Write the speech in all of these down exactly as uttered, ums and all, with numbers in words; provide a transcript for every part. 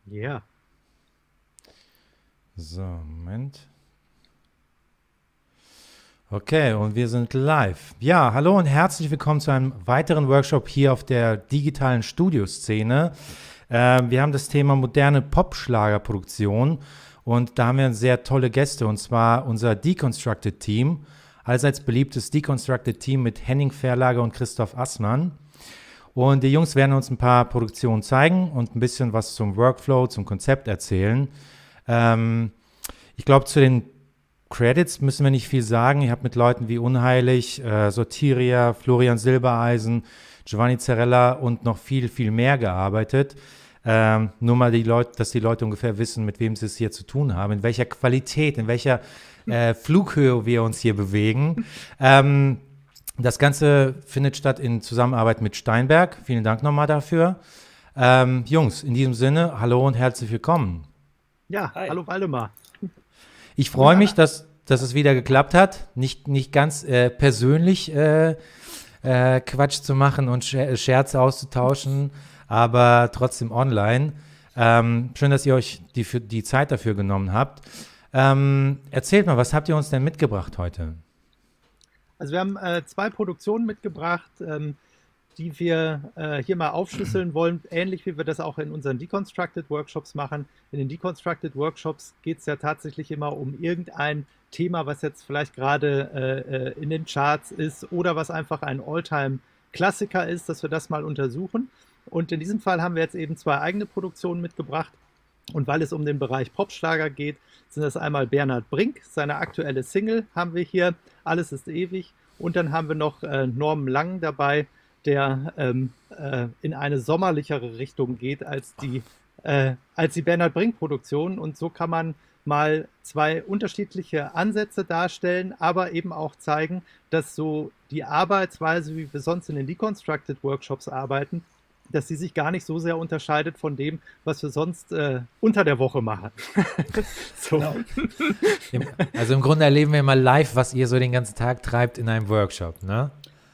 Ja. So, Moment. Okay, und wir sind live. Ja, hallo und herzlich willkommen zu einem weiteren Workshop hier auf der digitalen Studioszene. Äh, wir haben das Thema moderne Popschlagerproduktion und da haben wir sehr tolle Gäste, und zwar unser Deconstructed-Team, allseits beliebtes Deconstructed-Team mit Henning Verlager und Christoph Assmann. Und die Jungs werden uns ein paar Produktionen zeigen und ein bisschen was zum Workflow, zum Konzept erzählen. Ähm, ich glaube, zu den Credits müssen wir nicht viel sagen. Ihr habt mit Leuten wie Unheilig, äh, Sotiria, Florian Silbereisen, Giovanni Zarella und noch viel, viel mehr gearbeitet. Ähm, nur mal, die Leute, dass die Leute ungefähr wissen, mit wem sie es hier zu tun haben, in welcher Qualität, in welcher äh, Flughöhe wir uns hier bewegen. Ähm, Das Ganze findet statt in Zusammenarbeit mit Steinberg. Vielen Dank nochmal dafür. Ähm, Jungs, in diesem Sinne, hallo und herzlich willkommen. Ja, Hi. Hallo Waldemar. Ich freue mich, dass, dass es wieder geklappt hat. Nicht, nicht ganz äh, persönlich äh, äh, Quatsch zu machen und Scherze auszutauschen, aber trotzdem online. Ähm, schön, dass ihr euch die, für, die Zeit dafür genommen habt. Ähm, erzählt mal, was habt ihr uns denn mitgebracht heute? Also wir haben äh, zwei Produktionen mitgebracht, ähm, die wir äh, hier mal aufschlüsseln wollen, ähnlich wie wir das auch in unseren Deconstructed Workshops machen. In den Deconstructed Workshops geht es ja tatsächlich immer um irgendein Thema, was jetzt vielleicht gerade äh, in den Charts ist oder was einfach ein All-Time-Klassiker ist, dass wir das mal untersuchen. Und in diesem Fall haben wir jetzt eben zwei eigene Produktionen mitgebracht. Und weil es um den Bereich Popschlager geht, sind das einmal Bernhard Brink, seine aktuelle Single haben wir hier, Alles ist ewig. Und dann haben wir noch äh, Norman Lang dabei, der ähm, äh, in eine sommerlichere Richtung geht als die, äh, als die Bernhard Brink-Produktion. Und so kann man mal zwei unterschiedliche Ansätze darstellen, aber eben auch zeigen, dass so die Arbeitsweise, wie wir sonst in den Deconstructed Workshops arbeiten, dass sie sich gar nicht so sehr unterscheidet von dem, was wir sonst äh, unter der Woche machen. So. Genau. Also im Grunde erleben wir mal live, was ihr so den ganzen Tag treibt in einem Workshop, ne?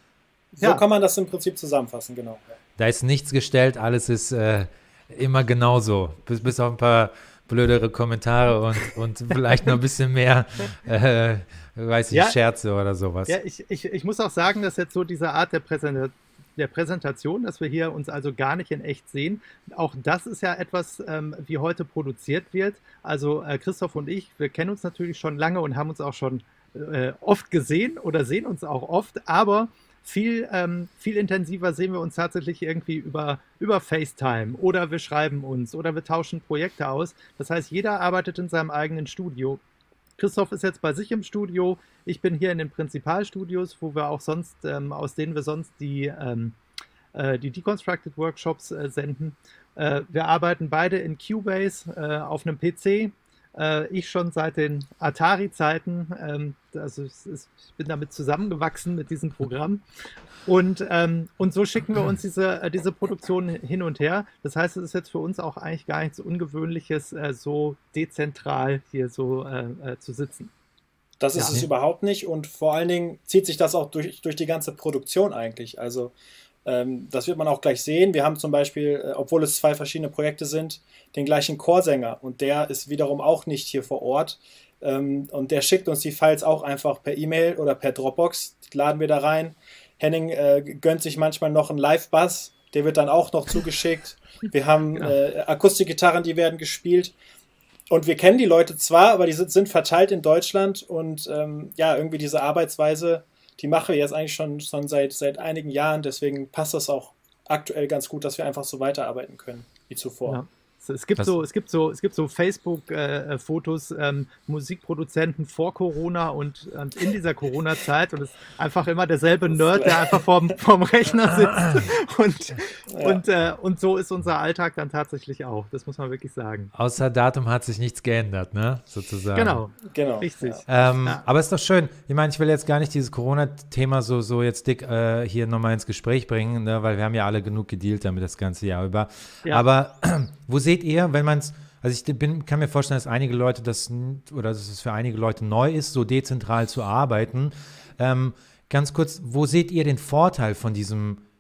So ja. Kann man das im Prinzip zusammenfassen, genau. Da ist nichts gestellt, alles ist äh, immer genauso, bis, bis auf ein paar blödere Kommentare und, und vielleicht noch ein bisschen mehr, äh, weiß ich, ja. Scherze oder sowas. Ja, ich, ich, ich muss auch sagen, dass jetzt so diese Art der Präsentation der Präsentation, dass wir hier uns also gar nicht in echt sehen. Auch das ist ja etwas, ähm, wie heute produziert wird. Also äh, Christoph und ich, wir kennen uns natürlich schon lange und haben uns auch schon äh, oft gesehen oder sehen uns auch oft, aber viel, ähm, viel intensiver sehen wir uns tatsächlich irgendwie über, über FaceTime oder wir schreiben uns oder wir tauschen Projekte aus. Das heißt, jeder arbeitet in seinem eigenen Studio. Christoph ist jetzt bei sich im Studio, ich bin hier in den Prinzipalstudios, wo wir auch sonst, ähm, aus denen wir sonst die, ähm, äh, die Deconstructed Workshops äh, senden. Äh, wir arbeiten beide in Cubase äh, auf einem P C. Äh, ich schon seit den Atari-Zeiten, ähm, also es ist, ich bin damit zusammengewachsen mit diesem Programm. Und, ähm, und so schicken wir uns diese, äh, diese Produktion hin und her. Das heißt, es ist jetzt für uns auch eigentlich gar nichts Ungewöhnliches, äh, so dezentral hier so äh, äh, zu sitzen. Das ist ja. es überhaupt nicht, und vor allen Dingen zieht sich das auch durch, durch die ganze Produktion eigentlich. Also ähm, das wird man auch gleich sehen. Wir haben zum Beispiel, äh, obwohl es zwei verschiedene Projekte sind, den gleichen Chorsänger, und der ist wiederum auch nicht hier vor Ort. Ähm, und der schickt uns die Files auch einfach per E-Mail oder per Dropbox, die laden wir da rein. Henning äh, gönnt sich manchmal noch einen Live-Bass, der wird dann auch noch zugeschickt. Wir haben äh, Akustikgitarren, die werden gespielt. Und wir kennen die Leute zwar, aber die sind, sind verteilt in Deutschland, und ähm, ja, irgendwie diese Arbeitsweise, die machen wir jetzt eigentlich schon, schon seit, seit einigen Jahren, deswegen passt das auch aktuell ganz gut, dass wir einfach so weiterarbeiten können wie zuvor. Ja. Es gibt, so, es gibt so, es gibt so Facebook-Fotos, äh, ähm, Musikproduzenten vor Corona und, und in dieser Corona-Zeit, und es ist einfach immer derselbe Nerd, der einfach vorm, vorm Rechner sitzt, und, ja. und, äh, und so ist unser Alltag dann tatsächlich auch, das muss man wirklich sagen. Außer Datum hat sich nichts geändert, ne, sozusagen. Genau, genau. Richtig. Ja. Ähm, ja. Aber ist doch schön, ich meine, ich will jetzt gar nicht dieses Corona-Thema so, so jetzt dick äh, hier nochmal ins Gespräch bringen, ne, weil wir haben ja alle genug gedealt damit das ganze Jahr über, ja. aber wo seht ihr, wenn man es, also ich bin, kann mir vorstellen, dass einige Leute das, oder dass es für einige Leute neu ist, so dezentral zu arbeiten. Ähm, ganz kurz, wo seht ihr den Vorteil von diesem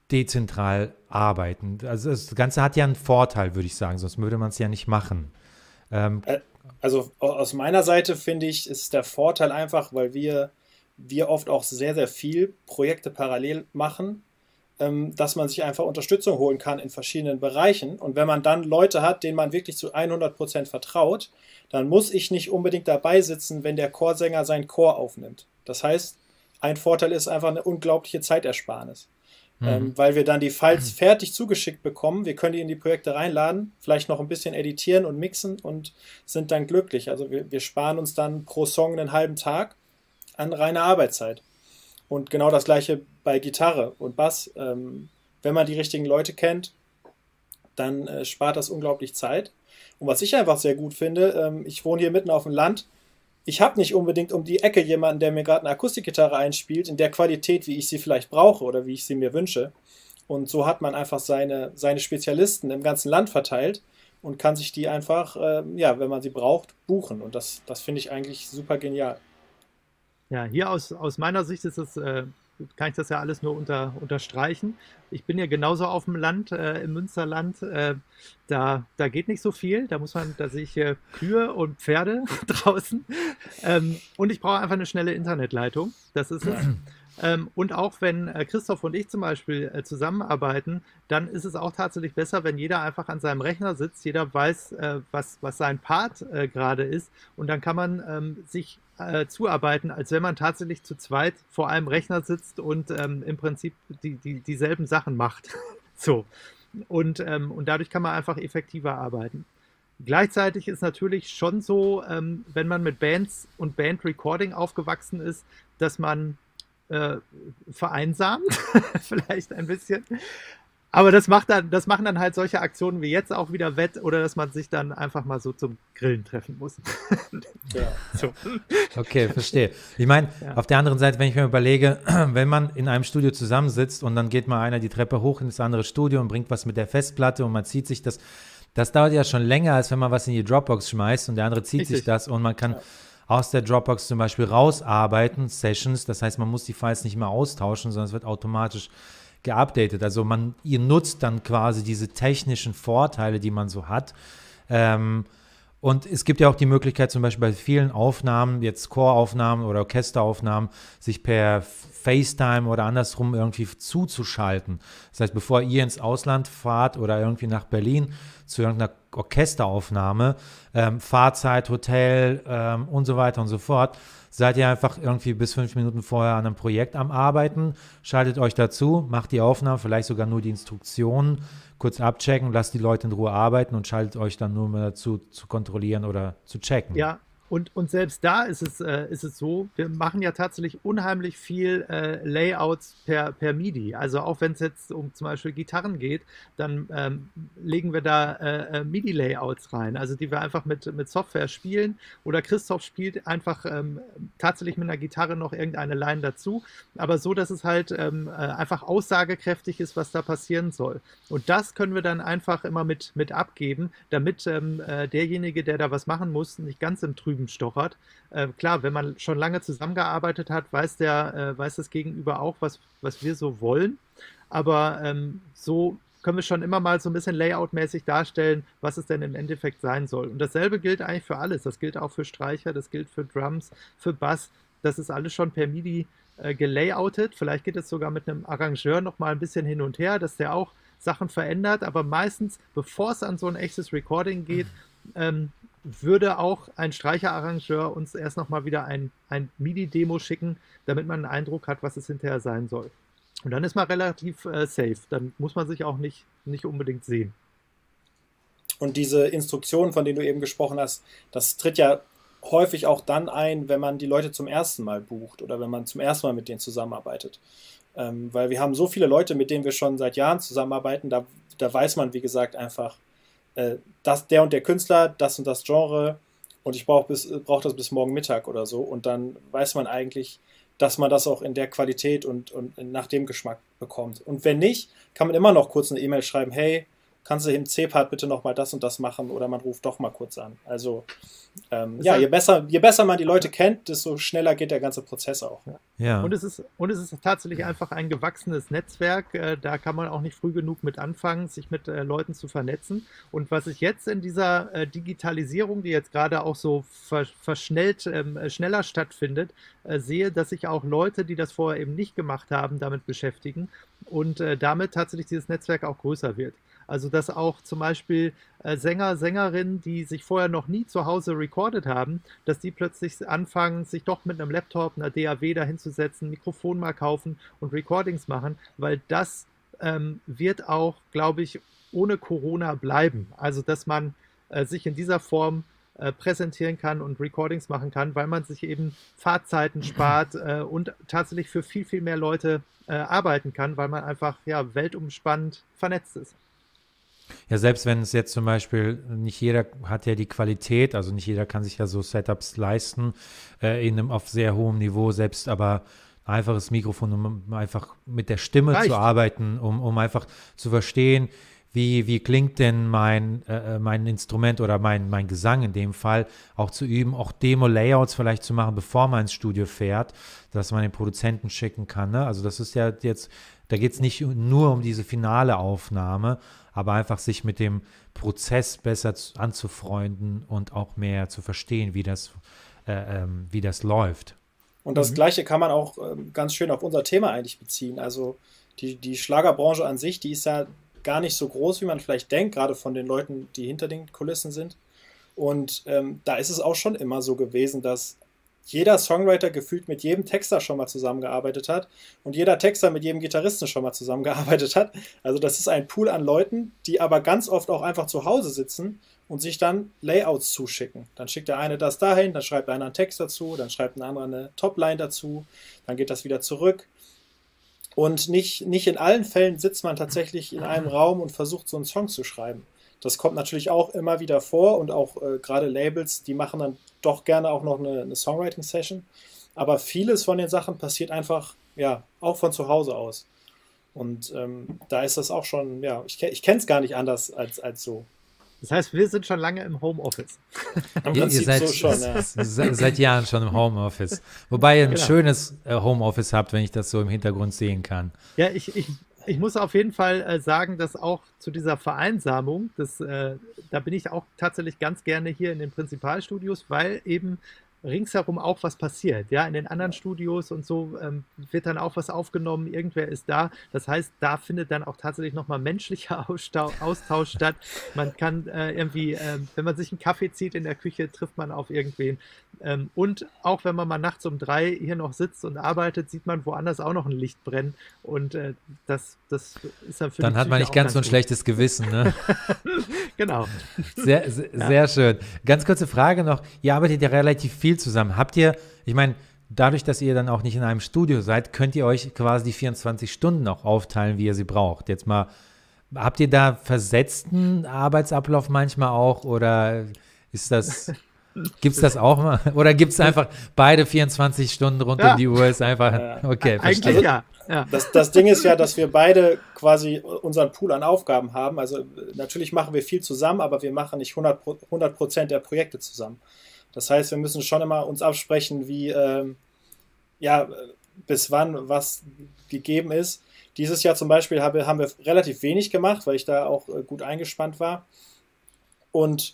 dezentral arbeiten. Also das Ganze hat ja einen Vorteil, würde ich sagen, sonst würde man es ja nicht machen. Ähm, also aus meiner Seite finde ich, ist der Vorteil einfach, weil wir, wir oft auch sehr, sehr viel Projekte parallel machen, ähm, dass man sich einfach Unterstützung holen kann in verschiedenen Bereichen. Und wenn man dann Leute hat, denen man wirklich zu hundert Prozent vertraut, dann muss ich nicht unbedingt dabei sitzen, wenn der Chorsänger seinen Chor aufnimmt. Das heißt, ein Vorteil ist einfach eine unglaubliche Zeitersparnis. Mhm. Ähm, weil wir dann die Files fertig zugeschickt bekommen. Wir können die in die Projekte reinladen, vielleicht noch ein bisschen editieren und mixen und sind dann glücklich. Also wir, wir sparen uns dann pro Song einen halben Tag an reiner Arbeitszeit. Und genau das gleiche bei Gitarre und Bass. Ähm, wenn man die richtigen Leute kennt, dann äh, spart das unglaublich Zeit. Und was ich einfach sehr gut finde, ähm, ich wohne hier mitten auf dem Land. Ich habe nicht unbedingt um die Ecke jemanden, der mir gerade eine Akustikgitarre einspielt, in der Qualität, wie ich sie vielleicht brauche oder wie ich sie mir wünsche. Und so hat man einfach seine, seine Spezialisten im ganzen Land verteilt und kann sich die einfach, äh, ja, wenn man sie braucht, buchen. Und das, das finde ich eigentlich super genial. Ja, hier aus, aus meiner Sicht ist es, äh, kann ich das ja alles nur unter, unterstreichen. Ich bin ja genauso auf dem Land, äh, im Münsterland. Äh, da, da geht nicht so viel. Da muss man, da sehe ich äh, Kühe und Pferde draußen. Ähm, und ich brauche einfach eine schnelle Internetleitung. Das ist es. Ähm, und auch wenn äh, Christoph und ich zum Beispiel äh, zusammenarbeiten, dann ist es auch tatsächlich besser, wenn jeder einfach an seinem Rechner sitzt, jeder weiß, äh, was, was sein Part äh, gerade ist, und dann kann man ähm, sich äh, zuarbeiten, als wenn man tatsächlich zu zweit vor einem Rechner sitzt und ähm, im Prinzip die, die, dieselben Sachen macht. So. Und, ähm, und dadurch kann man einfach effektiver arbeiten. Gleichzeitig ist natürlich schon so, ähm, wenn man mit Bands und Bandrecording aufgewachsen ist, dass man Äh, vereinsamt, vielleicht ein bisschen. Aber das macht dann, das machen dann halt solche Aktionen wie jetzt auch wieder wett, oder dass man sich dann einfach mal so zum Grillen treffen muss. Ja. So. Okay, verstehe. Ich meine, ja. Auf der anderen Seite, wenn ich mir überlege, wenn man in einem Studio zusammensitzt und dann geht mal einer die Treppe hoch in das andere Studio und bringt was mit der Festplatte und man zieht sich das, das dauert ja schon länger, als wenn man was in die Dropbox schmeißt und der andere zieht Richtig. sich das und man kann ja. aus der Dropbox zum Beispiel rausarbeiten, Sessions, das heißt, man muss die Files nicht mehr austauschen, sondern es wird automatisch geupdatet. Also man, ihr nutzt dann quasi diese technischen Vorteile, die man so hat. Ähm, und es gibt ja auch die Möglichkeit, zum Beispiel bei vielen Aufnahmen, jetzt Choraufnahmen oder Orchesteraufnahmen, sich per FaceTime oder andersrum irgendwie zuzuschalten. Das heißt, bevor ihr ins Ausland fahrt oder irgendwie nach Berlin zu irgendeiner Orchesteraufnahme, ähm, Fahrzeit, Hotel ähm, und so weiter und so fort, seid ihr einfach irgendwie bis fünf Minuten vorher an einem Projekt am Arbeiten, schaltet euch dazu, macht die Aufnahme, vielleicht sogar nur die Instruktionen, kurz abchecken, lasst die Leute in Ruhe arbeiten und schaltet euch dann nur mal dazu, zu kontrollieren oder zu checken. Ja. Und, und selbst da ist es, äh, ist es so, wir machen ja tatsächlich unheimlich viel äh, Layouts per, per MIDI. Also auch wenn es jetzt um zum Beispiel Gitarren geht, dann ähm, legen wir da äh, MIDI-Layouts rein, also die wir einfach mit, mit Software spielen. Oder Christoph spielt einfach ähm, tatsächlich mit einer Gitarre noch irgendeine Line dazu, aber so, dass es halt ähm, äh, einfach aussagekräftig ist, was da passieren soll. Und das können wir dann einfach immer mit, mit abgeben, damit ähm, äh, derjenige, der da was machen muss, nicht ganz im Trüben stochert. Äh, klar, wenn man schon lange zusammengearbeitet hat, weiß der, äh, weiß das Gegenüber auch, was, was wir so wollen. Aber ähm, so können wir schon immer mal so ein bisschen layoutmäßig darstellen, was es denn im Endeffekt sein soll. Und dasselbe gilt eigentlich für alles. Das gilt auch für Streicher, das gilt für Drums, für Bass. Das ist alles schon per MIDI äh, gelayoutet. Vielleicht geht es sogar mit einem Arrangeur noch mal ein bisschen hin und her, dass der auch Sachen verändert. Aber meistens, bevor es an so ein echtes Recording geht, ähm, würde auch ein Streicherarrangeur uns erst noch mal wieder ein, ein MIDI-Demo schicken, damit man einen Eindruck hat, was es hinterher sein soll. Und dann ist man relativ äh, safe. Dann muss man sich auch nicht, nicht unbedingt sehen. Und diese Instruktionen, von denen du eben gesprochen hast, das tritt ja häufig auch dann ein, wenn man die Leute zum ersten Mal bucht oder wenn man zum ersten Mal mit denen zusammenarbeitet. Ähm, weil wir haben so viele Leute, mit denen wir schon seit Jahren zusammenarbeiten, da, da weiß man, wie gesagt, einfach, Das, der und der Künstler, das und das Genre, und ich brauche brauch das bis morgen Mittag oder so, und dann weiß man eigentlich, dass man das auch in der Qualität und, und nach dem Geschmack bekommt. Und wenn nicht, kann man immer noch kurz eine E-Mail schreiben, hey, kannst du im C-Part bitte nochmal das und das machen oder man ruft doch mal kurz an. Also ähm, ja, je besser, je besser man die Leute kennt, desto schneller geht der ganze Prozess auch. Ja. Und es ist, und es ist tatsächlich einfach ein gewachsenes Netzwerk. Äh, da kann man auch nicht früh genug mit anfangen, sich mit äh, Leuten zu vernetzen. Und was ich jetzt in dieser äh, Digitalisierung, die jetzt gerade auch so ver verschnellt, ähm, schneller stattfindet, äh, sehe, dass sich auch Leute, die das vorher eben nicht gemacht haben, damit beschäftigen und äh, damit tatsächlich dieses Netzwerk auch größer wird. Also dass auch zum Beispiel äh, Sänger, Sängerinnen, die sich vorher noch nie zu Hause recorded haben, dass die plötzlich anfangen, sich doch mit einem Laptop, einer D A W dahinzusetzen, ein Mikrofon mal kaufen und Recordings machen, weil das ähm, wird auch, glaube ich, ohne Corona bleiben. Also dass man äh, sich in dieser Form äh, präsentieren kann und Recordings machen kann, weil man sich eben Fahrzeiten spart äh, und tatsächlich für viel, viel mehr Leute äh, arbeiten kann, weil man einfach ja, weltumspannend vernetzt ist. Ja, selbst wenn es jetzt zum Beispiel, nicht jeder hat ja die Qualität, also nicht jeder kann sich ja so Setups leisten, äh, in einem auf sehr hohem Niveau, selbst aber ein einfaches Mikrofon, um einfach mit der Stimme Reicht. zu arbeiten, um, um einfach zu verstehen, wie, wie klingt denn mein, äh, mein Instrument oder mein, mein Gesang in dem Fall, auch zu üben, auch Demo-Layouts vielleicht zu machen, bevor man ins Studio fährt, dass man den Produzenten schicken kann. Ne? Also das ist ja jetzt, da geht es nicht nur um diese finale Aufnahme, aber einfach sich mit dem Prozess besser anzufreunden und auch mehr zu verstehen, wie das, äh, ähm, wie das läuft. Und das mhm. Gleiche kann man auch ähm, ganz schön auf unser Thema eigentlich beziehen. Also die, die Schlagerbranche an sich, die ist ja gar nicht so groß, wie man vielleicht denkt, gerade von den Leuten, die hinter den Kulissen sind. Und ähm, da ist es auch schon immer so gewesen, dass jeder Songwriter gefühlt mit jedem Texter schon mal zusammengearbeitet hat und jeder Texter mit jedem Gitarristen schon mal zusammengearbeitet hat. Also das ist ein Pool an Leuten, die aber ganz oft auch einfach zu Hause sitzen und sich dann Layouts zuschicken. Dann schickt der eine das dahin, dann schreibt einer einen Text dazu, dann schreibt ein anderer eine Topline dazu, dann geht das wieder zurück. Und nicht, nicht in allen Fällen sitzt man tatsächlich in einem Raum und versucht, so einen Song zu schreiben. Das kommt natürlich auch immer wieder vor und auch äh, gerade Labels, die machen dann doch gerne auch noch eine, eine Songwriting-Session. Aber vieles von den Sachen passiert einfach, ja, auch von zu Hause aus. Und ähm, da ist das auch schon, ja, ich, ich kenne es gar nicht anders als, als so. Das heißt, wir sind schon lange im Homeoffice. Im ihr, ihr seid, so schon, ja. se, seit Jahren schon im Homeoffice. Wobei ihr ein genau. schönes äh, Homeoffice habt, wenn ich das so im Hintergrund sehen kann. Ja, ich, ich, ich muss auf jeden Fall äh, sagen, dass auch zu dieser Vereinsamung, das, äh, da bin ich auch tatsächlich ganz gerne hier in den Prinzipalstudios, weil eben ringsherum auch was passiert. Ja, in den anderen Studios und so ähm, wird dann auch was aufgenommen, irgendwer ist da. Das heißt, da findet dann auch tatsächlich nochmal menschlicher Austausch, Austausch statt. Man kann äh, irgendwie, äh, wenn man sich einen Kaffee zieht in der Küche, trifft man auf irgendwen. Ähm, und auch wenn man mal nachts um drei hier noch sitzt und arbeitet, sieht man woanders auch noch ein Licht brennen. Und äh, das, das ist dann für Dann die hat man nicht ganz so ein gut. schlechtes Gewissen, ne? Genau. Sehr, sehr, ja. sehr schön. Ganz kurze Frage noch. Ihr arbeitet ja relativ viel zusammen. Habt ihr, ich meine, dadurch, dass ihr dann auch nicht in einem Studio seid, könnt ihr euch quasi die vierundzwanzig Stunden auch aufteilen, wie ihr sie braucht. Jetzt mal, habt ihr da versetzten Arbeitsablauf manchmal auch oder ist das, gibt es das auch mal? Oder gibt es einfach beide vierundzwanzig Stunden rund ja. um die Uhr? Ist einfach, ja. okay, verstehe. Eigentlich ja. ja. Das, das Ding ist ja, dass wir beide quasi unseren Pool an Aufgaben haben. Also natürlich machen wir viel zusammen, aber wir machen nicht hundert Prozent der Projekte zusammen. Das heißt, wir müssen schon immer uns absprechen, wie, ähm, ja, bis wann was gegeben ist. Dieses Jahr zum Beispiel habe, haben wir relativ wenig gemacht, weil ich da auch äh, gut eingespannt war. Und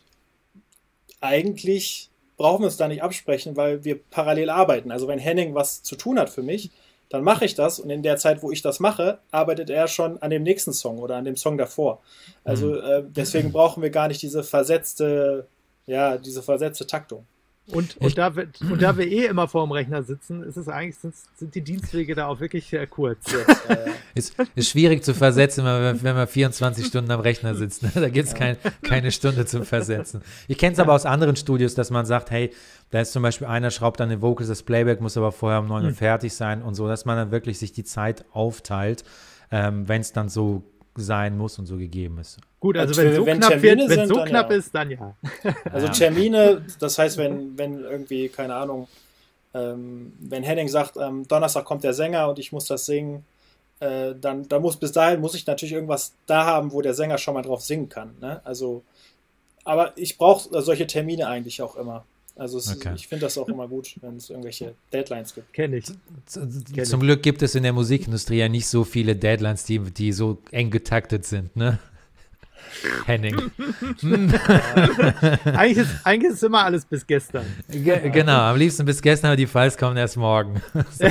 eigentlich brauchen wir uns da nicht absprechen, weil wir parallel arbeiten. Also wenn Henning was zu tun hat für mich, dann mache ich das und in der Zeit, wo ich das mache, arbeitet er schon an dem nächsten Song oder an dem Song davor. Also äh, deswegen brauchen wir gar nicht diese versetzte Ja, diese versetzte Taktung. Und, und, da wir, und da wir eh immer vor dem Rechner sitzen, ist es eigentlich, sind, sind die Dienstwege da auch wirklich äh, kurz. ist, ist schwierig zu versetzen, wenn, wenn man vierundzwanzig Stunden am Rechner sitzt. Ne? Da gibt es ja. kein, keine Stunde zum Versetzen. Ich kenne es aber aus anderen Studios, dass man sagt, hey, da ist zum Beispiel einer, schraubt an den Vocals, das Playback muss aber vorher um neun Uhr hm. fertig sein und so, dass man dann wirklich sich die Zeit aufteilt, ähm, wenn es dann so sein muss und so gegeben ist. Gut, also wenn, wenn so wenn knapp, wird, wenn so knapp ja. ist, dann ja. Also Termine, das heißt, wenn, wenn irgendwie, keine Ahnung, ähm, wenn Henning sagt, ähm, Donnerstag kommt der Sänger und ich muss das singen, äh, dann, dann muss bis dahin muss ich natürlich irgendwas da haben, wo der Sänger schon mal drauf singen kann. Ne? Also, aber ich brauche solche Termine eigentlich auch immer. Also es, okay. Ich finde das auch immer gut, wenn es irgendwelche Deadlines gibt. Kenn ich. Kenn Zum ich. Glück gibt es in der Musikindustrie ja nicht so viele Deadlines, die, die so eng getaktet sind, ne? Henning. eigentlich, ist, eigentlich ist immer alles bis gestern. Ge- genau, am liebsten bis gestern, aber die Files kommen erst morgen. So,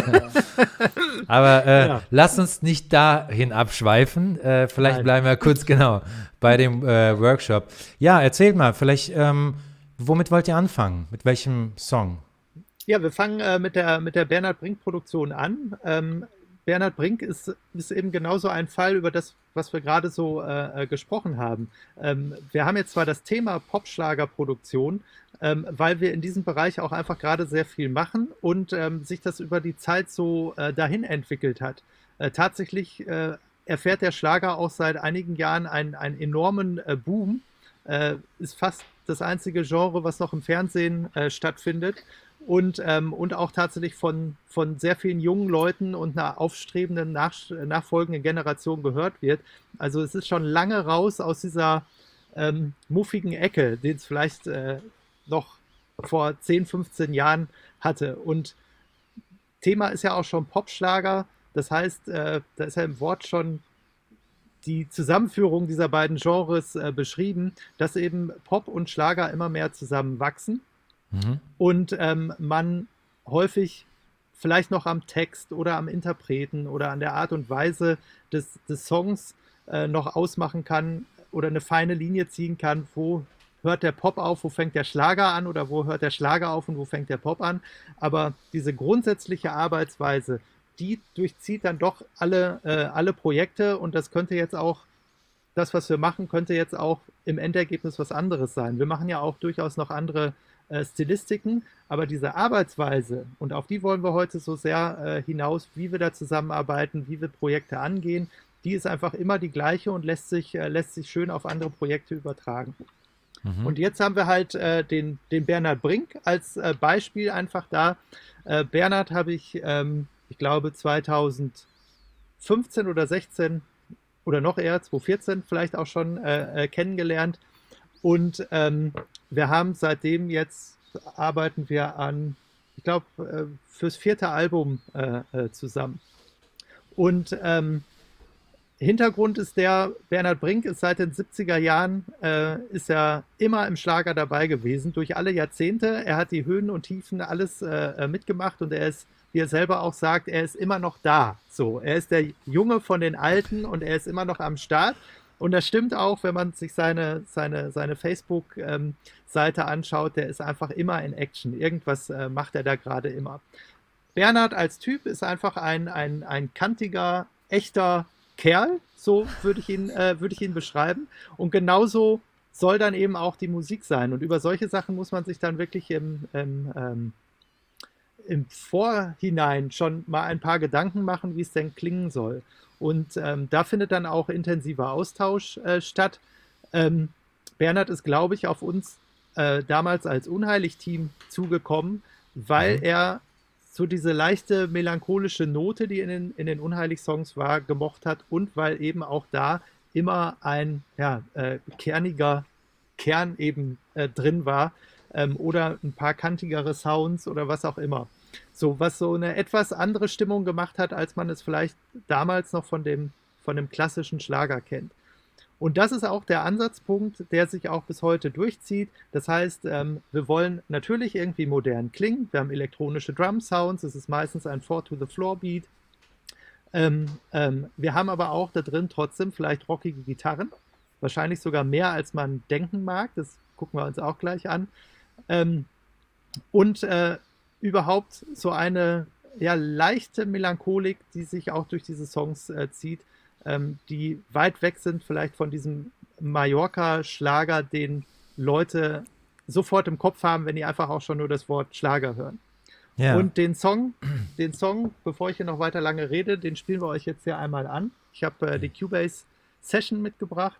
aber äh, ja. Lass uns nicht dahin abschweifen. Äh, vielleicht Nein. bleiben wir kurz genau bei dem äh, Workshop. Ja, erzählt mal, vielleicht, ähm, womit wollt ihr anfangen? Mit welchem Song? Ja, wir fangen äh, mit der, mit der Bernhard Brink-Produktion an. Ähm, Bernhard Brink ist, ist eben genauso ein Fall über das, was wir gerade so äh, gesprochen haben. Ähm, wir haben jetzt zwar das Thema Popschlagerproduktion, ähm, weil wir in diesem Bereich auch einfach gerade sehr viel machen und ähm, sich das über die Zeit so äh, dahin entwickelt hat. Äh, tatsächlich äh, erfährt der Schlager auch seit einigen Jahren einen, einen enormen äh, Boom. Äh, ist fast das einzige Genre, was noch im Fernsehen äh, stattfindet. Und, ähm, und auch tatsächlich von, von sehr vielen jungen Leuten und einer aufstrebenden, nach, nachfolgenden Generation gehört wird. Also es ist schon lange raus aus dieser ähm, muffigen Ecke, den es vielleicht äh, noch vor zehn, fünfzehn Jahren hatte. Und Thema ist ja auch schon Popschlager. Das heißt, äh, da ist ja im Wort schon die Zusammenführung dieser beiden Genres äh, beschrieben, dass eben Pop und Schlager immer mehr zusammenwachsen. Mhm. Und ähm, man häufig vielleicht noch am Text oder am Interpreten oder an der Art und Weise des, des Songs äh, noch ausmachen kann oder eine feine Linie ziehen kann, wo hört der Pop auf, wo fängt der Schlager an oder wo hört der Schlager auf und wo fängt der Pop an. Aber diese grundsätzliche Arbeitsweise, die durchzieht dann doch alle, äh, alle Projekte und das könnte jetzt auch, das, was wir machen, könnte jetzt auch im Endergebnis was anderes sein. Wir machen ja auch durchaus noch andere Äh, Stilistiken, aber diese Arbeitsweise, und auf die wollen wir heute so sehr äh, hinaus, wie wir da zusammenarbeiten, wie wir Projekte angehen, die ist einfach immer die gleiche und lässt sich, äh, lässt sich schön auf andere Projekte übertragen. Mhm. Und jetzt haben wir halt äh, den, den Bernhard Brink als äh, Beispiel einfach da. Äh, Bernhard habe ich, ähm, ich glaube, zweitausendfünfzehn oder sechzehn oder noch eher, zweitausendvierzehn vielleicht auch schon äh, äh, kennengelernt. Und ähm, wir haben seitdem jetzt, arbeiten wir an, ich glaube, äh, fürs vierte Album äh, äh, zusammen. Und ähm, Hintergrund ist der, Bernhard Brink ist seit den siebziger Jahren, äh, ist er immer im Schlager dabei gewesen, durch alle Jahrzehnte. Er hat die Höhen und Tiefen alles äh, mitgemacht und er ist, wie er selber auch sagt, er ist immer noch da. So, er ist der Junge von den Alten und er ist immer noch am Start. Und das stimmt auch, wenn man sich seine, seine, seine Facebook-Seite anschaut, der ist einfach immer in Action. Irgendwas äh, macht er da gerade immer. Bernhard als Typ ist einfach ein, ein, ein kantiger, echter Kerl, so würde ich ihn, äh, würde ich ihn beschreiben. Und genauso soll dann eben auch die Musik sein. Und über solche Sachen muss man sich dann wirklich im, im, ähm, im Vorhinein schon mal ein paar Gedanken machen, wie es denn klingen soll. Und ähm, da findet dann auch intensiver Austausch äh, statt. Ähm, Bernhard ist, glaube ich, auf uns äh, damals als Unheilig-Team zugekommen, weil mhm. er so diese leichte melancholische Note, die in den, in den Unheilig-Songs war, gemocht hat und weil eben auch da immer ein ja, äh, kerniger Kern eben äh, drin war ähm, oder ein paar kantigere Sounds oder was auch immer. So, was so eine etwas andere Stimmung gemacht hat, als man es vielleicht damals noch von dem, von dem klassischen Schlager kennt. Und das ist auch der Ansatzpunkt, der sich auch bis heute durchzieht. Das heißt, ähm, wir wollen natürlich irgendwie modern klingen. Wir haben elektronische Drum-Sounds, es ist meistens ein Four-to-the-Floor-Beat. Ähm, ähm, wir haben aber auch da drin trotzdem vielleicht rockige Gitarren, wahrscheinlich sogar mehr, als man denken mag. Das gucken wir uns auch gleich an. Ähm, und äh, überhaupt so eine ja, leichte Melancholik, die sich auch durch diese Songs äh, zieht, ähm, die weit weg sind vielleicht von diesem Mallorca-Schlager, den Leute sofort im Kopf haben, wenn die einfach auch schon nur das Wort Schlager hören. Ja. Und den Song, den Song, bevor ich hier noch weiter lange rede, den spielen wir euch jetzt hier einmal an. Ich habe äh, die Cubase Session mitgebracht.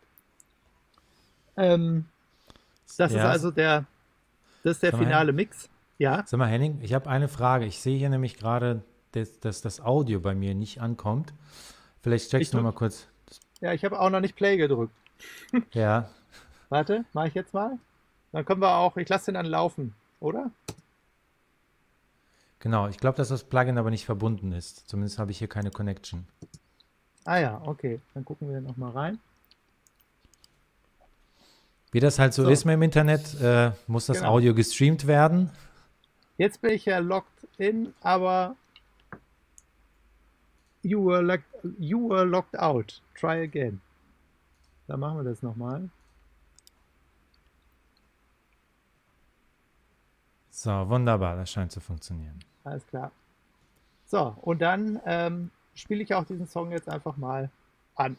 Ähm, das ja. ist also der, das ist der finale Mix. Ja. Sag mal, Henning, ich habe eine Frage. Ich sehe hier nämlich gerade dass, dass das Audio bei mir nicht ankommt. Vielleicht checkst du noch mal kurz. Ja, ich habe auch noch nicht Play gedrückt. Ja. Warte, mache ich jetzt mal? Dann können wir auch, ich lasse den dann laufen, oder? Genau, ich glaube, dass das Plugin aber nicht verbunden ist. Zumindest habe ich hier keine Connection. Ah ja, okay. Dann gucken wir noch mal rein. Wie das halt so, so. ist mit dem Internet, äh, muss das genau. Audio gestreamt werden. Jetzt bin ich ja logged in, aber you were, locked, you were logged out. Try again. Dann machen wir das nochmal. So, wunderbar, das scheint zu funktionieren. Alles klar. So, und dann ähm, spiele ich auch diesen Song jetzt einfach mal an.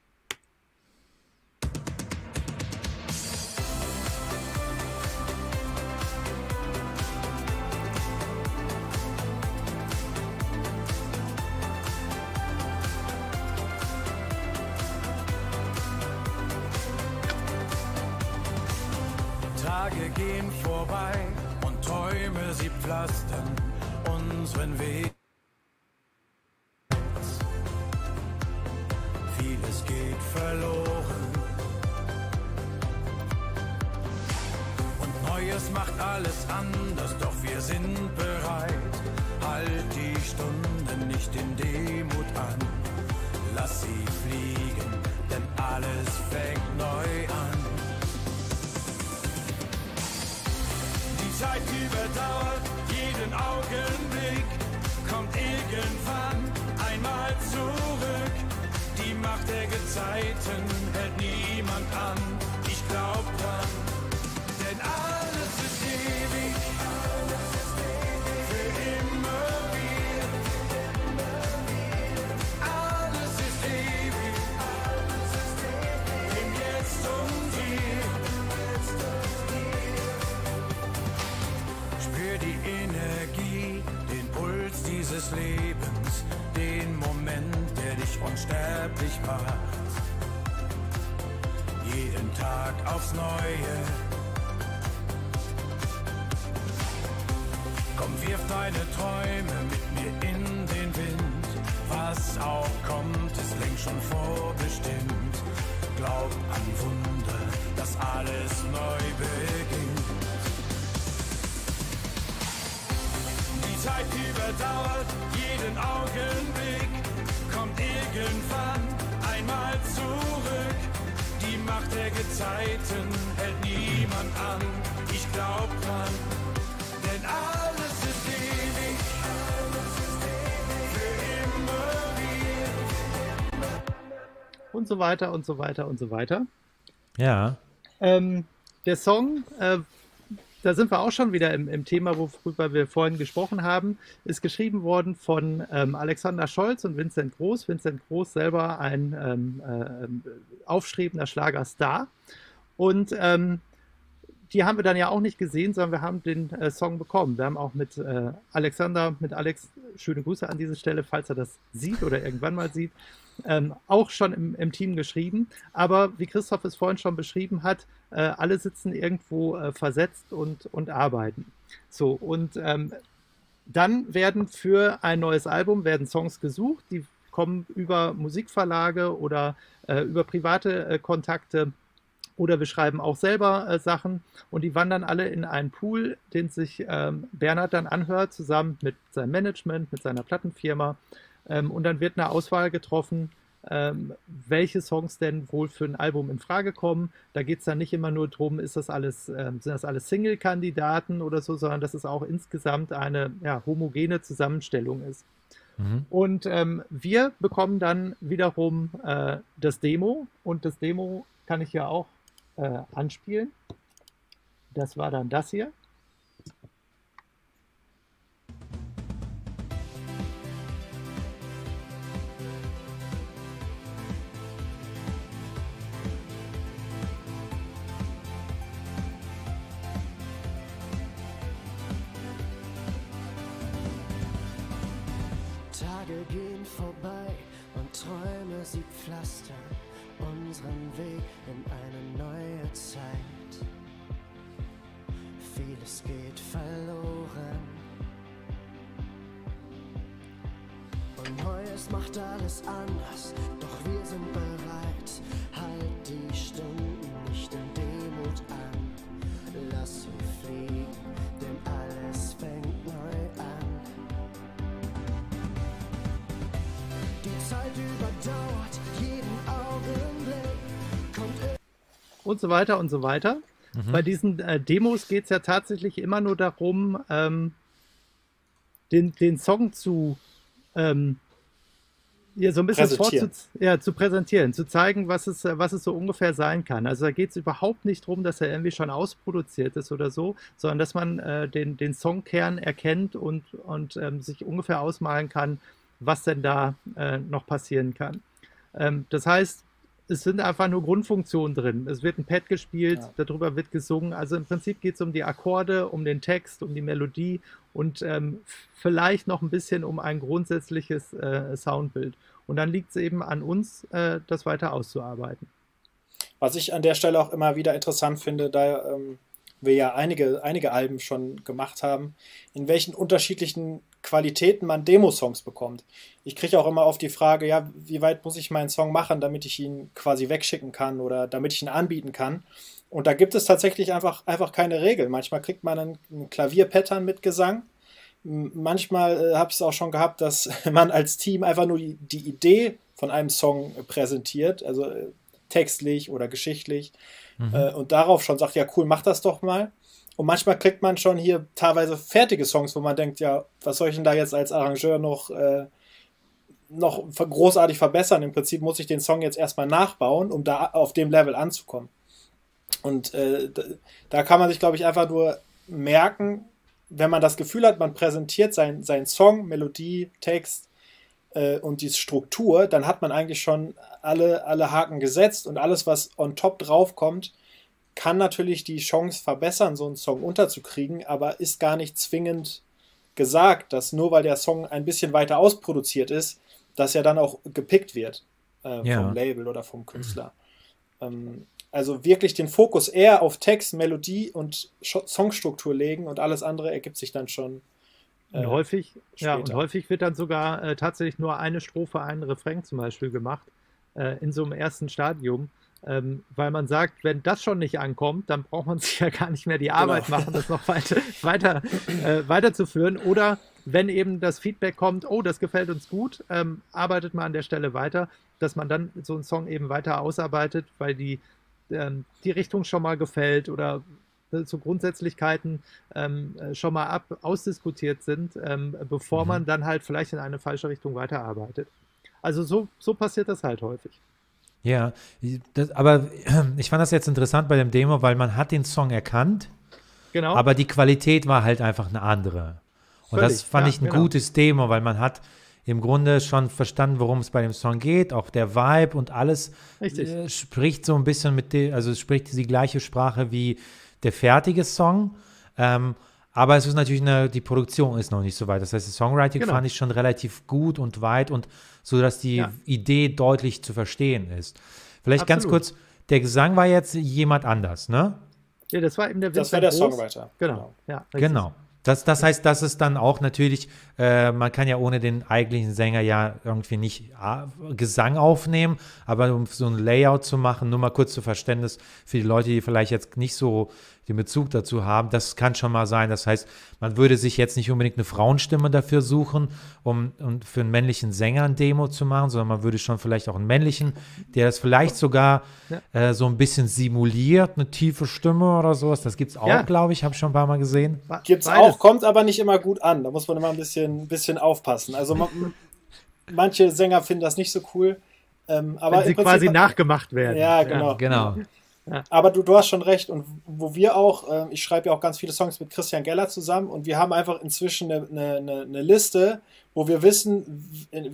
Tage gehen vorbei und Träume, sie pflastern unseren Weg. Vieles geht verloren und Neues macht alles anders, doch wir sind bereit. Halt die Stunden nicht in Demut an, lass sie fliegen, denn alles fängt neu an. Die Zeit überdauert jeden Augenblick, kommt irgendwann einmal zurück. Die Macht der Gezeiten hält niemand an, ich glaub dran, denn alles ist ewig, für immer wir. Alles ist ewig, im Jetzt und Hier. Spür die Energie, den Puls dieses Lebens, den Moment, der dich unsterblich macht. Jeden Tag aufs Neue. Komm, wirf deine Träume mit mir in den Wind. Was auch kommt, ist längst schon vorbestimmt. Glaub an Wunder, dass alles neu beginnt. Die Zeit überdauert jeden Augenblick, kommt irgendwann einmal zurück. Die Macht der Gezeiten hält niemand an, ich glaub dran, denn alles ist ewig, für immer wir. Und so weiter und so weiter und so weiter. Ja. Ähm, der Song, äh, da sind wir auch schon wieder im, im Thema, worüber wir vorhin gesprochen haben, ist geschrieben worden von ähm, Alexander Scholz und Vincent Groß. Vincent Groß selber ein ähm, äh, aufstrebender Schlagerstar. Und ähm, die haben wir dann ja auch nicht gesehen, sondern wir haben den äh, Song bekommen. Wir haben auch mit äh, Alexander, mit Alex, schöne Grüße an diese Stelle, falls er das sieht oder irgendwann mal sieht, ähm, auch schon im, im Team geschrieben. Aber wie Christoph es vorhin schon beschrieben hat, äh, alle sitzen irgendwo äh, versetzt und, und arbeiten. So, und ähm, dann werden für ein neues Album werden Songs gesucht, die kommen über Musikverlage oder äh, über private äh, Kontakte. Oder wir schreiben auch selber äh, Sachen und die wandern alle in einen Pool, den sich ähm, Bernhard dann anhört, zusammen mit seinem Management, mit seiner Plattenfirma. Ähm, und dann wird eine Auswahl getroffen, ähm, welche Songs denn wohl für ein Album in Frage kommen. Da geht es dann nicht immer nur darum, ist das alles, ähm, sind das alles Single-Kandidaten oder so, sondern dass es auch insgesamt eine ja, homogene Zusammenstellung ist. Mhm. Und ähm, wir bekommen dann wiederum äh, das Demo und das Demo kann ich ja auch Äh, anspielen. Das war dann das hier. Tage gehen vorbei und Träume sie pflastern unseren Weg in eine neue Zeit. Vieles geht verloren Neues macht alles anders, doch wir sind bereit. Halt die Stunden nicht in Demut an. Lass sie fliegen, denn alles fängt neu an. Die Zeit überdauert jeden Augenblick. Kommt und so weiter und so weiter. Mhm. Bei diesen äh, Demos geht es ja tatsächlich immer nur darum, ähm, den, den Song zu ähm, ja, so ein bisschen präsentieren. Vorzu ja, zu präsentieren, zu zeigen, was es, was es so ungefähr sein kann. Also da geht es überhaupt nicht darum, dass er irgendwie schon ausproduziert ist oder so, sondern dass man äh, den, den Songkern erkennt und, und ähm, sich ungefähr ausmalen kann, was denn da äh, noch passieren kann. Ähm, das heißt, es sind einfach nur Grundfunktionen drin. Es wird ein Pad gespielt, ja. Darüber wird gesungen. Also im Prinzip geht es um die Akkorde, um den Text, um die Melodie und ähm, vielleicht noch ein bisschen um ein grundsätzliches äh, Soundbild. Und dann liegt es eben an uns, äh, das weiter auszuarbeiten. Was ich an der Stelle auch immer wieder interessant finde, da ähm, wir ja einige, einige Alben schon gemacht haben, in welchen unterschiedlichen Qualitäten man Demo-Songs bekommt. Ich kriege auch immer oft die Frage, ja, wie weit muss ich meinen Song machen, damit ich ihn quasi wegschicken kann oder damit ich ihn anbieten kann. Und da gibt es tatsächlich einfach, einfach keine Regel. Manchmal kriegt man ein, ein Klavierpattern mit Gesang. Manchmal äh, habe ich es auch schon gehabt, dass man als Team einfach nur die, die Idee von einem Song präsentiert, also äh, textlich oder geschichtlich, mhm. äh, und darauf schon sagt, ja cool, mach das doch mal. Und manchmal kriegt man schon hier teilweise fertige Songs, wo man denkt, ja, was soll ich denn da jetzt als Arrangeur noch, äh, noch großartig verbessern? Im Prinzip muss ich den Song jetzt erstmal nachbauen, um da auf dem Level anzukommen. Und äh, da kann man sich, glaube ich, einfach nur merken, wenn man das Gefühl hat, man präsentiert seinen sein Song, Melodie, Text äh, und die Struktur, dann hat man eigentlich schon alle, alle Haken gesetzt und alles, was on top draufkommt, kann natürlich die Chance verbessern, so einen Song unterzukriegen, aber ist gar nicht zwingend gesagt, dass nur weil der Song ein bisschen weiter ausproduziert ist, dass er dann auch gepickt wird äh, ja. vom Label oder vom Künstler. Mhm. Ähm, also wirklich den Fokus eher auf Text, Melodie und Sch- Songstruktur legen und alles andere ergibt sich dann schon äh, und häufig, ja, und häufig wird dann sogar äh, tatsächlich nur eine Strophe, ein Refrain zum Beispiel gemacht, äh, in so einem ersten Stadium. Ähm, weil man sagt, wenn das schon nicht ankommt, dann braucht man sich ja gar nicht mehr die Arbeit genau. machen, das noch weiter, weiter, äh, weiterzuführen. Oder wenn eben das Feedback kommt, oh, das gefällt uns gut, ähm, arbeitet man an der Stelle weiter, dass man dann so einen Song eben weiter ausarbeitet, weil die, ähm, die Richtung schon mal gefällt oder so Grundsätzlichkeiten ähm, schon mal ab ausdiskutiert sind, ähm, bevor mhm. man dann halt vielleicht in eine falsche Richtung weiterarbeitet. Also so, so passiert das halt häufig. Ja, das, aber ich fand das jetzt interessant bei dem Demo, weil man hat den Song erkannt, genau. aber die Qualität war halt einfach eine andere. Und Völlig, das fand ja, ich ein genau. gutes Demo, weil man hat im Grunde schon verstanden, worum es bei dem Song geht, auch der Vibe und alles äh, spricht so ein bisschen mit dem, also es spricht die gleiche Sprache wie der fertige Song, ähm, aber es ist natürlich, eine, die Produktion ist noch nicht so weit. Das heißt, das Songwriting genau. fand ich schon relativ gut und weit und so, dass die ja. Idee deutlich zu verstehen ist. Vielleicht Absolut. Ganz kurz, der Gesang war jetzt jemand anders, ne? Ja, das war eben der Vincent Das war der Groß. Songwriter. Genau, ja. Genau. Das, das heißt, das ist dann auch natürlich, äh, man kann ja ohne den eigentlichen Sänger ja irgendwie nicht äh, Gesang aufnehmen, aber um so ein Layout zu machen, nur mal kurz zu Verständnis für die Leute, die vielleicht jetzt nicht so den Bezug dazu haben, das kann schon mal sein. Das heißt, man würde sich jetzt nicht unbedingt eine Frauenstimme dafür suchen, um, um für einen männlichen Sänger ein Demo zu machen, sondern man würde schon vielleicht auch einen männlichen, der das vielleicht sogar ja. äh, so ein bisschen simuliert, eine tiefe Stimme oder sowas. Das gibt es auch, ja. glaube ich, habe ich schon ein paar Mal gesehen. Gibt es auch, kommt aber nicht immer gut an. Da muss man immer ein bisschen, bisschen aufpassen. Also man, manche Sänger finden das nicht so cool. Ähm, aber Wenn sie quasi nachgemacht werden. Ja, genau. Ja, genau. Ja. Aber du, du hast schon recht. Und wo wir auch, äh, ich schreibe ja auch ganz viele Songs mit Christian Geller zusammen und wir haben einfach inzwischen eine, eine, eine Liste, wo wir wissen,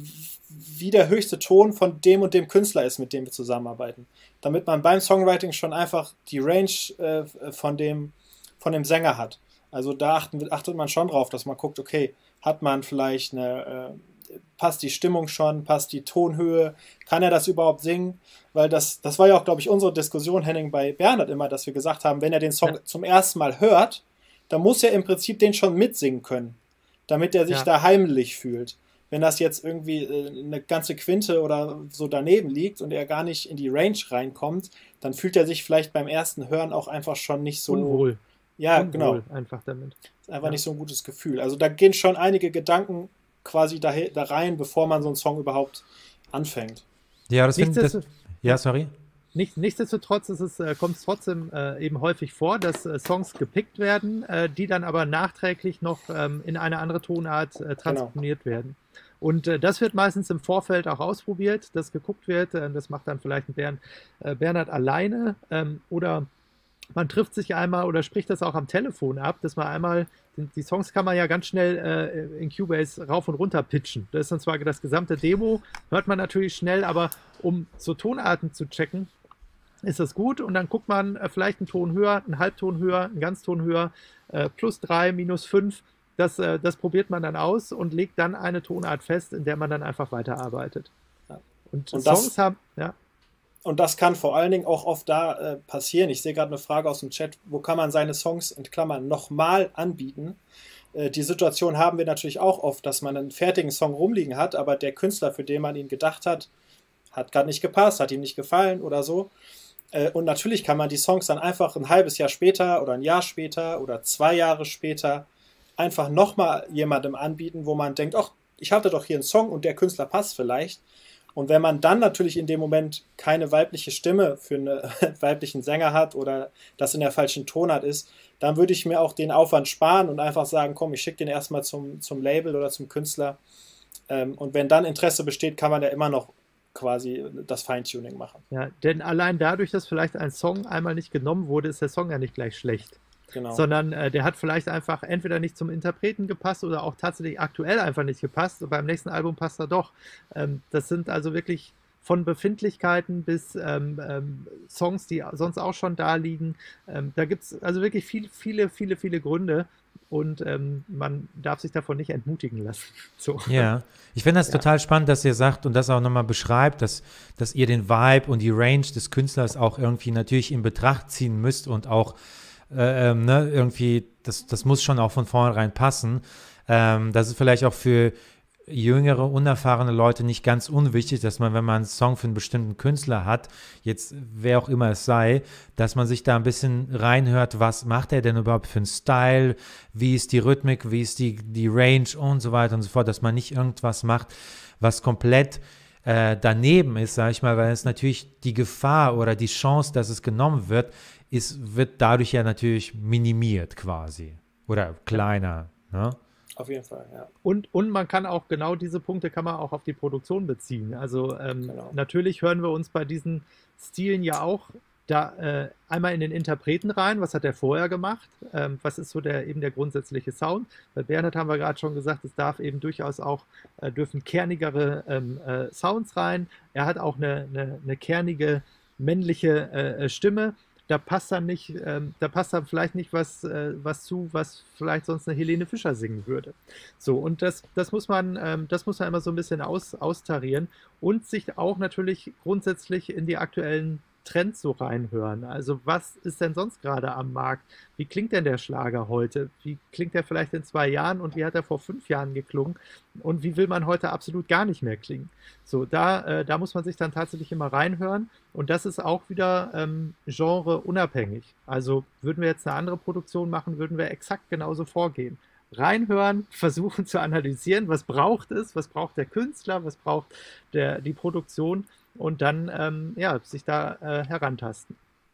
wie der höchste Ton von dem und dem Künstler ist, mit dem wir zusammenarbeiten. Damit man beim Songwriting schon einfach die Range äh, von, dem, von dem Sänger hat. Also da achten, achtet man schon drauf, dass man guckt, okay, hat man vielleicht eine, äh, passt die Stimmung schon, passt die Tonhöhe, kann er das überhaupt singen? Weil das, das war ja auch, glaube ich, unsere Diskussion, Henning, bei Bernhard immer, dass wir gesagt haben, wenn er den Song ja. zum ersten Mal hört, dann muss er im Prinzip den schon mitsingen können, damit er sich ja. da heimlich fühlt. wenn das jetzt irgendwie äh, eine ganze Quinte oder so daneben liegt und er gar nicht in die Range reinkommt, dann fühlt er sich vielleicht beim ersten Hören auch einfach schon nicht so unwohl. Ja, unwohl genau. Einfach damit. Ist einfach Ja. nicht so ein gutes Gefühl. Also da gehen schon einige Gedanken quasi da, da rein, bevor man so einen Song überhaupt anfängt. Ja, das finde ich. Nichtsdestot- Ja, sorry. Nicht, nichtsdestotrotz ist es, äh, kommt es trotzdem äh, eben häufig vor, dass äh, Songs gepickt werden, äh, die dann aber nachträglich noch ähm, in eine andere Tonart äh, transponiert werden. Und äh, das wird meistens im Vorfeld auch ausprobiert, dass geguckt wird. Äh, das macht dann vielleicht ein Bern, äh, Bernhard alleine ähm, oder man trifft sich einmal oder spricht das auch am Telefon ab, dass man einmal, die, die Songs kann man ja ganz schnell äh, in Cubase rauf und runter pitchen. Das ist dann zwar das gesamte Demo, hört man natürlich schnell, aber um so Tonarten zu checken, ist das gut und dann guckt man äh, vielleicht einen Ton höher, einen Halbton höher, einen Ganzton höher, äh, plus drei, minus fünf. Das, äh, das probiert man dann aus und legt dann eine Tonart fest, in der man dann einfach weiterarbeitet. Ja. Und, Und Songs das- haben, ja, Und das kann vor allen Dingen auch oft da äh, passieren. Ich sehe gerade eine Frage aus dem Chat, wo kann man seine Songs in Klammern nochmal anbieten? Äh, die Situation haben wir natürlich auch oft, dass man einen fertigen Song rumliegen hat, aber der Künstler, für den man ihn gedacht hat, hat gerade nicht gepasst, hat ihm nicht gefallen oder so. Äh, und natürlich kann man die Songs dann einfach ein halbes Jahr später oder ein Jahr später oder zwei Jahre später einfach nochmal jemandem anbieten, wo man denkt, ach, ich hatte doch hier einen Song und der Künstler passt vielleicht. Und wenn man dann natürlich in dem Moment keine weibliche Stimme für einen weiblichen Sänger hat oder das in der falschen Tonart ist, dann würde ich mir auch den Aufwand sparen und einfach sagen, komm, ich schicke den erstmal zum, zum Label oder zum Künstler. Ähm, und wenn dann Interesse besteht, kann man ja immer noch quasi das Feintuning machen. ja, denn allein dadurch, dass vielleicht ein Song einmal nicht genommen wurde, ist der Song ja nicht gleich schlecht. Genau. Sondern äh, der hat vielleicht einfach entweder nicht zum Interpreten gepasst oder auch tatsächlich aktuell einfach nicht gepasst und beim nächsten Album passt er doch. Ähm, das sind also wirklich von Befindlichkeiten bis ähm, ähm, Songs, die sonst auch schon da liegen. Ähm, da gibt es also wirklich viel, viele, viele, viele Gründe und ähm, man darf sich davon nicht entmutigen lassen. So. Ja, ich finde das Ja. total spannend, dass ihr sagt und das auch nochmal beschreibt, dass, dass ihr den Vibe und die Range des Künstlers auch irgendwie natürlich in Betracht ziehen müsst und auch äh, ähm, ne, irgendwie, das, das muss schon auch von vornherein passen. Ähm, das ist vielleicht auch für jüngere, unerfahrene Leute nicht ganz unwichtig, dass man, wenn man einen Song für einen bestimmten Künstler hat, jetzt wer auch immer es sei, dass man sich da ein bisschen reinhört, was macht er denn überhaupt für einen Style, wie ist die Rhythmik, wie ist die, die Range und so weiter und so fort, dass man nicht irgendwas macht, was komplett äh, daneben ist, sage ich mal, weil es natürlich die Gefahr oder die Chance, dass es genommen wird, ist, wird dadurch ja natürlich minimiert quasi oder kleiner, ne? Auf jeden Fall, ja. Und, und man kann auch genau diese Punkte kann man auch auf die Produktion beziehen. Also ähm, Genau. natürlich hören wir uns bei diesen Stilen ja auch da äh, einmal in den Interpreten rein, was hat er vorher gemacht, ähm, was ist so der eben der grundsätzliche Sound. Bei Bernhard haben wir gerade schon gesagt, es darf eben durchaus auch, äh, dürfen kernigere ähm, äh, Sounds rein. Er hat auch eine, eine, eine kernige männliche äh, Stimme. Da passt dann nicht, ähm, da passt dann vielleicht nicht was, äh, was zu, was vielleicht sonst eine Helene Fischer singen würde. So, und das, das muss man, ähm, das muss man immer so ein bisschen aus, austarieren und sich auch natürlich grundsätzlich in die aktuellen Trends so reinhören. Also was ist denn sonst gerade am Markt? Wie klingt denn der Schlager heute? Wie klingt er vielleicht in zwei Jahren und wie hat er vor fünf Jahren geklungen? Und wie will man heute absolut gar nicht mehr klingen? So, da, äh, da muss man sich dann tatsächlich immer reinhören und das ist auch wieder ähm, genreunabhängig. Also würden wir jetzt eine andere Produktion machen, würden wir exakt genauso vorgehen. Reinhören, versuchen zu analysieren, was braucht es, was braucht der Künstler, was braucht der, die Produktion und dann ähm, ja, sich da äh, herantasten.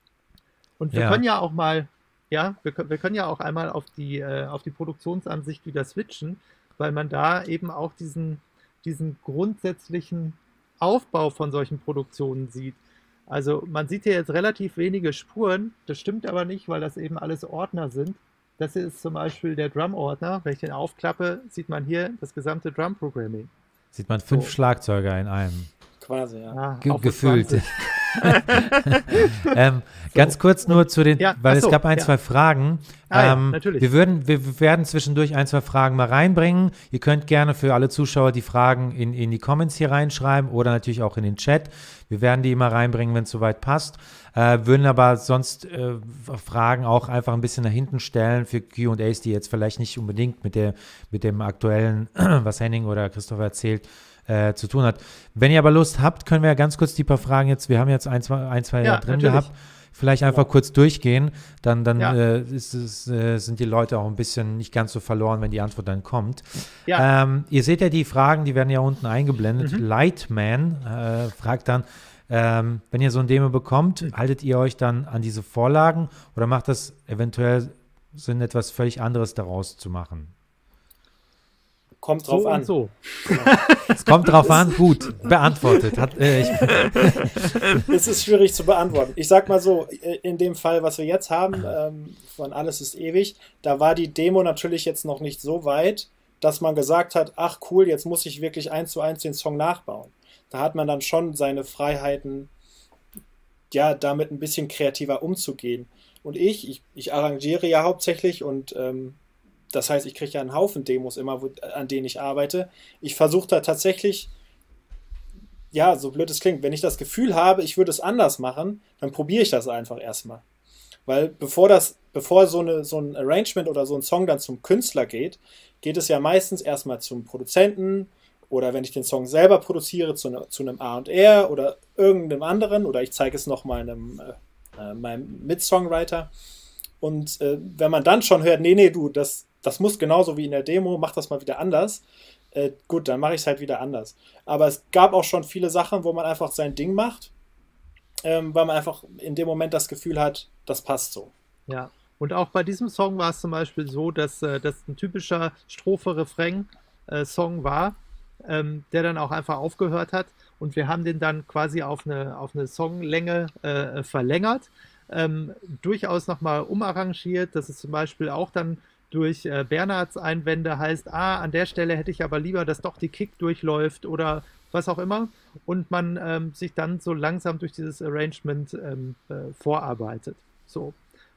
Und wir Ja. können ja auch mal, ja, wir, können- wir können ja auch einmal auf die, äh, auf die Produktionsansicht wieder switchen, weil man da eben auch diesen, diesen grundsätzlichen Aufbau von solchen Produktionen sieht. Also man sieht hier jetzt relativ wenige Spuren, das stimmt aber nicht, weil das eben alles Ordner sind. Das hier ist zum Beispiel der Drum-Ordner. Wenn ich den aufklappe, sieht man hier das gesamte Drum-Programming. Sieht man fünf So. Schlagzeuger in einem. Quasi, ja. Ja, Ge auch mit gefühlt. zwanzig. ähm, so. Ganz kurz nur zu den, ja, weil so, es gab ein, ja. zwei Fragen. Ah, ähm, ja, natürlich. Wir, würden, wir werden zwischendurch ein, zwei Fragen mal reinbringen. Ihr könnt gerne für alle Zuschauer die Fragen in, in die Comments hier reinschreiben oder natürlich auch in den Chat. Wir werden die immer reinbringen, wenn es soweit passt. Äh, würden aber sonst äh, Fragen auch einfach ein bisschen nach hinten stellen für Q und A's, die jetzt vielleicht nicht unbedingt mit, der, mit dem aktuellen, was Henning oder Christopher erzählt, Äh, zu tun hat. Wenn ihr aber Lust habt, können wir ja ganz kurz die paar Fragen jetzt, wir haben jetzt ein, zwei, ein, zwei ja, drin natürlich. gehabt, vielleicht einfach ja. kurz durchgehen, dann, dann ja. äh, ist es, äh, sind die Leute auch ein bisschen nicht ganz so verloren, wenn die Antwort dann kommt. Ja. Ähm, ihr seht ja die Fragen, die werden ja unten eingeblendet. Mhm. Lightman äh, fragt dann, ähm, wenn ihr so ein Demo bekommt, haltet ihr euch dann an diese Vorlagen oder macht das eventuell Sinn, etwas völlig anderes daraus zu machen? Kommt drauf so an. Und so. Es kommt drauf an, gut, beantwortet. Hat, äh, ich es ist schwierig zu beantworten. Ich sag mal so, in dem Fall, was wir jetzt haben, ähm, von Alles ist ewig, da war die Demo natürlich jetzt noch nicht so weit, dass man gesagt hat, ach cool, jetzt muss ich wirklich eins zu eins den Song nachbauen. Da hat man dann schon seine Freiheiten, ja, damit ein bisschen kreativer umzugehen. Und ich, ich, ich arrangiere ja hauptsächlich und ähm, das heißt, ich kriege ja einen Haufen Demos immer, wo, an denen ich arbeite. Ich versuche da tatsächlich, ja, so blöd es klingt, wenn ich das Gefühl habe, ich würde es anders machen, dann probiere ich das einfach erstmal. Weil bevor das, bevor so, eine, so ein Arrangement oder so ein Song dann zum Künstler geht, geht es ja meistens erstmal zum Produzenten oder wenn ich den Song selber produziere, zu, ne, zu einem A und R oder irgendeinem anderen oder ich zeige es noch mal einem, äh, meinem Mitsongwriter. Und äh, wenn man dann schon hört, nee, nee, du, das, das muss genauso wie in der Demo, mach das mal wieder anders, äh, gut, dann mache ich es halt wieder anders. Aber es gab auch schon viele Sachen, wo man einfach sein Ding macht, ähm, weil man einfach in dem Moment das Gefühl hat, das passt so. Ja, und auch bei diesem Song war es zum Beispiel so, dass äh, das ein typischer Strophe-Refrain-Song war, ähm, der dann auch einfach aufgehört hat und wir haben den dann quasi auf eine, auf eine Songlänge äh, verlängert. Ähm, durchaus nochmal umarrangiert, dass es zum Beispiel auch dann durch äh, Bernhards Einwände heißt, ah, an der Stelle hätte ich aber lieber, dass doch die Kick durchläuft oder was auch immer und man ähm, sich dann so langsam durch dieses Arrangement ähm, äh, vorarbeitet. So.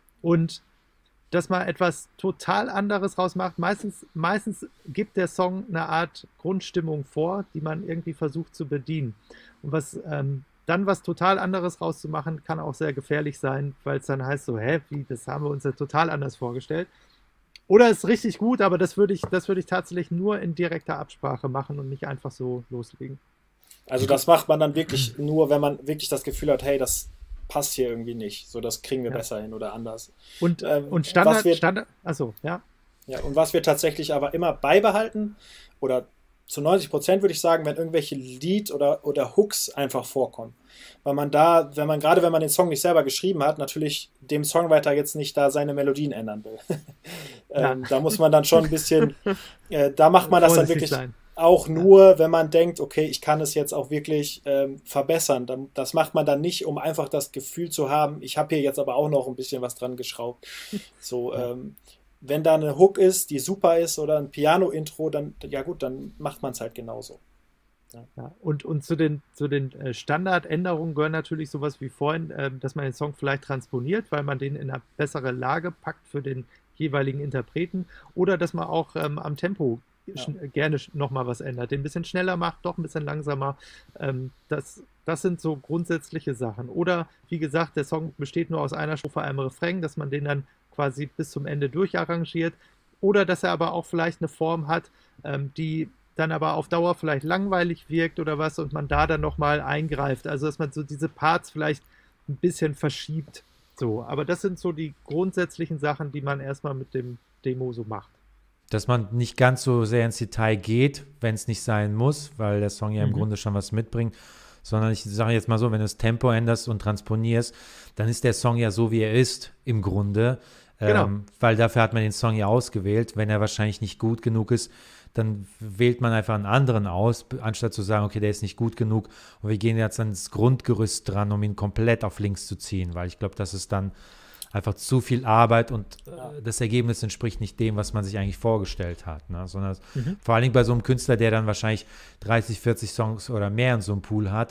Und dass man etwas total anderes rausmacht, meistens, meistens gibt der Song eine Art Grundstimmung vor, die man irgendwie versucht zu bedienen. Und was ähm, dann was total anderes rauszumachen, kann auch sehr gefährlich sein, weil es dann heißt so, hä, wie, das haben wir uns ja total anders vorgestellt. Oder ist richtig gut, aber das würde ich, das würde ich tatsächlich nur in direkter Absprache machen und nicht einfach so loslegen. Also das macht man dann wirklich nur, wenn man wirklich das Gefühl hat, hey, das passt hier irgendwie nicht. So, das kriegen wir ja. besser hin oder anders. Und, ähm, und Standard, wir, Standard, achso, ja. Ja, und was wir tatsächlich aber immer beibehalten oder zu neunzig Prozent würde ich sagen, wenn irgendwelche Lied- oder, oder Hooks einfach vorkommen. Weil man da, wenn man, gerade wenn man den Song nicht selber geschrieben hat, natürlich dem Songwriter jetzt nicht da seine Melodien ändern will. ähm, ja. Da muss man dann schon ein bisschen, äh, da macht man das dann wirklich sein. Auch nur, ja. wenn man denkt, okay, ich kann es jetzt auch wirklich ähm, verbessern. Dann, das macht man dann nicht, um einfach das Gefühl zu haben, ich habe hier jetzt aber auch noch ein bisschen was dran geschraubt. So, ja. ähm, wenn da eine Hook ist, die super ist oder ein Piano-Intro, dann, ja gut, dann macht man es halt genauso. Ja. Ja, und, und zu den, zu den äh, Standardänderungen gehören natürlich sowas wie vorhin, äh, dass man den Song vielleicht transponiert, weil man den in eine bessere Lage packt für den jeweiligen Interpreten oder dass man auch ähm, am Tempo ja. gerne nochmal was ändert, den ein bisschen schneller macht, doch ein bisschen langsamer. Ähm, das, das sind so grundsätzliche Sachen. Oder wie gesagt, der Song besteht nur aus einer Strophe, einem Refrain, dass man den dann quasi bis zum Ende durcharrangiert oder dass er aber auch vielleicht eine Form hat, ähm, die dann aber auf Dauer vielleicht langweilig wirkt oder was und man da dann nochmal eingreift. Also dass man so diese Parts vielleicht ein bisschen verschiebt. So, aber das sind so die grundsätzlichen Sachen, die man erstmal mit dem Demo so macht. Dass man nicht ganz so sehr ins Detail geht, wenn es nicht sein muss, weil der Song ja im Mhm. Grunde schon was mitbringt, sondern ich sage jetzt mal so, wenn du das Tempo änderst und transponierst, dann ist der Song ja so, wie er ist, im Grunde. Genau. Ähm, weil dafür hat man den Song ja ausgewählt. Wenn er wahrscheinlich nicht gut genug ist, dann wählt man einfach einen anderen aus, anstatt zu sagen, okay, der ist nicht gut genug und wir gehen jetzt ans Grundgerüst dran, um ihn komplett auf links zu ziehen, weil ich glaube, das ist dann einfach zu viel Arbeit und äh, das Ergebnis entspricht nicht dem, was man sich eigentlich vorgestellt hat, ne? Sondern Mhm. vor allen Dingen bei so einem Künstler, der dann wahrscheinlich dreißig, vierzig Songs oder mehr in so einem Pool hat,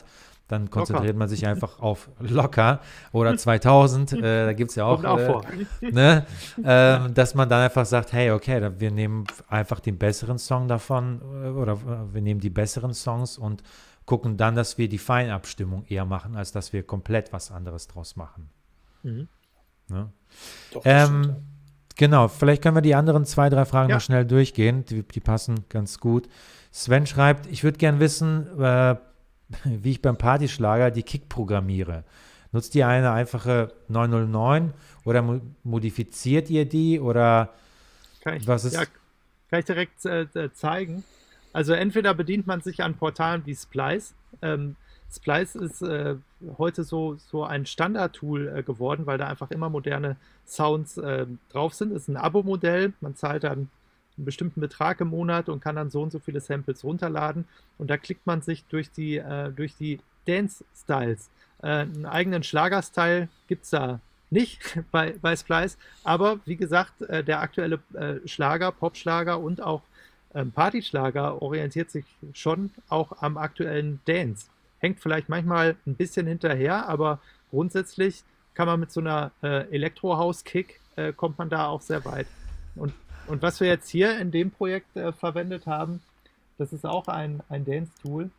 Dann konzentriert locker. man sich einfach auf locker oder zweitausend, äh, da gibt es ja auch, auch äh, vor. Ne, äh, dass man dann einfach sagt, hey, okay, da, wir nehmen einfach den besseren Song davon äh, oder äh, wir nehmen die besseren Songs und gucken dann, dass wir die Feinabstimmung eher machen, als dass wir komplett was anderes draus machen. Mhm. Ne? Doch, ähm, stimmt, ja. Genau, vielleicht können wir die anderen zwei, drei Fragen ja. mal schnell durchgehen, die, die passen ganz gut. Sven schreibt, ich würde gern wissen, äh, wie ich beim Partyschlager die Kick programmiere. Nutzt ihr eine einfache neun null neun oder mo- modifiziert ihr die oder kann ich, was ist? Ja, kann ich direkt äh, zeigen. Also entweder bedient man sich an Portalen wie Splice. Ähm, Splice ist äh, heute so, so ein Standard-Tool äh, geworden, weil da einfach immer moderne Sounds äh, drauf sind. Es ist ein Abo-Modell. Man zahlt dann einen bestimmten Betrag im Monat und kann dann so und so viele Samples runterladen. Und da klickt man sich durch die, äh, durch die Dance-Styles. Äh, einen eigenen Schlager-Style gibt es da nicht bei, bei Splice. Aber wie gesagt, äh, der aktuelle äh, Schlager, Popschlager und auch ähm, Partyschlager orientiert sich schon auch am aktuellen Dance. Hängt vielleicht manchmal ein bisschen hinterher, aber grundsätzlich kann man mit so einer äh, Elektro-House-Kick äh, kommt man da auch sehr weit. Und Und was wir jetzt hier in dem Projekt äh, verwendet haben, das ist auch ein, ein Dance-Tool.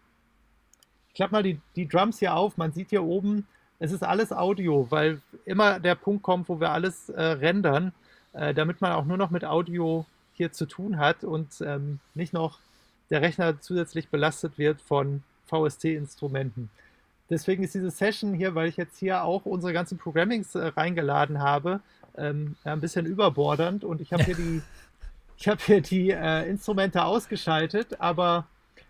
Ich klappe mal die, die Drums hier auf. Man sieht hier oben, es ist alles Audio, weil immer der Punkt kommt, wo wir alles äh, rendern, äh, damit man auch nur noch mit Audio hier zu tun hat und ähm, nicht noch der Rechner zusätzlich belastet wird von V S T-Instrumenten. Deswegen ist diese Session hier, weil ich jetzt hier auch unsere ganzen Programmings äh, reingeladen habe, ähm, ein bisschen überbordernd und ich habe hier die, ich habe hier die äh, Instrumente ausgeschaltet, aber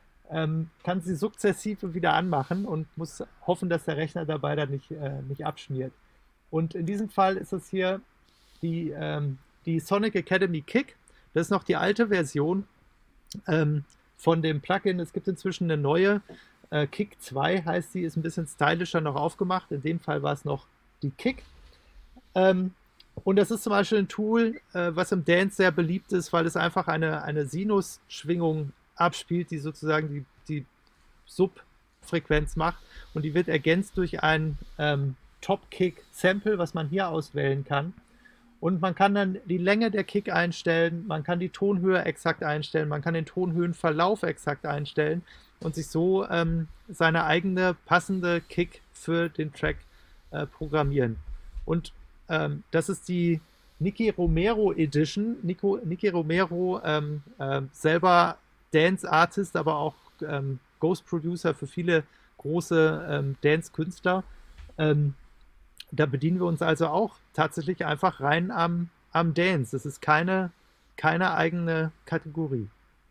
ähm, kann sie sukzessive wieder anmachen und muss hoffen, dass der Rechner dabei dann nicht, äh, nicht abschmiert. Und in diesem Fall ist es hier die, ähm, die Sonic Academy Kick. Das ist noch die alte Version ähm, von dem Plugin. Es gibt inzwischen eine neue. Äh, Kick zwei heißt sie, ist ein bisschen stylischer noch aufgemacht. In dem Fall war es noch die Kick. Ähm, und das ist zum Beispiel ein Tool, äh, was im Dance sehr beliebt ist, weil es einfach eine, eine Sinusschwingung abspielt, die sozusagen die, die Subfrequenz macht. Und die wird ergänzt durch ein ähm, Top-Kick-Sample, was man hier auswählen kann. Und man kann dann die Länge der Kick einstellen, man kann die Tonhöhe exakt einstellen, man kann den Tonhöhenverlauf exakt einstellen und sich so ähm, seine eigene passende Kick für den Track äh, programmieren. Und ähm, das ist die Nicky Romero Edition. Nico, Nicky Romero, ähm, äh, selber Dance Artist, aber auch ähm, Ghost Producer für viele große ähm, Dance-Künstler. Ähm, Da bedienen wir uns also auch tatsächlich einfach rein am, am Dance. Das ist keine, keine eigene Kategorie.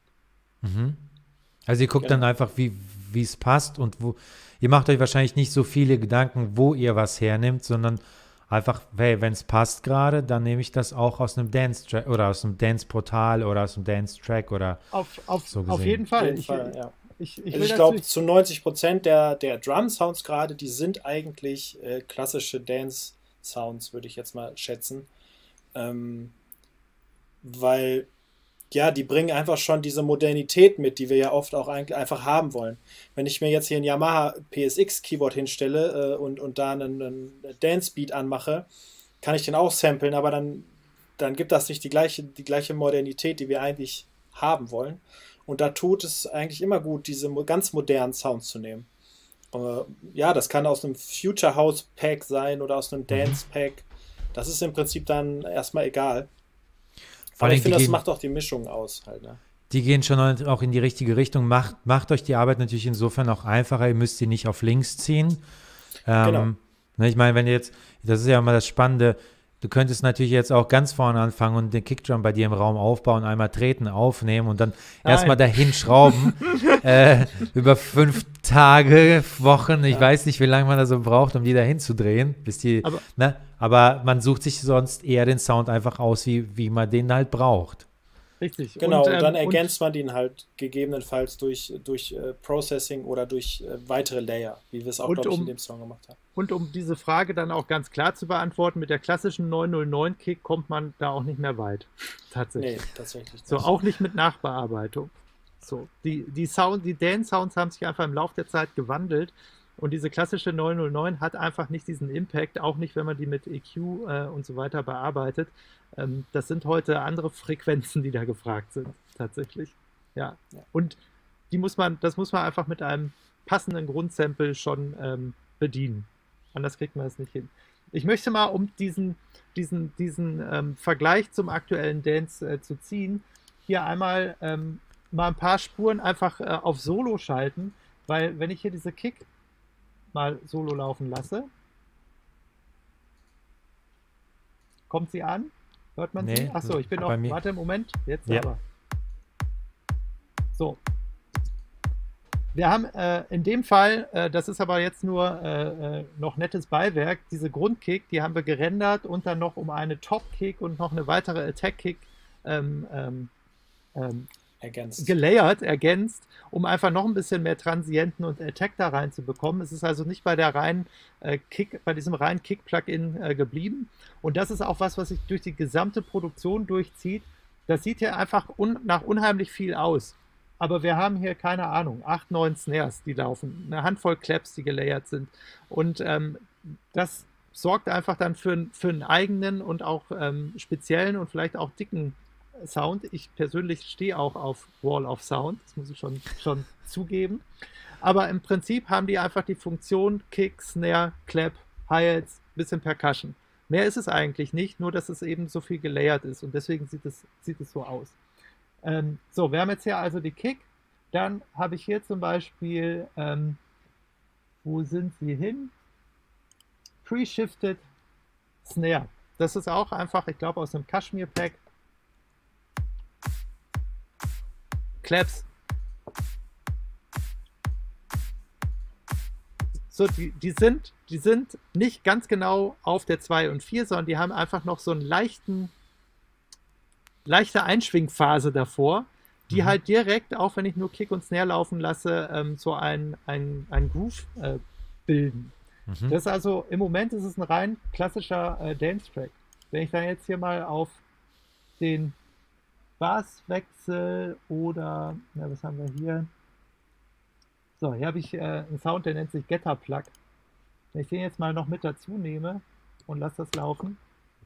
Mhm. Also ihr guckt Genau. dann einfach, wie es passt und wo, ihr macht euch wahrscheinlich nicht so viele Gedanken, wo ihr was hernimmt, sondern einfach, hey, wenn es passt gerade, dann nehme ich das auch aus einem Dance-Track oder aus einem Dance-Portal oder aus einem Dance-Track oder Auf, auf, so auf gesehen. jeden Fall. Auf jeden Ich, Fall, ja. ich, ich, Also will ich glaube, dazu- zu neunzig Prozent der, der Drum-Sounds gerade, die sind eigentlich äh, klassische Dance-Sounds, würde ich jetzt mal schätzen. Ähm, weil, ja, die bringen einfach schon diese Modernität mit, die wir ja oft auch eigentlich einfach haben wollen. Wenn ich mir jetzt hier ein Yamaha P S X Keyboard hinstelle äh, und, und da einen, einen Dance-Beat anmache, kann ich den auch samplen, aber dann, dann gibt das nicht die gleiche, die gleiche Modernität, die wir eigentlich haben wollen. Und da tut es eigentlich immer gut, diese mo- ganz modernen Sounds zu nehmen. Äh, ja, das kann aus einem Future House Pack sein oder aus einem Dance Pack. Das ist im Prinzip dann erstmal egal. Vor Aber allem, ich finde, die das gehen- macht auch die Mischung aus. Halt, ne? Die gehen schon auch in die richtige Richtung. Macht, macht euch die Arbeit natürlich insofern auch einfacher. Ihr müsst sie nicht auf links ziehen. Ähm, Genau. ne, ich meine, wenn ihr jetzt, das ist ja immer das Spannende, du könntest natürlich jetzt auch ganz vorne anfangen und den Kickdrum bei dir im Raum aufbauen, einmal treten, aufnehmen und dann erstmal dahin schrauben. äh, über fünf Tage, Wochen, ich Ja. weiß nicht, wie lange man da so braucht, um die dahin zu drehen, bis die, Aber- ne? Aber man sucht sich sonst eher den Sound einfach aus, wie, wie man den halt braucht. Richtig. Genau, und, ähm, dann ergänzt man den halt gegebenenfalls durch, durch äh, Processing oder durch äh, weitere Layer, wie wir es auch, Und glaube ich, um- in dem Song gemacht haben. Und um diese Frage dann auch ganz klar zu beantworten, mit der klassischen neun null neun Kick kommt man da auch nicht mehr weit. Tatsächlich. Nee, tatsächlich. So, nicht. auch nicht mit Nachbearbeitung. So, die, die Sound, die Dance-Sounds haben sich einfach im Laufe der Zeit gewandelt Und diese klassische neun null neun hat einfach nicht diesen Impact, auch nicht, wenn man die mit E Q äh, und so weiter bearbeitet. Ähm, das sind heute andere Frequenzen, die da gefragt sind, tatsächlich. Ja. Ja. Und die muss man, das muss man einfach mit einem passenden Grundsample schon ähm, bedienen. Anders kriegt man das nicht hin. Ich möchte mal, um diesen, diesen, diesen ähm, Vergleich zum aktuellen Dance äh, zu ziehen, hier einmal ähm, mal ein paar Spuren einfach äh, auf Solo schalten, weil wenn ich hier diese Kick mal Solo laufen lasse, kommt sie an? Hört man Nee, sie? Achso, ich bin bei noch, mir. warte, Moment, jetzt Ja. aber. So. Wir haben äh, in dem Fall, äh, das ist aber jetzt nur äh, äh, noch nettes Beiwerk, diese Grundkick, die haben wir gerendert und dann noch um eine Top-Kick und noch eine weitere Attack-Kick ähm, ähm, ähm, Ergänzt. gelayert, ergänzt, um einfach noch ein bisschen mehr Transienten und Attack da reinzubekommen. Es ist also nicht bei der reinen äh, Kick, bei diesem reinen Kick-Plugin äh, geblieben. Und das ist auch was, was sich durch die gesamte Produktion durchzieht. Das sieht hier einfach un nach unheimlich viel aus. Aber wir haben hier, keine Ahnung, acht, neun Snares, die laufen, eine Handvoll Claps, die gelayert sind. Und ähm, das sorgt einfach dann für, für einen eigenen und auch ähm, speziellen und vielleicht auch dicken Sound. Ich persönlich stehe auch auf Wall of Sound, das muss ich schon, schon zugeben. Aber im Prinzip haben die einfach die Funktion Kick, Snare, Clap, Hi-Hats, bisschen Percussion. Mehr ist es eigentlich nicht, nur dass es eben so viel gelayert ist und deswegen sieht es, sieht es so aus. Ähm, so, wir haben jetzt hier also die Kick. Dann habe ich hier zum Beispiel, ähm, wo sind sie hin? Pre-Shifted Snare. Das ist auch einfach, ich glaube, aus einem Kashmir-Pack. Claps. So, die, die, sind, die sind nicht ganz genau auf der zwei und vier, sondern die haben einfach noch so einen leichten leichte Einschwingphase davor, die mhm. halt direkt, auch wenn ich nur Kick und Snare laufen lasse, ähm, so ein, ein, ein Groove äh, bilden. Mhm. Das ist also, im Moment ist es ein rein klassischer äh, Dance-Track. Wenn ich dann jetzt hier mal auf den Bass wechsel oder, na, was haben wir hier? So, hier habe ich äh, einen Sound, der nennt sich Getter Plug. Wenn ich den jetzt mal noch mit dazu nehme und lasse das laufen,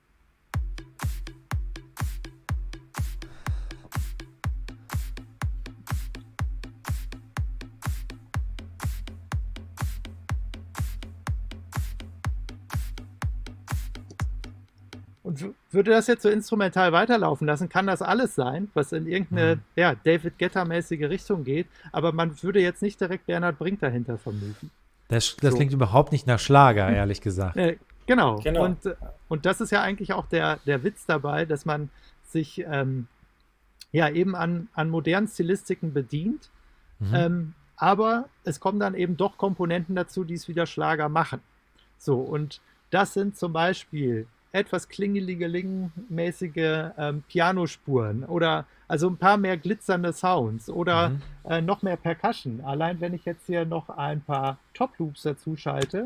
und würde das jetzt so instrumental weiterlaufen lassen, kann das alles sein, was in irgendeine mhm. ja, David Guetta-mäßige Richtung geht, aber man würde jetzt nicht direkt Bernhard Brink dahinter vermuten. Das, das so. klingt überhaupt nicht nach Schlager, ehrlich gesagt. Äh, genau. genau. Und, und das ist ja eigentlich auch der, der Witz dabei, dass man sich ähm, ja eben an, an modernen Stilistiken bedient, mhm. ähm, aber es kommen dann eben doch Komponenten dazu, die es wieder Schlager machen. So, und das sind zum Beispiel etwas klingelingeling-mäßige ähm, Pianospuren oder also ein paar mehr glitzernde Sounds oder mhm. äh, noch mehr Percussion. Allein wenn ich jetzt hier noch ein paar Top-Loops dazu schalte.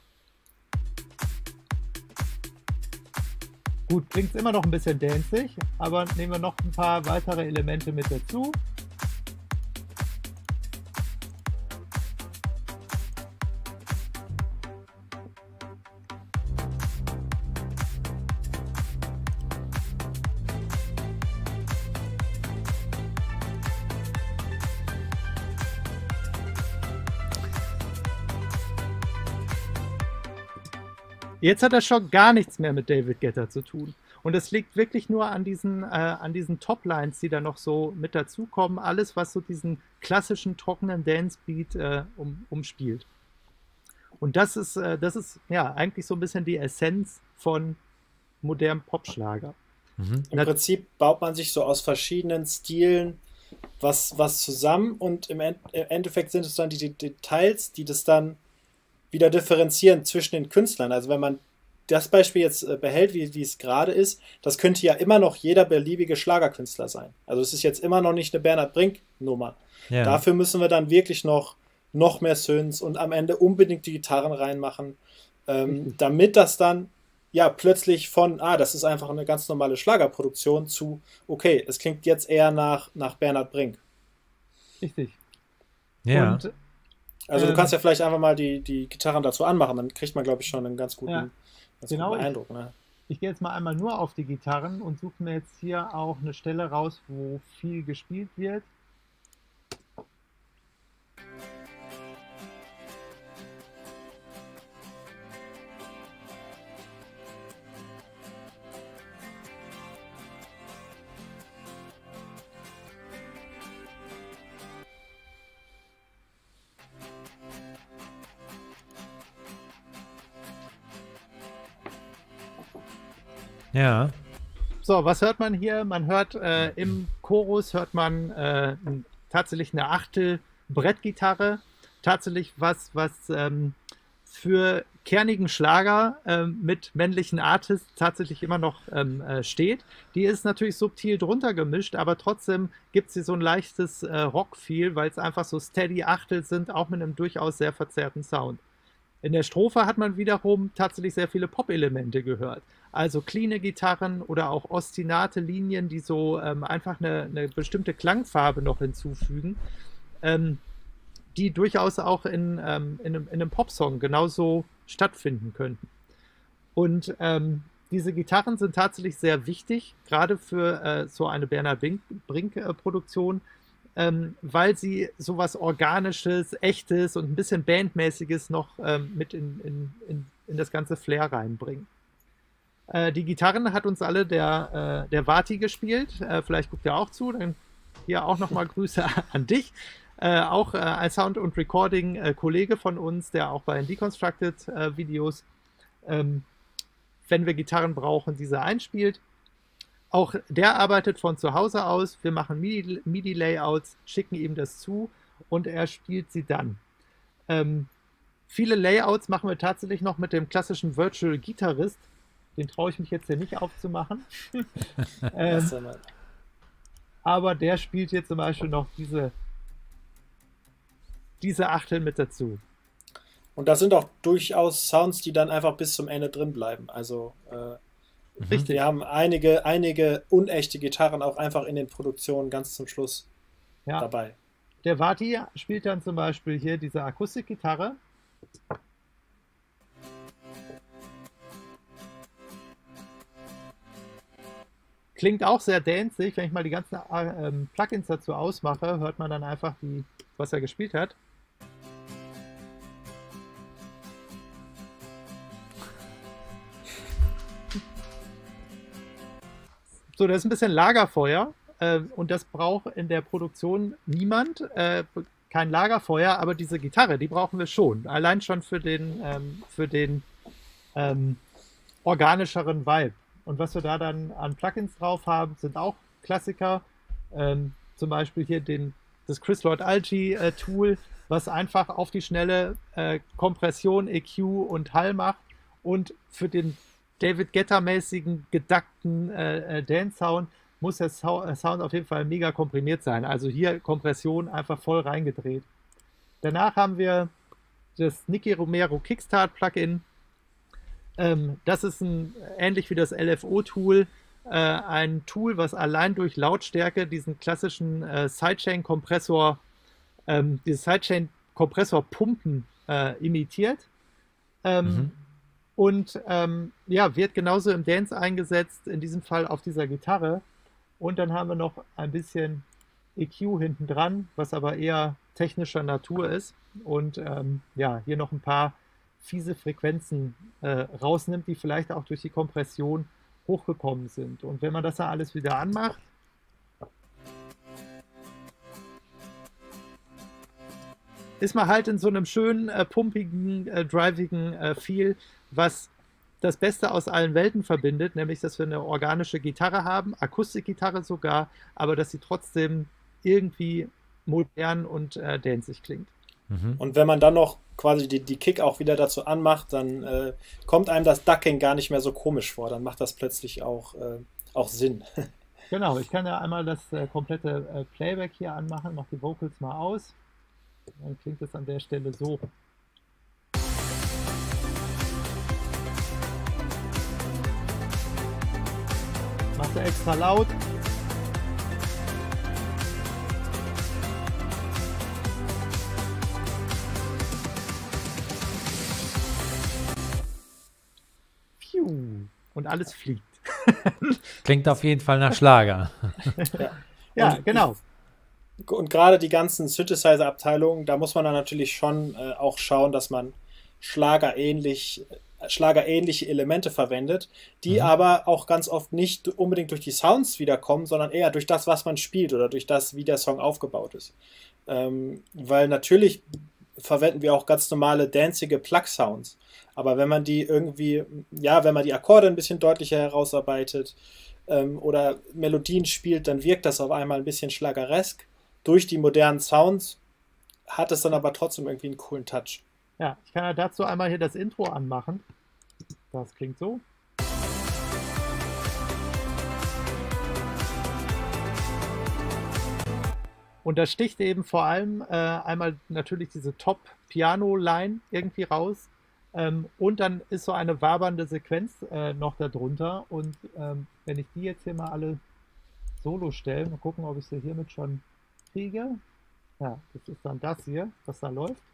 Gut, klingt immer noch ein bisschen danzig, aber nehmen wir noch ein paar weitere Elemente mit dazu. Jetzt hat er schon gar nichts mehr mit David Guetta zu tun. Und es liegt wirklich nur an diesen, äh, an diesen Top-Lines, die da noch so mit dazukommen. Alles, was so diesen klassischen, trockenen Dance-Beat äh, um, umspielt. Und das ist, äh, das ist ja eigentlich so ein bisschen die Essenz von modernem Popschlager. Mhm. Im Prinzip baut man sich so aus verschiedenen Stilen was, was zusammen und im, End, im Endeffekt sind es dann die, die Details, die das dann wieder differenzieren zwischen den Künstlern. Also wenn man das Beispiel jetzt äh, behält, wie, wie es gerade ist, das könnte ja immer noch jeder beliebige Schlagerkünstler sein. Also es ist jetzt immer noch nicht eine Bernhard Brink-Nummer. Ja. Dafür müssen wir dann wirklich noch, noch mehr Synths und am Ende unbedingt die Gitarren reinmachen, ähm, mhm. damit das dann ja plötzlich von, ah, das ist einfach eine ganz normale Schlagerproduktion zu, okay, es klingt jetzt eher nach, nach Bernhard Brink. Richtig. Ja. Und Also du Ähm, kannst ja vielleicht einfach mal die, die Gitarren dazu anmachen, dann kriegt man, glaube ich, schon einen ganz guten, Ja, ganz genau. guten Ich, Eindruck. Ne? ich gehe jetzt mal einmal nur auf die Gitarren und suche mir jetzt hier auch eine Stelle raus, wo viel gespielt wird. Ja. So, was hört man hier? Man hört äh, im Chorus hört man äh, n- tatsächlich eine Achtel Brettgitarre. Tatsächlich was, was ähm, für kernigen Schlager ähm, mit männlichen Artists tatsächlich immer noch ähm, äh, steht. Die ist natürlich subtil drunter gemischt, aber trotzdem gibt sie so ein leichtes äh, Rock-Feel, weil es einfach so steady Achtel sind, auch mit einem durchaus sehr verzerrten Sound. In der Strophe hat man wiederum tatsächlich sehr viele Pop-Elemente gehört. Also cleane Gitarren oder auch ostinate Linien, die so ähm, einfach eine, eine bestimmte Klangfarbe noch hinzufügen, ähm, die durchaus auch in, ähm, in, einem, in einem Popsong genauso stattfinden könnten. Und ähm, diese Gitarren sind tatsächlich sehr wichtig, gerade für äh, so eine Bernhard Brink-Produktion, ähm, weil sie sowas Organisches, Echtes und ein bisschen Bandmäßiges noch ähm, mit in, in, in, in das ganze Flair reinbringen. Äh, die Gitarren hat uns alle der, äh, der Vati gespielt. Äh, vielleicht guckt ihr auch zu. Dann hier auch nochmal Grüße an dich. Äh, auch äh, ein Sound- und Recording-Kollege von uns, der auch bei den Deconstructed-Videos, ähm, wenn wir Gitarren brauchen, diese einspielt. Auch der arbeitet von zu Hause aus. Wir machen MIDI- MIDI-Layouts, schicken ihm das zu und er spielt sie dann. Ähm, viele Layouts machen wir tatsächlich noch mit dem klassischen Virtual Gitarrist. Den traue ich mich jetzt hier nicht aufzumachen. ähm, Lass mal. aber der spielt hier zum Beispiel noch diese, diese Achtel mit dazu. Und das sind auch durchaus Sounds, die dann einfach bis zum Ende drin bleiben. Also äh, Richtig. wir haben einige, einige unechte Gitarren auch einfach in den Produktionen ganz zum Schluss Ja. dabei. Der Vati spielt dann zum Beispiel hier diese Akustikgitarre. Klingt auch sehr danzig. Wenn ich mal die ganzen äh, ähm, Plugins dazu ausmache, hört man dann einfach, die, was er gespielt hat. So, das ist ein bisschen Lagerfeuer äh, und das braucht in der Produktion niemand. Äh, kein Lagerfeuer, aber diese Gitarre, die brauchen wir schon. Allein schon für den, ähm, für den ähm, organischeren Vibe. Und was wir da dann an Plugins drauf haben, sind auch Klassiker. Ähm, zum Beispiel hier den, das Chris Lord Alge äh, Tool, was einfach auf die schnelle äh, Kompression, E Q und Hall macht und für den David Guetta-mäßigen gedackten äh, äh, Dance-Sound muss der Sau- äh, Sound auf jeden Fall mega komprimiert sein. Also hier Kompression einfach voll reingedreht. Danach haben wir das Nicky Romero Kickstart Plugin. Ähm, das ist ein, ähnlich wie das L F O-Tool, äh, ein Tool, was allein durch Lautstärke diesen klassischen äh, Sidechain-Kompressor, ähm, dieses Sidechain-Kompressor-Pumpen äh, imitiert. Ähm, Mhm. Und ähm, ja, wird genauso im Dance eingesetzt, in diesem Fall auf dieser Gitarre. Und dann haben wir noch ein bisschen E Q hinten dran, was aber eher technischer Natur ist. Und ähm, ja, hier noch ein paar fiese Frequenzen äh, rausnimmt, die vielleicht auch durch die Kompression hochgekommen sind. Und wenn man das dann alles wieder anmacht, ist man halt in so einem schönen, äh, pumpigen, äh, drivigen äh, Feel, was das Beste aus allen Welten verbindet, nämlich, dass wir eine organische Gitarre haben, Akustikgitarre sogar, aber dass sie trotzdem irgendwie modern und äh, danzig klingt. Mhm. Und wenn man dann noch quasi die, die Kick auch wieder dazu anmacht, dann äh, kommt einem das Ducking gar nicht mehr so komisch vor. Dann macht das plötzlich auch, äh, auch Sinn. Genau, ich kann ja einmal das äh, komplette äh, Playback hier anmachen, mach die Vocals mal aus. Dann klingt es an der Stelle so. Macht er extra laut. und alles fliegt. Klingt auf jeden Fall nach Schlager. Ja, Ja, und, genau. und gerade die ganzen Synthesizer-Abteilungen, da muss man dann natürlich schon äh, auch schauen, dass man schlagerähnlich, schlagerähnliche Elemente verwendet, die Mhm. aber auch ganz oft nicht unbedingt durch die Sounds wiederkommen, sondern eher durch das, was man spielt oder durch das, wie der Song aufgebaut ist. Ähm, weil natürlich verwenden wir auch ganz normale danzige Plug-Sounds. Aber wenn man die irgendwie, ja, wenn man die Akkorde ein bisschen deutlicher herausarbeitet ähm, oder Melodien spielt, dann wirkt das auf einmal ein bisschen schlageresk. Durch die modernen Sounds hat es dann aber trotzdem irgendwie einen coolen Touch. Ja, ich kann ja dazu einmal hier das Intro anmachen. Das klingt so. Und da sticht eben vor allem äh, einmal natürlich diese Top-Piano-Line irgendwie raus. Ähm, und dann ist so eine wabernde Sequenz äh, noch darunter. Und ähm, wenn ich die jetzt hier mal alle solo stelle, mal gucken, ob ich sie hiermit schon kriege. Ja, das ist dann das hier, was da läuft.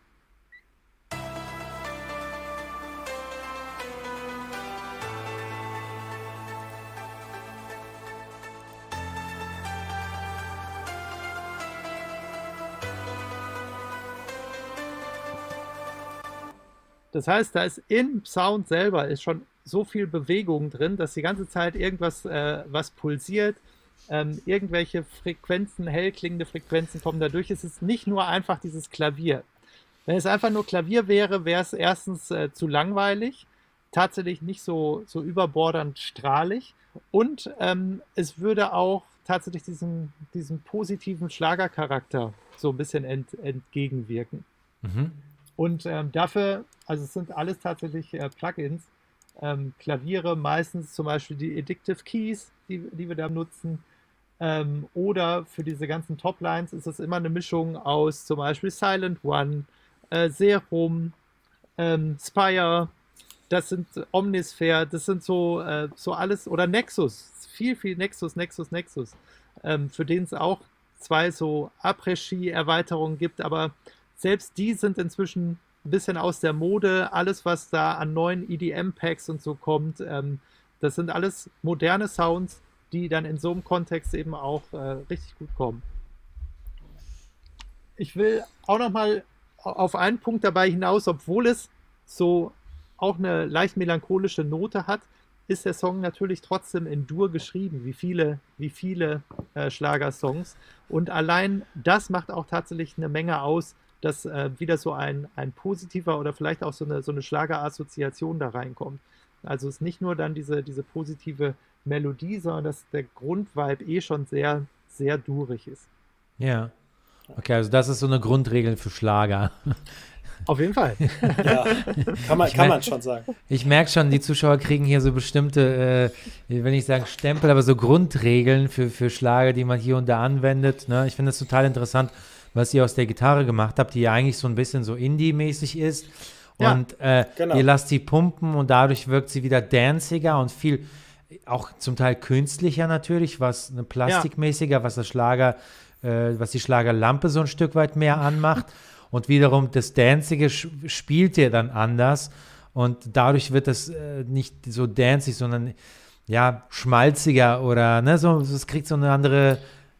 Das heißt, da ist im Sound selber ist schon so viel Bewegung drin, dass die ganze Zeit irgendwas äh, was pulsiert, ähm, irgendwelche Frequenzen, hell klingende Frequenzen kommen dadurch. Es ist nicht nur einfach dieses Klavier. Wenn es einfach nur Klavier wäre, wäre es erstens äh, zu langweilig, tatsächlich nicht so, so überbordernd strahlig und ähm, es würde auch tatsächlich diesem, diesem positiven Schlagercharakter so ein bisschen ent, entgegenwirken. Mhm. Und ähm, dafür, also es sind alles tatsächlich äh, Plugins, ähm, Klaviere, meistens zum Beispiel die Addictive Keys, die, die wir da nutzen. Ähm, oder für diese ganzen Toplines ist es immer eine Mischung aus zum Beispiel Silent One, äh, Serum, ähm, Spire, das sind Omnisphere, das sind so, äh, so alles, oder Nexus, viel, viel Nexus, Nexus, Nexus, ähm, für den es auch zwei so Après-Ski-Erweiterungen gibt, aber selbst die sind inzwischen ein bisschen aus der Mode. Alles, was da an neuen E D M-Packs und so kommt, ähm, das sind alles moderne Sounds, die dann in so einem Kontext eben auch äh, richtig gut kommen. Ich will auch noch mal auf einen Punkt dabei hinaus, obwohl es so auch eine leicht melancholische Note hat, ist der Song natürlich trotzdem in Dur geschrieben, wie viele, wie viele äh, Schlagersongs. Und allein das macht auch tatsächlich eine Menge aus, dass äh, wieder so ein, ein positiver oder vielleicht auch so eine, so eine Schlagerassoziation da reinkommt. Also es ist nicht nur dann diese, diese positive Melodie, sondern dass der Grundvibe eh schon sehr, sehr durig ist. Ja. Okay, also das ist so eine Grundregel für Schlager. Auf jeden Fall. Ja, kann man, Ich kann mein- man schon sagen. Ich merke schon, die Zuschauer kriegen hier so bestimmte, äh, ich will nicht sagen Stempel, aber so Grundregeln für, für Schlager, die man hier und da anwendet. Ne? Ich finde es total interessant, was ihr aus der Gitarre gemacht habt, die ja eigentlich so ein bisschen so Indie-mäßig ist. Ja, Und äh, genau. ihr lasst sie pumpen und dadurch wirkt sie wieder danciger und viel, auch zum Teil künstlicher natürlich, was eine plastikmäßiger, was das Schlager, äh, was die Schlagerlampe so ein Stück weit mehr anmacht. Und wiederum das Dancige sch- spielt ihr dann anders und dadurch wird das äh, nicht so dancig, sondern ja, schmalziger oder ne, so, es kriegt so eine andere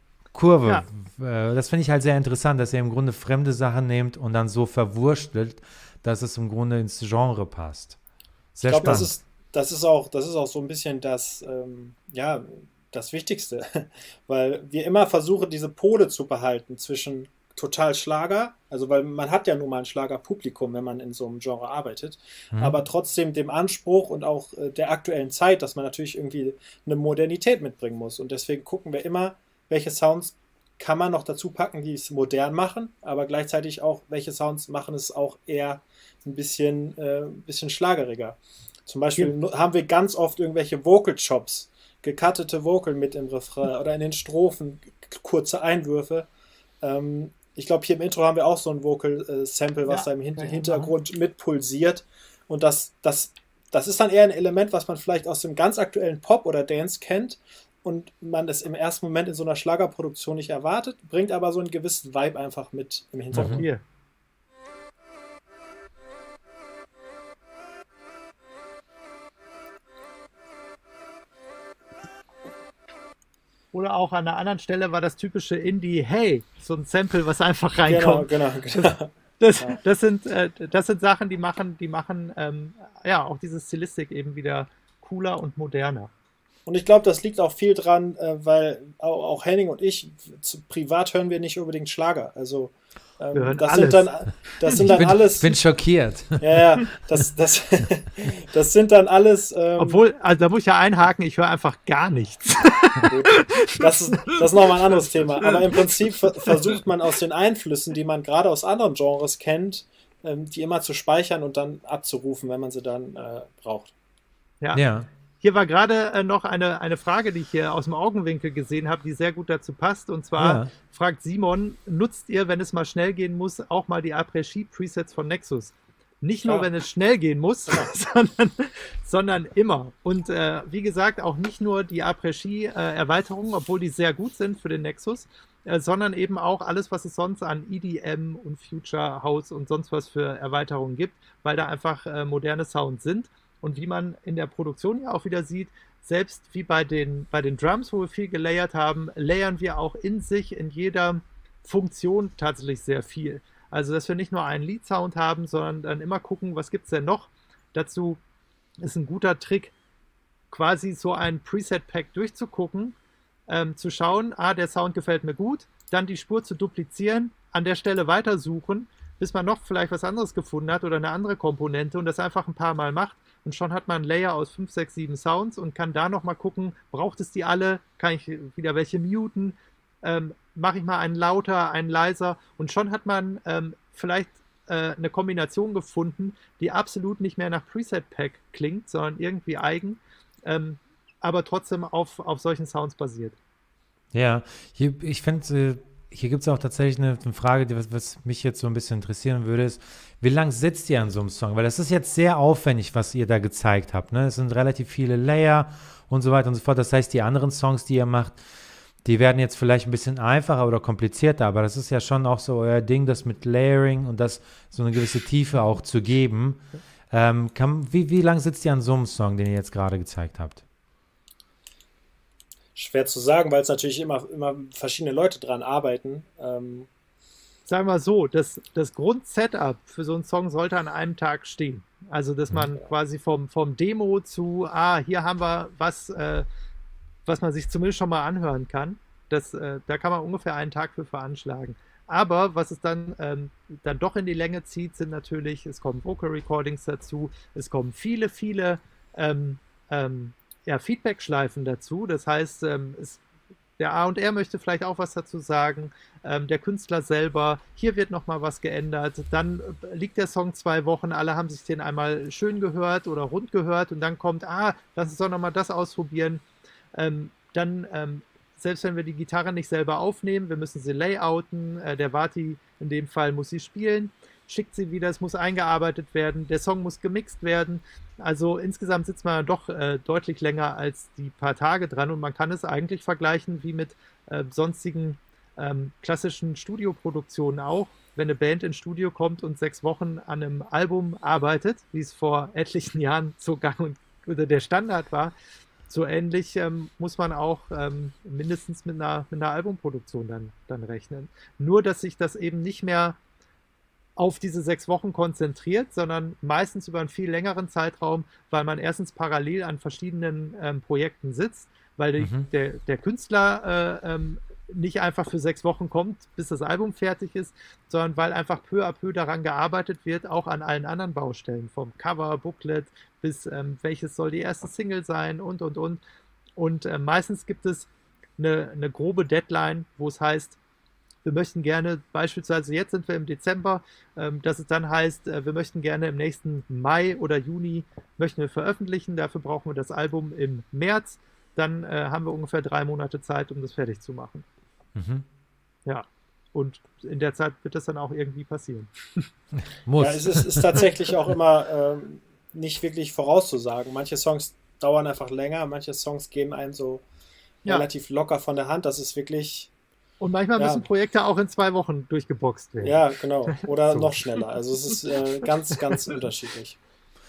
Kurve. Äh, das finde ich halt sehr interessant, dass ihr im Grunde fremde Sachen nehmt und dann so verwurstelt, dass es im Grunde ins Genre passt. Sehr Ich glaube, das spannend. ist, das ist auch, das ist auch so ein bisschen das, ähm, ja, das Wichtigste, weil wir immer versuchen, diese Pole zu behalten zwischen total Schlager, also weil man hat ja nun mal ein Schlagerpublikum, wenn man in so einem Genre arbeitet, Mhm. aber trotzdem dem Anspruch und auch äh, der aktuellen Zeit, dass man natürlich irgendwie eine Modernität mitbringen muss. Und deswegen gucken wir immer, welche Sounds kann man noch dazu packen, die es modern machen, aber gleichzeitig auch, welche Sounds machen es auch eher ein bisschen, äh, ein bisschen schlageriger. Zum Beispiel nu- haben wir ganz oft irgendwelche Vocal Chops, gecuttete Vocal mit im Refrain oder in den Strophen, k- kurze Einwürfe. Ähm, ich glaube, hier im Intro haben wir auch so ein Vocal-Sample, was Ja, da im Hin kann ich Hintergrund mit pulsiert. Und das, das, das ist dann eher ein Element, was man vielleicht aus dem ganz aktuellen Pop oder Dance kennt und man es im ersten Moment in so einer Schlagerproduktion nicht erwartet, bringt aber so einen gewissen Vibe einfach mit im Hintergrund. Hier. Oder auch an einer anderen Stelle war das typische Indie, hey, so ein Sample, was einfach reinkommt. Genau, genau, genau. Das, Ja. das, sind, äh, das sind Sachen, die machen, die machen ähm, ja auch diese Stilistik eben wieder cooler und moderner. Und ich glaube, das liegt auch viel dran, äh, weil auch, auch Henning und ich, zu, privat hören wir nicht unbedingt Schlager. Also ähm, Wir hören das alles. sind dann, das sind Ich dann bin, alles. bin schockiert. Ja, ja, das, das, das sind dann alles. Ähm, Obwohl, also da muss ich ja einhaken, ich höre einfach gar nichts. Gut. Das ist, das ist nochmal ein anderes Thema. Aber im Prinzip ver versucht man aus den Einflüssen, die man gerade aus anderen Genres kennt, ähm, die immer zu speichern und dann abzurufen, wenn man sie dann äh, braucht. Ja. Ja. Hier war gerade äh, noch eine, eine Frage, die ich hier aus dem Augenwinkel gesehen habe, die sehr gut dazu passt. Und zwar Ja. fragt Simon, nutzt ihr, wenn es mal schnell gehen muss, auch mal die Après-Ski-Presets von Nexus? Nicht nur, Ja. wenn es schnell gehen muss, sondern, sondern immer. Und äh, wie gesagt, auch nicht nur die Après-Ski-Erweiterungen, obwohl die sehr gut sind für den Nexus, äh, sondern eben auch alles, was es sonst an E D M und Future House und sonst was für Erweiterungen gibt, weil da einfach äh, moderne Sounds sind. Und wie man in der Produktion ja auch wieder sieht, selbst wie bei den, bei den Drums, wo wir viel gelayert haben, layern wir auch in sich, in jeder Funktion tatsächlich sehr viel. Also, dass wir nicht nur einen Lead-Sound haben, sondern dann immer gucken, was gibt es denn noch. Dazu ist ein guter Trick, quasi so ein Preset-Pack durchzugucken, ähm, zu schauen, ah, der Sound gefällt mir gut, dann die Spur zu duplizieren, an der Stelle weitersuchen, bis man noch vielleicht was anderes gefunden hat oder eine andere Komponente und das einfach ein paar Mal macht. Und schon hat man ein Layer aus fünf, sechs, sieben Sounds und kann da nochmal gucken, braucht es die alle? Kann ich wieder welche muten? Ähm, Mache ich mal einen lauter, einen leiser? Und schon hat man ähm, vielleicht äh, eine Kombination gefunden, die absolut nicht mehr nach Preset-Pack klingt, sondern irgendwie eigen, ähm, aber trotzdem auf, auf solchen Sounds basiert. Ja, hier, ich finde, äh, hier gibt es auch tatsächlich eine, eine Frage, die, was, was mich jetzt so ein bisschen interessieren würde, ist, wie lange sitzt ihr an so einem Song? Weil das ist jetzt sehr aufwendig, was ihr da gezeigt habt. Ne? Es sind relativ viele Layer und so weiter und so fort. Das heißt, die anderen Songs, die ihr macht, die werden jetzt vielleicht ein bisschen einfacher oder komplizierter, aber das ist ja schon auch so euer Ding, das mit Layering und das so eine gewisse Tiefe auch zu geben. Ähm, kann, wie, wie lange sitzt ihr an so einem Song, den ihr jetzt gerade gezeigt habt? Schwer zu sagen, weil es natürlich immer, immer verschiedene Leute dran arbeiten. Ähm, Sagen wir so, das, das Grundsetup für so einen Song sollte an einem Tag stehen. Also, dass man quasi vom, vom Demo zu, ah, hier haben wir was, äh, was man sich zumindest schon mal anhören kann. Das, äh, da kann man ungefähr einen Tag für veranschlagen. Aber was es dann, ähm, dann doch in die Länge zieht, sind natürlich, es kommen Vocal Recordings dazu, es kommen viele, viele ähm, ähm, ja, Feedback-Schleifen dazu. Das heißt, ähm, es, der A und R möchte vielleicht auch was dazu sagen, ähm, der Künstler selber, hier wird nochmal was geändert, dann äh, liegt der Song zwei Wochen, alle haben sich den einmal schön gehört oder rund gehört und dann kommt, ah, lass uns doch nochmal das ausprobieren. Ähm, dann, ähm, selbst wenn wir die Gitarre nicht selber aufnehmen, wir müssen sie layouten, äh, der Vati in dem Fall muss sie spielen, schickt sie wieder, es muss eingearbeitet werden, der Song muss gemixt werden. Also insgesamt sitzt man doch äh, deutlich länger als die paar Tage dran und man kann es eigentlich vergleichen wie mit äh, sonstigen ähm, klassischen Studioproduktionen auch. Wenn eine Band ins Studio kommt und sechs Wochen an einem Album arbeitet, wie es vor etlichen Jahren so gang und oder der Standard war, so ähnlich ähm, muss man auch ähm, mindestens mit einer, mit einer Albumproduktion dann, dann rechnen. Nur, dass sich das eben nicht mehr auf diese sechs Wochen konzentriert, sondern meistens über einen viel längeren Zeitraum, weil man erstens parallel an verschiedenen ähm, Projekten sitzt, weil die, Mhm. der, der Künstler äh, ähm, nicht einfach für sechs Wochen kommt, bis das Album fertig ist, sondern weil einfach peu à peu daran gearbeitet wird, auch an allen anderen Baustellen, vom Cover, Booklet bis ähm, welches soll die erste Single sein und, und, und. Und äh, meistens gibt es eine, eine grobe Deadline, wo es heißt, wir möchten gerne, beispielsweise jetzt sind wir im Dezember, ähm, dass es dann heißt, äh, wir möchten gerne im nächsten Mai oder Juni möchten wir veröffentlichen, dafür brauchen wir das Album im März, dann äh, haben wir ungefähr drei Monate Zeit, um das fertig zu machen. Mhm. Ja, und in der Zeit wird das dann auch irgendwie passieren. Muss. ja, es ist, ist tatsächlich auch immer ähm, nicht wirklich vorauszusagen. Manche Songs dauern einfach länger, manche Songs gehen einem so Ja. relativ locker von der Hand. Das ist wirklich, Und manchmal Ja. müssen Projekte auch in zwei Wochen durchgeboxt werden. ja, genau. Oder So. noch schneller. Also es ist äh, ganz, ganz unterschiedlich.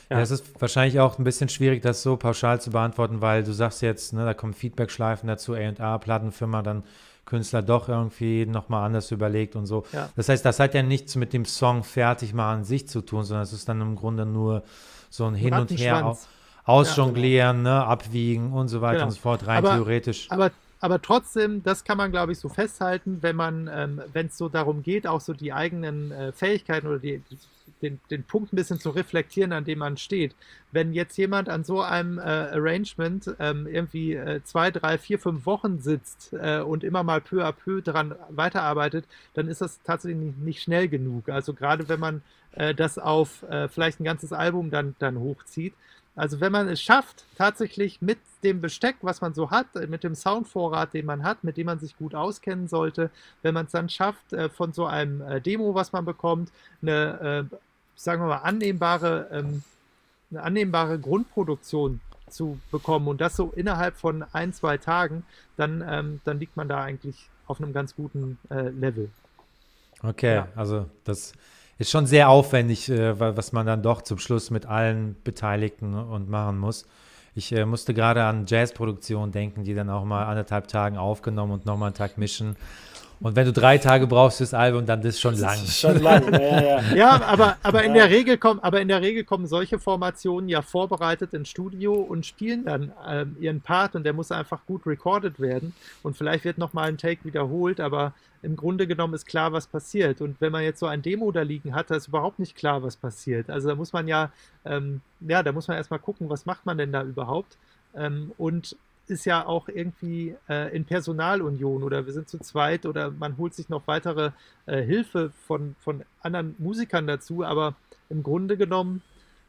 Ja, es ist wahrscheinlich auch ein bisschen schwierig, das so pauschal zu beantworten, weil du sagst jetzt, ne, da kommen Feedback-Schleifen dazu, A und R, Plattenfirma, dann Künstler doch irgendwie nochmal anders überlegt und so. Ja. Das heißt, das hat ja nichts mit dem Song fertig mal an sich zu tun, sondern es ist dann im Grunde nur so ein Hin und Her au- Rattenschwanz. ausjonglieren, ne, abwiegen und so weiter Genau. und so fort, rein Aber- theoretisch. Aber, aber trotzdem, das kann man, glaube ich, so festhalten, wenn man, ähm, wenn es so darum geht, auch so die eigenen äh, Fähigkeiten oder die, den, den Punkt ein bisschen zu reflektieren, an dem man steht. Wenn jetzt jemand an so einem äh, Arrangement ähm, irgendwie äh, zwei, drei, vier, fünf Wochen sitzt äh, und immer mal peu à peu dran weiterarbeitet, dann ist das tatsächlich nicht, nicht schnell genug. Also gerade wenn man äh, das auf äh, vielleicht ein ganzes Album dann, dann hochzieht. Also wenn man es schafft, tatsächlich mit dem Besteck, was man so hat, mit dem Soundvorrat, den man hat, mit dem man sich gut auskennen sollte, wenn man es dann schafft, äh, von so einem äh, Demo, was man bekommt, eine, äh, sagen wir mal, annehmbare, ähm, eine annehmbare Grundproduktion zu bekommen und das so innerhalb von ein, zwei Tagen, dann, ähm, dann liegt man da eigentlich auf einem ganz guten äh, Level. Okay, Ja. also das ist schon sehr aufwendig, äh, wa- was man dann doch zum Schluss mit allen Beteiligten und machen muss. Ich äh, musste gerade an Jazzproduktionen denken, die dann auch mal anderthalb Tagen aufgenommen und nochmal einen Tag mischen. Und wenn du drei Tage brauchst fürs Album, dann ist schon lang. Das ist schon lang, ja, ja, ja. Ja, aber, aber, in Ja. der Regel kommen, aber in der Regel kommen solche Formationen ja vorbereitet ins Studio und spielen dann ähm, ihren Part und der muss einfach gut recorded werden und vielleicht wird nochmal ein Take wiederholt, aber im Grunde genommen ist klar, was passiert. Und wenn man jetzt so ein Demo da liegen hat, da ist überhaupt nicht klar, was passiert. Also da muss man ja, ähm, ja, da muss man erstmal gucken, was macht man denn da überhaupt? Ähm, und ist ja auch irgendwie äh, in Personalunion oder wir sind zu zweit oder man holt sich noch weitere äh, Hilfe von, von anderen Musikern dazu, aber im Grunde genommen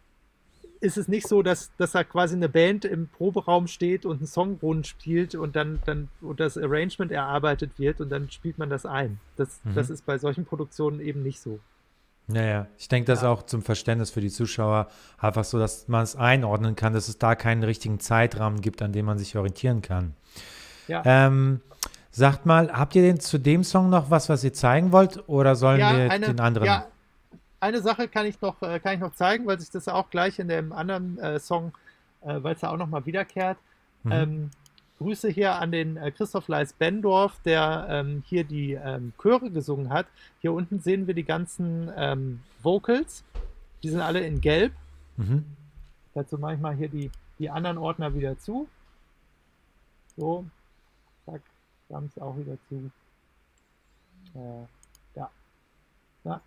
ist es nicht so, dass, dass da quasi eine Band im Proberaum steht und einen Song rund spielt und dann, dann und das Arrangement erarbeitet wird und dann spielt man das ein. Das, Mhm. das ist bei solchen Produktionen eben nicht so. Naja, ich denke, das ist Ja. auch zum Verständnis für die Zuschauer einfach so, dass man es einordnen kann, dass es da keinen richtigen Zeitrahmen gibt, an dem man sich orientieren kann. Ja. Ähm, sagt mal, habt ihr denn zu dem Song noch was, was ihr zeigen wollt, oder sollen Ja, wir eine, den anderen? ja, eine Sache kann ich noch, äh, kann ich noch zeigen, weil sich das auch gleich in dem anderen äh, Song, äh, weil es da auch nochmal wiederkehrt. Mhm. Ähm, Grüße hier an den äh, Christoph Leis-Bendorf, der ähm, hier die ähm, Chöre gesungen hat. Hier unten sehen wir die ganzen ähm, Vocals. Die sind alle in Gelb. Mhm. Dazu mache ich mal hier die, die anderen Ordner wieder zu. So, zack, da haben es auch wieder zu. Äh, ja. Ja.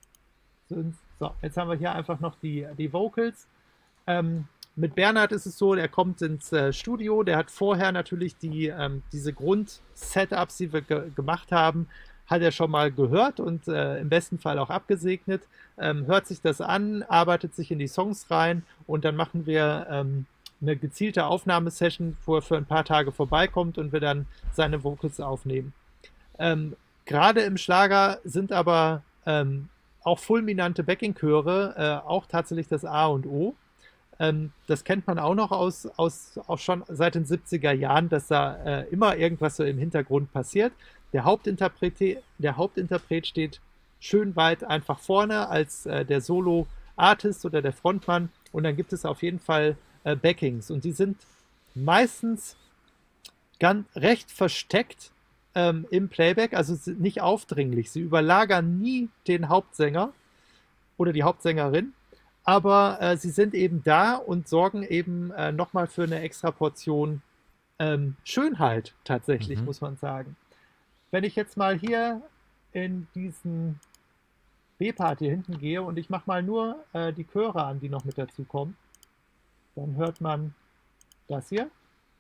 So, jetzt haben wir hier einfach noch die, die Vocals. Ähm, mit Bernhard ist es so, der kommt ins äh, Studio, der hat vorher natürlich die, ähm, diese Grund-Setups, die wir ge gemacht haben, hat er schon mal gehört und äh, im besten Fall auch abgesegnet, ähm, hört sich das an, arbeitet sich in die Songs rein und dann machen wir ähm, eine gezielte Aufnahmesession, wo er für ein paar Tage vorbeikommt und wir dann seine Vocals aufnehmen. Ähm, Gerade im Schlager sind aber ähm, auch fulminante Backing-Chöre äh, auch tatsächlich das A und O. Ähm, das kennt man auch noch aus, aus auch schon seit den siebziger Jahren, dass da äh, immer irgendwas so im Hintergrund passiert. Der Hauptinterpret, der Hauptinterpret steht schön weit einfach vorne als äh, der Solo-Artist oder der Frontmann und dann gibt es auf jeden Fall äh, Backings und die sind meistens ganz recht versteckt ähm, im Playback, also sind nicht aufdringlich. Sie überlagern nie den Hauptsänger oder die Hauptsängerin, aber äh, sie sind eben da und sorgen eben äh, nochmal für eine extra Portion ähm, Schönheit tatsächlich, Mhm. muss man sagen. Wenn ich jetzt mal hier in diesen B-Part hier hinten gehe und ich mache mal nur äh, die Chöre an, die noch mit dazu kommen, dann hört man das hier.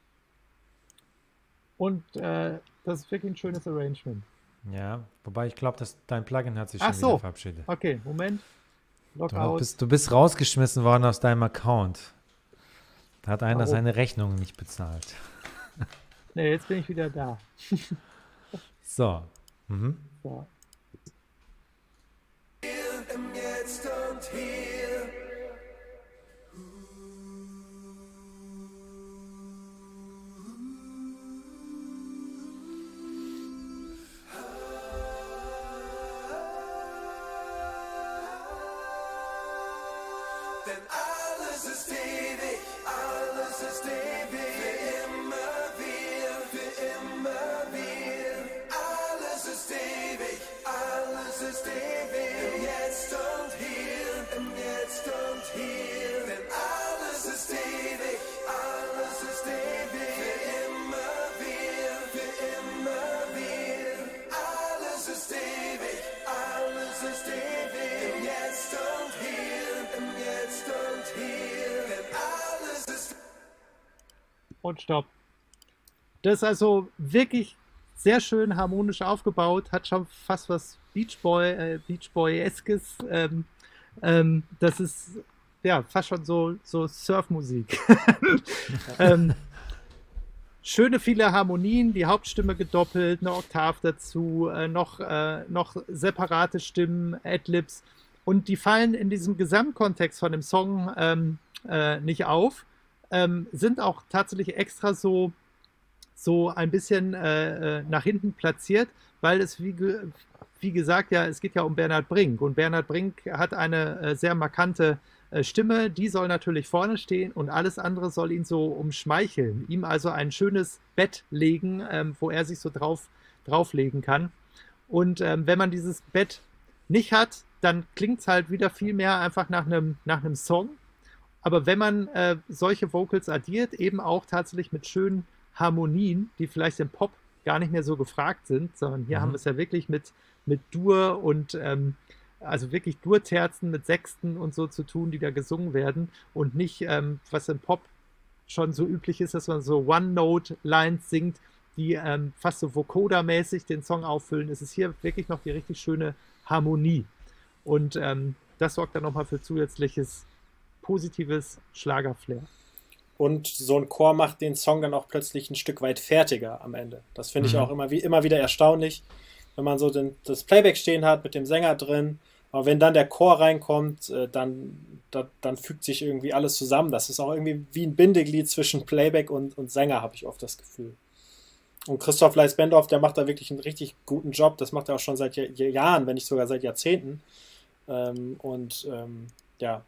Und äh, das ist wirklich ein schönes Arrangement. Ja, wobei ich glaube, dass dein Plugin hat sich Ach schon so. wieder verabschiedet. Okay, Moment. Du Lockout. bist, du bist rausgeschmissen worden aus deinem Account. Da hat einer Warum? seine Rechnung nicht bezahlt. Ne, jetzt bin ich wieder da. So. Mhm. So. Im Jetzt und Hier. Denn alle und Stopp. Das ist also wirklich sehr schön harmonisch aufgebaut, hat schon fast was Beach Boy, äh, Beach Boy-eskes. Ähm, ähm, das ist ja fast schon so, so Surfmusik. ähm, schöne viele Harmonien, die Hauptstimme gedoppelt, eine Oktav dazu, äh, noch, äh, noch separate Stimmen, Adlibs. Und die fallen in diesem Gesamtkontext von dem Song ähm, äh, nicht auf, ähm, sind auch tatsächlich extra so so ein bisschen äh, nach hinten platziert, weil es, wie, ge wie gesagt, ja, es geht ja um Bernhard Brink. Und Bernhard Brink hat eine äh, sehr markante äh, Stimme, die soll natürlich vorne stehen und alles andere soll ihn so umschmeicheln. Ihm also ein schönes Bett legen, ähm, wo er sich so drauf, drauflegen kann. Und ähm, wenn man dieses Bett nicht hat, dann klingt es halt wieder viel mehr einfach nach einem nach einem Song. Aber wenn man äh, solche Vocals addiert, eben auch tatsächlich mit schönen Harmonien, die vielleicht im Pop gar nicht mehr so gefragt sind, sondern hier mhm. haben wir es ja wirklich mit, mit Dur und ähm, also wirklich Durterzen mit Sechsten und so zu tun, die da gesungen werden und nicht, ähm, was im Pop schon so üblich ist, dass man so One-Note-Lines singt, die ähm, fast so Vocoder-mäßig den Song auffüllen. Es ist hier wirklich noch die richtig schöne Harmonie und ähm, das sorgt dann nochmal für zusätzliches positives Schlagerflair. Und so ein Chor macht den Song dann auch plötzlich ein Stück weit fertiger am Ende. Das finde ich Mhm. auch immer, wie, immer wieder erstaunlich, wenn man so den, das Playback stehen hat mit dem Sänger drin. Aber wenn dann der Chor reinkommt, äh, dann, da, dann fügt sich irgendwie alles zusammen. Das ist auch irgendwie wie ein Bindeglied zwischen Playback und, und Sänger, habe ich oft das Gefühl. Und Christoph Leis-Bendorf, der macht da wirklich einen richtig guten Job. Das macht er auch schon seit Jahr, Jahren, wenn nicht sogar seit Jahrzehnten. Ähm, und ähm, ja,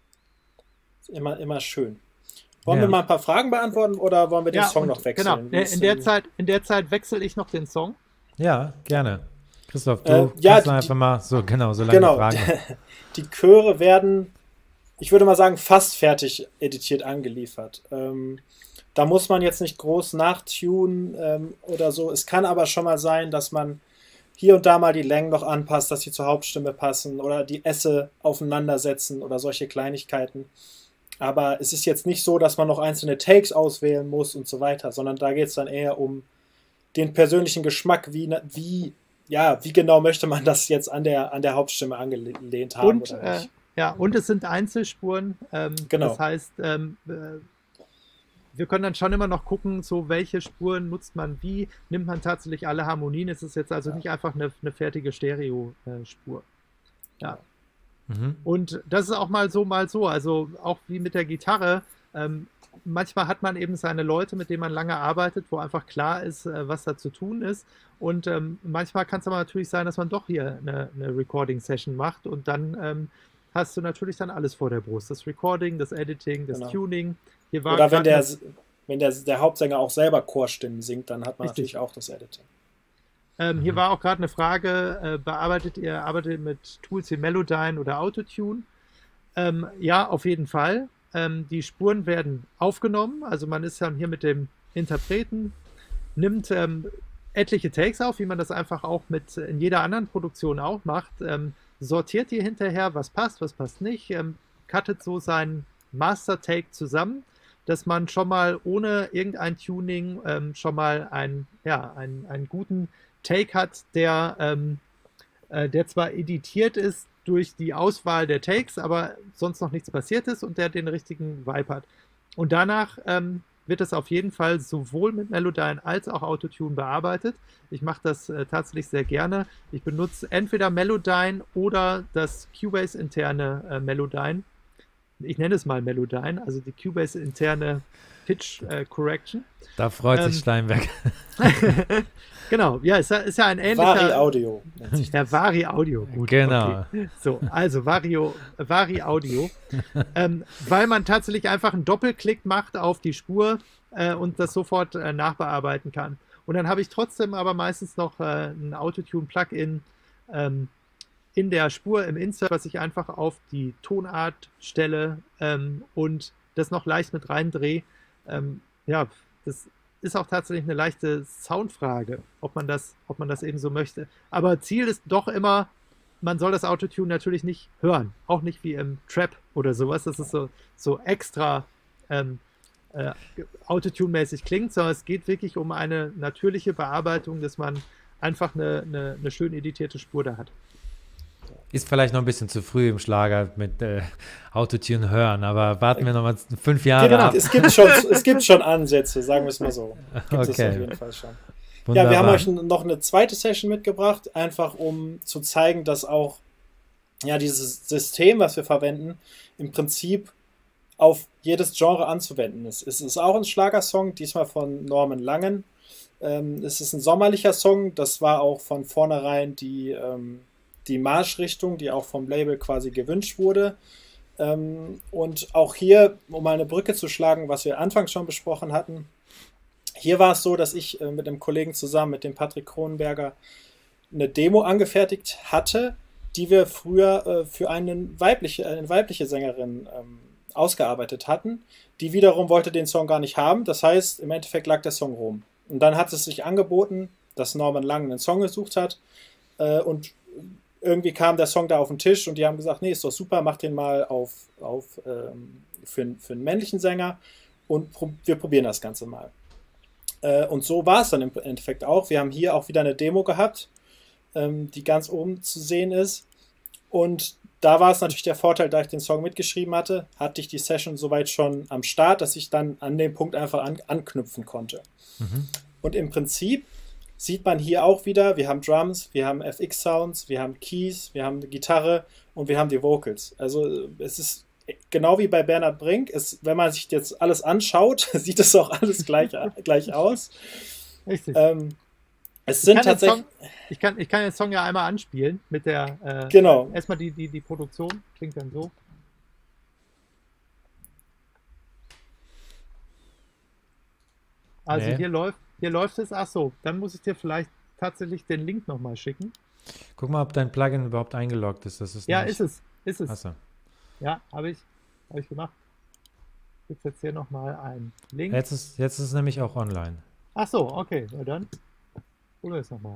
immer, immer schön. Wollen Ja. wir mal ein paar Fragen beantworten oder wollen wir den Ja, Song und noch wechseln? Genau, Wie ist in der denn- Zeit, in der Zeit wechsle ich noch den Song. Ja, gerne. Christoph, du Äh, kannst ja, noch die- einfach mal so, genau, so lange Genau, Fragen. die Chöre werden, ich würde mal sagen, fast fertig editiert angeliefert. Ähm, da muss man jetzt nicht groß nachtunen ähm, oder so. Es kann aber schon mal sein, dass man hier und da mal die Längen noch anpasst, dass sie zur Hauptstimme passen oder die Esse aufeinandersetzen oder solche Kleinigkeiten. Aber es ist jetzt nicht so, dass man noch einzelne Takes auswählen muss und so weiter, sondern da geht es dann eher um den persönlichen Geschmack, wie, wie, ja, wie genau möchte man das jetzt an der, an der Hauptstimme angelehnt haben Und, oder äh, nicht. ja, und es sind Einzelspuren. Ähm, Genau. Das heißt, ähm, äh, wir können dann schon immer noch gucken, so welche Spuren nutzt man wie, nimmt man tatsächlich alle Harmonien. Es ist jetzt also Ja. nicht einfach eine, eine fertige Stereo-Spur. Ja. Mhm. Und das ist auch mal so, mal so. Also auch wie mit der Gitarre. Ähm, manchmal hat man eben seine Leute, mit denen man lange arbeitet, wo einfach klar ist, äh, was da zu tun ist. Und ähm, manchmal kann es aber natürlich sein, dass man doch hier eine, eine Recording-Session macht und dann ähm, hast du natürlich dann alles vor der Brust. Das Recording, das Editing, das Genau. Tuning. Hier war Oder wenn grad der, noch- wenn der, der Hauptsänger auch selber Chorstimmen singt, dann hat man Richtig. natürlich auch das Editing. Ähm, hier war auch gerade eine Frage, äh, bearbeitet ihr, arbeitet ihr mit Tools wie Melodyne oder Autotune? Ähm, ja, auf jeden Fall. Ähm, die Spuren werden aufgenommen, also man ist dann hier mit dem Interpreten, nimmt ähm, etliche Takes auf, wie man das einfach auch mit in jeder anderen Produktion auch macht, ähm, sortiert hier hinterher, was passt, was passt nicht, ähm, cuttet so seinen Master-Take zusammen, dass man schon mal ohne irgendein Tuning ähm, schon mal ein, ja, einen, einen guten Take hat, der, ähm, äh, der zwar editiert ist durch die Auswahl der Takes, aber sonst noch nichts passiert ist und der den richtigen Vibe hat. Und danach ähm, wird es auf jeden Fall sowohl mit Melodyne als auch Autotune bearbeitet. Ich mache das äh, tatsächlich sehr gerne. Ich benutze entweder Melodyne oder das Cubase interne äh, Melodyne. Ich nenne es mal Melodyne, also die Cubase interne Pitch äh, Correction. Da freut sich Ähm, Steinberg. Genau, ja, ist ja, ist ja ein ähnlicher. Vari Audio. nennt sich Ja, Vari Audio. Gut, Genau. okay. So, also Vario, Vari Audio. ähm, weil man tatsächlich einfach einen Doppelklick macht auf die Spur äh, und das sofort äh, nachbearbeiten kann. Und dann habe ich trotzdem aber meistens noch äh, ein Autotune-Plugin ähm, in der Spur im Insert, was ich einfach auf die Tonart stelle ähm, und das noch leicht mit reindrehe. Ähm, ja, das ist auch tatsächlich eine leichte Soundfrage, ob man das, ob man das eben so möchte. Aber Ziel ist doch immer, man soll das Autotune natürlich nicht hören. Auch nicht wie im Trap oder sowas. Das ist so, so extra, ähm, äh, Autotune-mäßig klingt, sondern es geht wirklich um eine natürliche Bearbeitung, dass man einfach eine, eine, eine schön editierte Spur da hat. Ist vielleicht noch ein bisschen zu früh im Schlager mit äh, Autotune hören, aber warten wir noch mal fünf Jahre genau, ab. Es gibt, schon, es gibt schon Ansätze, sagen wir es mal so. Gibt okay. es auf jeden Fall schon. Wunderbar. Ja, wir haben euch noch eine zweite Session mitgebracht, einfach um zu zeigen, dass auch ja, dieses System, was wir verwenden, im Prinzip auf jedes Genre anzuwenden ist. Es ist auch ein Schlagersong, diesmal von Norman Langen. Ähm, es ist ein sommerlicher Song, das war auch von vornherein die, ähm, die Marschrichtung, die auch vom Label quasi gewünscht wurde. Ähm, und auch hier, um mal eine Brücke zu schlagen, was wir anfangs schon besprochen hatten, hier war es so, dass ich äh, mit einem Kollegen zusammen, mit dem Patrick Kronenberger, eine Demo angefertigt hatte, die wir früher äh, für einen weibliche, eine weibliche Sängerin ähm, ausgearbeitet hatten. Die wiederum wollte den Song gar nicht haben. Das heißt, im Endeffekt lag der Song rum. Und dann hat es sich angeboten, dass Norman Langen einen Song gesucht hat. Äh, und irgendwie kam der Song da auf den Tisch und die haben gesagt, nee, ist doch super, mach den mal auf, auf ähm, für, für einen männlichen Sänger und pro- wir probieren das Ganze mal. Äh, und so war es dann im Endeffekt auch. Wir haben hier auch wieder eine Demo gehabt, ähm, die ganz oben zu sehen ist. Und da war es natürlich der Vorteil, da ich den Song mitgeschrieben hatte, hatte ich die Session soweit schon am Start, dass ich dann an dem Punkt einfach an, anknüpfen konnte. Mhm. Und im Prinzip sieht man hier auch wieder, wir haben Drums, wir haben F X-Sounds, wir haben Keys, wir haben eine Gitarre und wir haben die Vocals. Also es ist genau wie bei Bernhard Brink. Es, wenn man sich jetzt alles anschaut, sieht es auch alles gleich, gleich aus. Richtig. Ähm, es ich sind kann tatsächlich... Song, ich, kann, ich kann den Song ja einmal anspielen mit der... Äh, genau. Erstmal die, die, die Produktion, klingt dann so. Also nee. hier läuft Hier läuft es, ach so, dann muss ich dir vielleicht tatsächlich den Link nochmal schicken. Guck mal, ob dein Plugin überhaupt eingeloggt ist. Das ist ja, nicht... ist es, ist es. Achso. Ja, habe ich, habe ich gemacht. Ich gebe jetzt hier nochmal einen Link. Jetzt ist, jetzt ist es nämlich auch online. Ach so, okay, na dann holen wir es nochmal.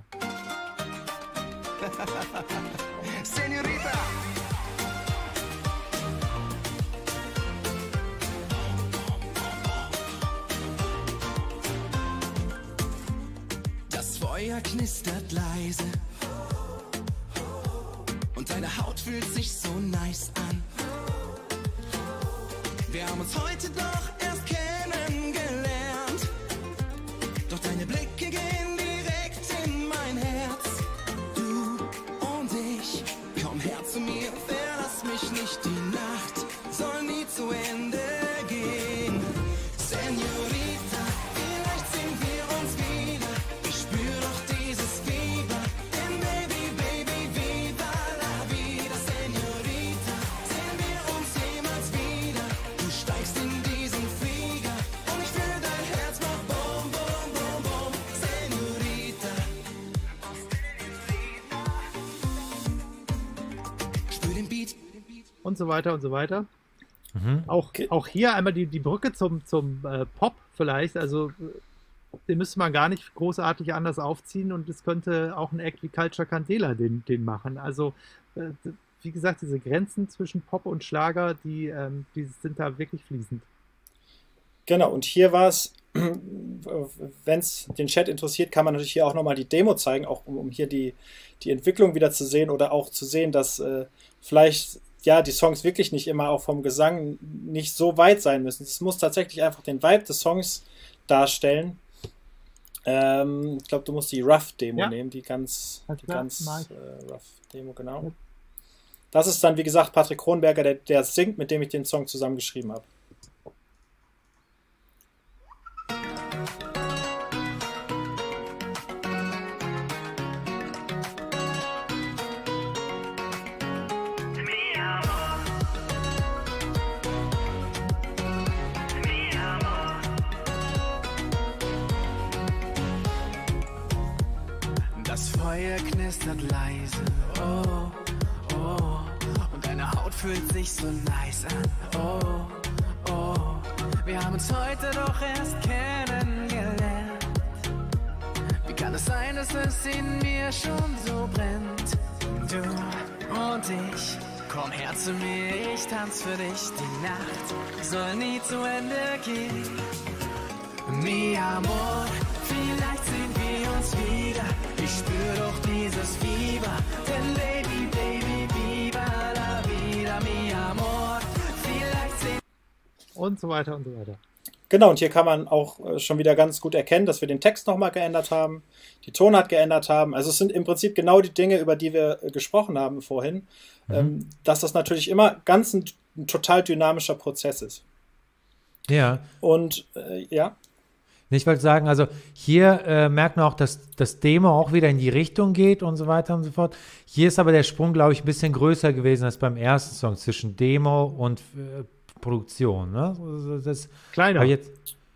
Señorita. Das Feuer knistert leise und deine Haut fühlt sich so nice an. Wir haben uns heute doch erst kennengelernt, doch deine Blicke gehen direkt in mein Herz. Du und ich, komm her zu mir, verlass mich nicht, die Nacht soll nie zu Ende gehen. Señorita, vielleicht sehen wir uns wieder, ich spür doch dieses Fieber, denn Baby, Baby, viva la vida. Señorita, sehen wir uns jemals wieder, du steigst in diesen Flieger und ich fühl dein Herz macht Bum, Bum, Bum, Bum. Señorita, spür den Beat. Und so weiter und so weiter. Mhm. Auch, auch hier einmal die, die Brücke zum, zum äh, Pop vielleicht, also äh, den müsste man gar nicht großartig anders aufziehen und es könnte auch ein Act wie Culture Candela den, den machen. Also äh, wie gesagt, diese Grenzen zwischen Pop und Schlager, die, ähm, die sind da wirklich fließend. Genau, und hier war es, wenn es den Chat interessiert, kann man natürlich hier auch nochmal die Demo zeigen, auch um, um hier die, die Entwicklung wieder zu sehen oder auch zu sehen, dass äh, vielleicht ja die Songs wirklich nicht immer auch vom Gesang nicht so weit sein müssen. Es muss tatsächlich einfach den Vibe des Songs darstellen. Ähm, ich glaube, du musst die Rough-Demo ja. nehmen, die ganz, Alles die klar, ganz mach ich. äh, Rough-Demo, genau. Das ist dann, wie gesagt, Patrick Kronenberger, der, der singt, mit dem ich den Song zusammen geschrieben habe. Das Feuer knistert leise, oh, oh, und deine Haut fühlt sich so nice an, oh, oh. Wir haben uns heute doch erst kennengelernt. Wie kann es sein, dass es in mir schon so brennt? Du und ich, Komm her zu mir, ich tanz für dich, die Nacht soll nie zu Ende gehen. Mi amor, vielleicht sehen wir uns wieder. Ich spür doch dieses Fieber, denn Baby, Baby, viva la vida, mi amor. Vielleicht sehen Und so weiter und so weiter. Genau, und hier kann man auch äh, schon wieder ganz gut erkennen, dass wir den Text nochmal geändert haben, die Tonart geändert haben. Also es sind im Prinzip genau die Dinge, über die wir äh, gesprochen haben vorhin, mhm. ähm, dass das natürlich immer ganz ein, ein total dynamischer Prozess ist. Ja. Und äh, ja. Ich wollte sagen, also hier äh, merkt man auch, dass das Demo auch wieder in die Richtung geht und so weiter und so fort. Hier ist aber der Sprung, glaube ich, ein bisschen größer gewesen als beim ersten Song zwischen Demo und äh, Produktion. Ne? Also das, Kleiner. Jetzt,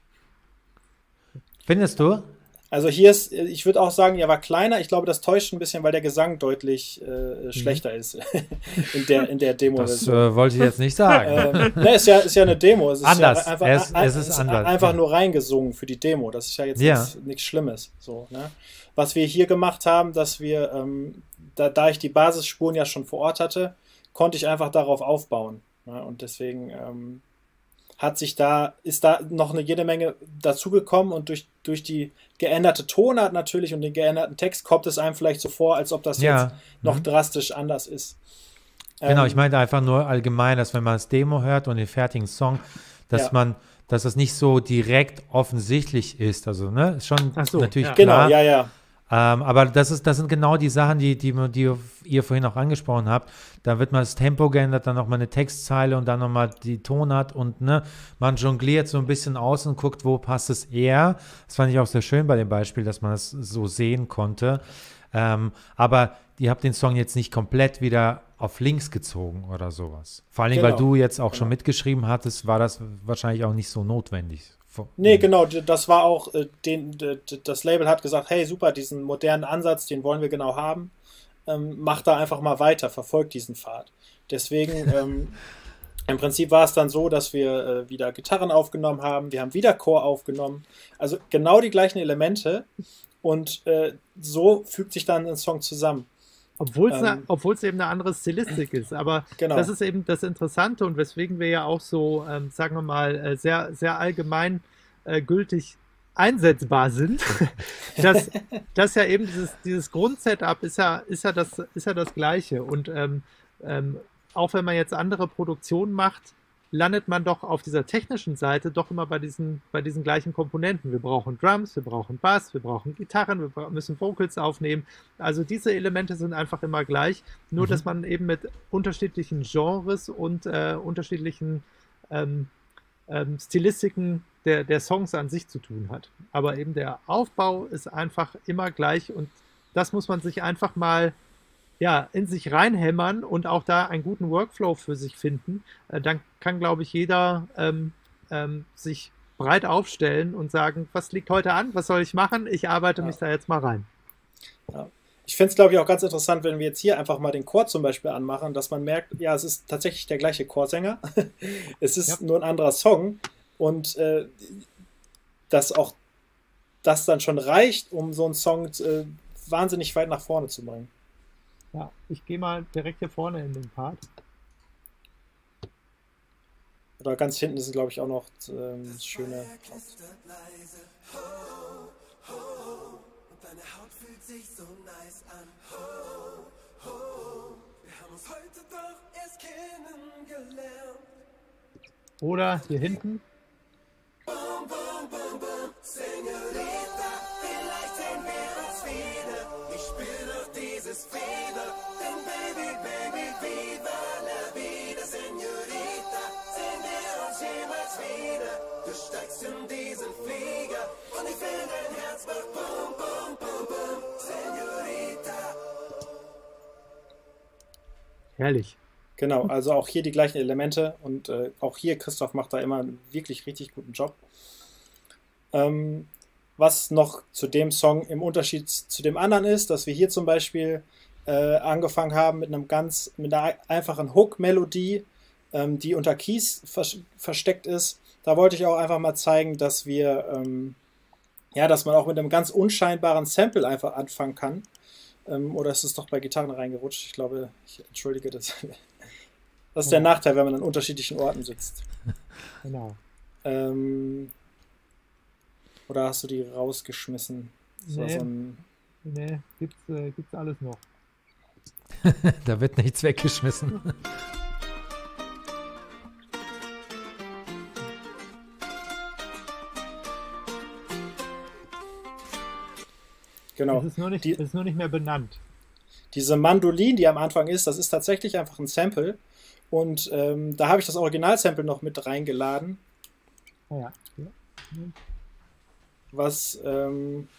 findest du? Also hier ist, ich würde auch sagen, er war kleiner. Ich glaube, das täuscht ein bisschen, weil der Gesang deutlich äh, schlechter mhm. ist in der, in der Demo. Das äh, wollte ich jetzt nicht sagen. ähm, ne, ist, ja, ist ja eine Demo. Es ist anders. Ja einfach, es, ein, es ist anders. Einfach nur reingesungen für die Demo. Das ist ja jetzt ja. nichts, nichts Schlimmes. So, ne? Was wir hier gemacht haben, dass wir, ähm, da, da ich die Basisspuren ja schon vor Ort hatte, konnte ich einfach darauf aufbauen. Ne? Und deswegen ähm, hat sich da, ist da noch eine jede Menge dazugekommen und durch, durch die geänderte Tonart natürlich und den geänderten Text kommt es einem vielleicht so vor, als ob das ja. jetzt noch mhm. drastisch anders ist. Genau, ähm, ich meinte einfach nur allgemein, dass wenn man das Demo hört und den fertigen Song, dass ja. man, dass das nicht so direkt offensichtlich ist. Also, ne, ist schon so, natürlich ja. klar. Genau, ja, ja. Ähm, aber das, ist, das sind genau die Sachen, die, die, die ihr vorhin auch angesprochen habt. Da wird mal das Tempo geändert, dann nochmal eine Textzeile und dann nochmal die Tonart und ne, man jongliert so ein bisschen aus und guckt, wo passt es eher. Das fand ich auch sehr schön bei dem Beispiel, dass man das so sehen konnte. Ähm, aber ihr habt den Song jetzt nicht komplett wieder auf links gezogen oder sowas. Vor allem, genau. weil du jetzt auch genau. schon mitgeschrieben hattest, war das wahrscheinlich auch nicht so notwendig. Nee, genau, das war auch, äh, den, das Label hat gesagt, hey, super, diesen modernen Ansatz, den wollen wir genau haben, ähm, mach da einfach mal weiter, verfolgt diesen Pfad. Deswegen, ähm, im Prinzip war es dann so, dass wir äh, wieder Gitarren aufgenommen haben, wir haben wieder Chor aufgenommen, also genau die gleichen Elemente und äh, so fügt sich dann ein Song zusammen. Obwohl es ähm, obwohl es eben eine andere Stilistik ist, aber genau. das ist eben das Interessante und weswegen wir ja auch so, ähm, sagen wir mal, sehr, sehr allgemein äh, gültig einsetzbar sind, dass, dass ja eben dieses, dieses Grundsetup ist ja, ist, ja das, ist ja das Gleiche und ähm, ähm, auch wenn man jetzt andere Produktionen macht, landet man doch auf dieser technischen Seite doch immer bei diesen, bei diesen gleichen Komponenten. Wir brauchen Drums, wir brauchen Bass, wir brauchen Gitarren, wir müssen Vocals aufnehmen. Also diese Elemente sind einfach immer gleich, nur mhm. dass man eben mit unterschiedlichen Genres und äh, unterschiedlichen ähm, ähm, Stilistiken der, der Songs an sich zu tun hat. Aber eben der Aufbau ist einfach immer gleich und das muss man sich einfach mal ja, in sich reinhämmern und auch da einen guten Workflow für sich finden, äh, dann kann, glaube ich, jeder ähm, ähm, sich breit aufstellen und sagen, was liegt heute an, was soll ich machen, ich arbeite ja. mich da jetzt mal rein. Ja. Ich finde es, glaube ich, auch ganz interessant, wenn wir jetzt hier einfach mal den Chor zum Beispiel anmachen, dass man merkt, ja, es ist tatsächlich der gleiche Chorsänger, es ist ja. nur ein anderer Song und äh, dass auch das dann schon reicht, um so einen Song äh, wahnsinnig weit nach vorne zu bringen. Ja, ich gehe mal direkt hier vorne in den Part. Oder ganz hinten ist, glaube ich, auch noch ähm, das schöne. Oder hier hinten. Herrlich. Genau, also auch hier die gleichen Elemente und äh, auch hier, Christoph macht da immer einen wirklich richtig guten Job. Ähm, was noch zu dem Song im Unterschied zu dem anderen ist, dass wir hier zum Beispiel äh, angefangen haben mit einem ganz, mit einer einfachen Hook-Melodie, ähm, die unter Keys vers versteckt ist. Da wollte ich auch einfach mal zeigen, dass wir, ähm, ja, dass man auch mit einem ganz unscheinbaren Sample einfach anfangen kann. Ähm, oder ist es doch bei Gitarren reingerutscht? Ich glaube, ich entschuldige das. Das ist der Nachteil, wenn man an unterschiedlichen Orten sitzt. Genau. Ähm, oder hast du die rausgeschmissen? Das war Nee. so ein, Nee, gibt's, äh, gibt's alles noch. Da wird nichts weggeschmissen. genau. Es ist nur nicht, Die- es ist nur nicht mehr benannt. Diese Mandolin, die am Anfang ist, das ist tatsächlich einfach ein Sample. Und ähm, da habe ich das Original-Sample noch mit reingeladen, Ah ja. Ja. was ähm,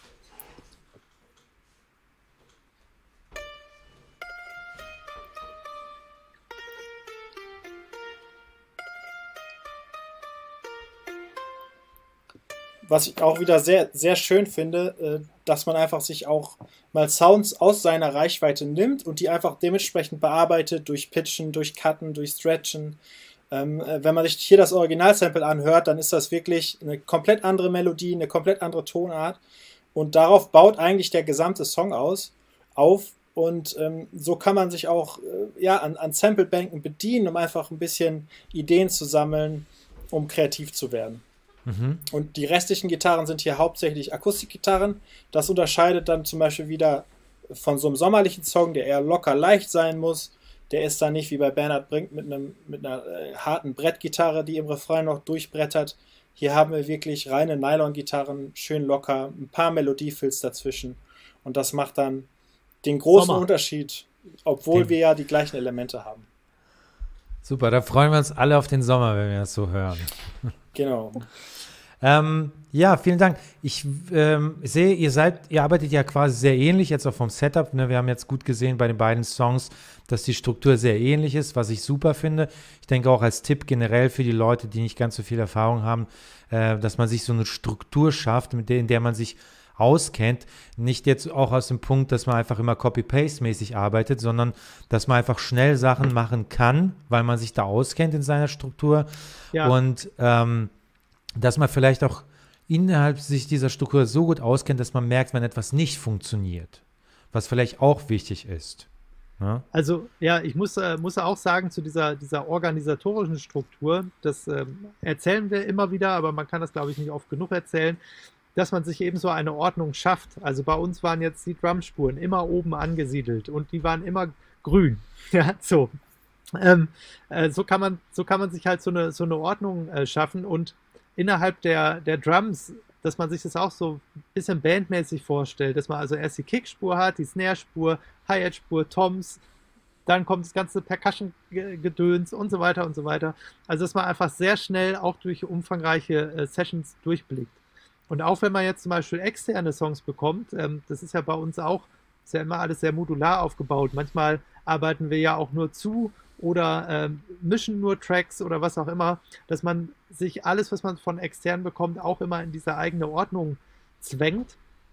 was ich auch wieder sehr, sehr schön finde, äh, dass man einfach sich auch mal Sounds aus seiner Reichweite nimmt und die einfach dementsprechend bearbeitet durch Pitchen, durch Cutten, durch Stretchen. Ähm, äh, wenn man sich hier das Originalsample anhört, dann ist das wirklich eine komplett andere Melodie, eine komplett andere Tonart und darauf baut eigentlich der gesamte Song aus, auf und ähm, so kann man sich auch äh, ja, an, an Samplebänken bedienen, um einfach ein bisschen Ideen zu sammeln, um kreativ zu werden. Mhm. Und die restlichen Gitarren sind hier hauptsächlich Akustikgitarren. Das unterscheidet dann zum Beispiel wieder von so einem sommerlichen Song, der eher locker leicht sein muss. Der ist dann nicht wie bei Bernhard Brink mit, einem, mit einer äh, harten Brettgitarre, die im Refrain noch durchbrettert. Hier haben wir wirklich reine Nylon-Gitarren, schön locker, ein paar Melodiefills dazwischen. Und das macht dann den großen Sommer. Unterschied, obwohl Den- wir ja die gleichen Elemente haben. Super, da freuen wir uns alle auf den Sommer, wenn wir das so hören. Genau. Ähm, ja, vielen Dank. Ich ähm, sehe, ihr seid, ihr arbeitet ja quasi sehr ähnlich, jetzt auch vom Setup. Ne? Wir haben jetzt gut gesehen bei den beiden Songs, dass die Struktur sehr ähnlich ist, was ich super finde. Ich denke auch als Tipp generell für die Leute, die nicht ganz so viel Erfahrung haben, äh, dass man sich so eine Struktur schafft, mit der, in der man sich auskennt. Nicht jetzt auch aus dem Punkt, dass man einfach immer Copy-Paste-mäßig arbeitet, sondern dass man einfach schnell Sachen machen kann, weil man sich da auskennt in seiner Struktur. Ja. Und ähm, dass man vielleicht auch innerhalb sich dieser Struktur so gut auskennt, dass man merkt, wenn etwas nicht funktioniert, was vielleicht auch wichtig ist. Ne? Also ja, ich muss, äh, muss auch sagen, zu dieser, dieser organisatorischen Struktur, das ähm, erzählen wir immer wieder, aber man kann das, glaube ich, nicht oft genug erzählen, dass man sich eben so eine Ordnung schafft. Also bei uns waren jetzt die Drumspuren immer oben angesiedelt und die waren immer grün. Ja, so. Ähm, äh, so kann man, so kann man sich halt so eine, so eine Ordnung äh, schaffen und innerhalb der, der Drums, dass man sich das auch so ein bisschen bandmäßig vorstellt, dass man also erst die Kickspur hat, die Snare-Spur, Hi-Hat-Spur, Toms, dann kommt das ganze Percussion-Gedöns und so weiter und so weiter. Also dass man einfach sehr schnell auch durch umfangreiche äh, Sessions durchblickt. Und auch wenn man jetzt zum Beispiel externe Songs bekommt, ähm, das ist ja bei uns auch, ist ja immer alles sehr modular aufgebaut. Manchmal arbeiten wir ja auch nur zu oder ähm, mischen nur Tracks oder was auch immer, dass man sich alles, was man von extern bekommt, auch immer in diese eigene Ordnung zwängt.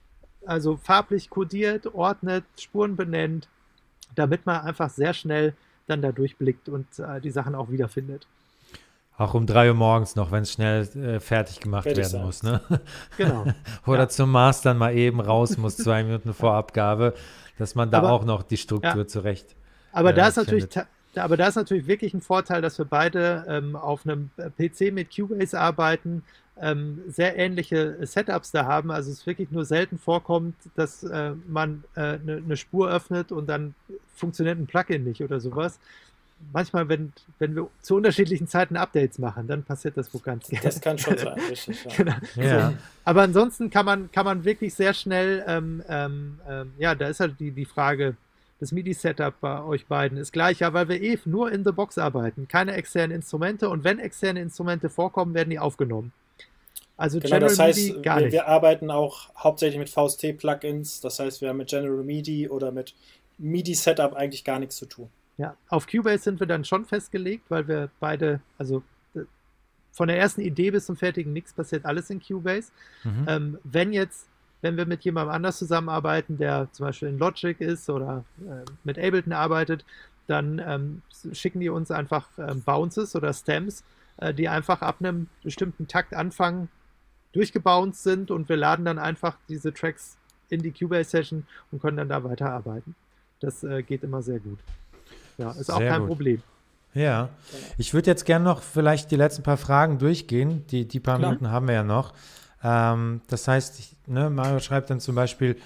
Also farblich kodiert, ordnet, Spuren benennt, damit man einfach sehr schnell dann da durchblickt und äh, die Sachen auch wiederfindet. Auch um drei Uhr morgens noch, wenn es schnell äh, fertig gemacht Fertig werden sein. muss. Ne? Genau. Oder Ja. zum Mastern mal eben raus muss, zwei Minuten vor Abgabe, dass man da Aber- auch noch die Struktur Ja. zurecht. Aber äh, da ist natürlich, findet. ta- aber da ist natürlich wirklich ein Vorteil, dass wir beide ähm, auf einem P C mit Cubase arbeiten, ähm, sehr ähnliche Setups da haben. Also es wirklich nur selten vorkommt, dass äh, man eine äh, ne Spur öffnet und dann funktioniert ein Plugin nicht oder sowas. Manchmal, wenn, wenn wir zu unterschiedlichen Zeiten Updates machen, dann passiert das wohl ganz gerne. Das kann schon sein, richtig. Ja. Genau. Ja. So. Aber ansonsten kann man, kann man wirklich sehr schnell, ähm, ähm, ähm, ja, da ist halt die, die Frage, das MIDI-Setup bei euch beiden ist gleich, ja, weil wir eh nur in the box arbeiten, keine externen Instrumente und wenn externe Instrumente vorkommen, werden die aufgenommen. Also Genau, General das heißt, MIDI gar wir, nicht. wir arbeiten auch hauptsächlich mit V S T-Plugins, das heißt, wir haben mit General MIDI oder mit MIDI-Setup eigentlich gar nichts zu tun. Ja, auf Cubase sind wir dann schon festgelegt, weil wir beide, also äh, von der ersten Idee bis zum fertigen Mix passiert alles in Cubase. Mhm. Ähm, wenn jetzt, wenn wir mit jemandem anders zusammenarbeiten, der zum Beispiel in Logic ist oder äh, mit Ableton arbeitet, dann ähm, schicken die uns einfach ähm, Bounces oder Stems, äh, die einfach ab einem bestimmten Takt anfangen, durchgebounced sind und wir laden dann einfach diese Tracks in die Cubase-Session und können dann da weiterarbeiten. Das äh, geht immer sehr gut. Ja, ist auch Sehr kein gut. Problem. Ja, ich würde jetzt gerne noch vielleicht die letzten paar Fragen durchgehen. Die, die paar Klar. Minuten haben wir ja noch. Ähm, das heißt, ich, ne, Mario schreibt dann zum Beispiel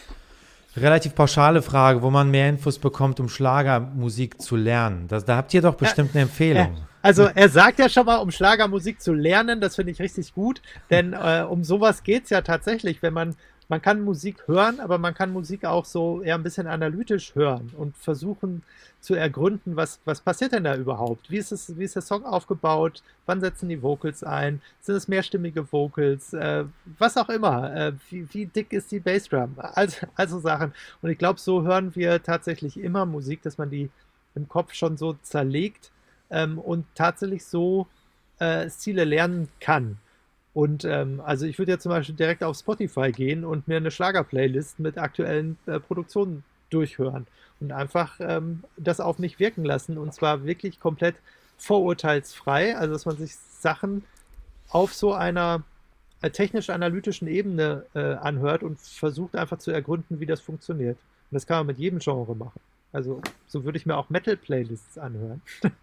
relativ pauschale Frage, wo man mehr Infos bekommt, um Schlagermusik zu lernen. Das, da habt ihr doch bestimmt eine Empfehlung. Ja, also er sagt ja schon mal, um Schlagermusik zu lernen, das finde ich richtig gut, denn äh, um sowas geht es ja tatsächlich, wenn man, man kann Musik hören, aber man kann Musik auch so eher ein bisschen analytisch hören und versuchen zu ergründen, was, was passiert denn da überhaupt? Wie ist, es, wie ist der Song aufgebaut? Wann setzen die Vocals ein? Sind es mehrstimmige Vocals? Äh, was auch immer. Äh, wie, wie dick ist die Bassdrum? Also, also Sachen. Und ich glaube, so hören wir tatsächlich immer Musik, dass man die im Kopf schon so zerlegt ähm, und tatsächlich so äh, Stile lernen kann. Und ähm, also ich würde ja zum Beispiel direkt auf Spotify gehen und mir eine Schlager-Playlist mit aktuellen äh, Produktionen durchhören und einfach ähm, das auf mich wirken lassen und zwar wirklich komplett vorurteilsfrei, also dass man sich Sachen auf so einer äh, technisch-analytischen Ebene äh, anhört und versucht einfach zu ergründen, wie das funktioniert. Und das kann man mit jedem Genre machen. Also so würde ich mir auch Metal-Playlists anhören.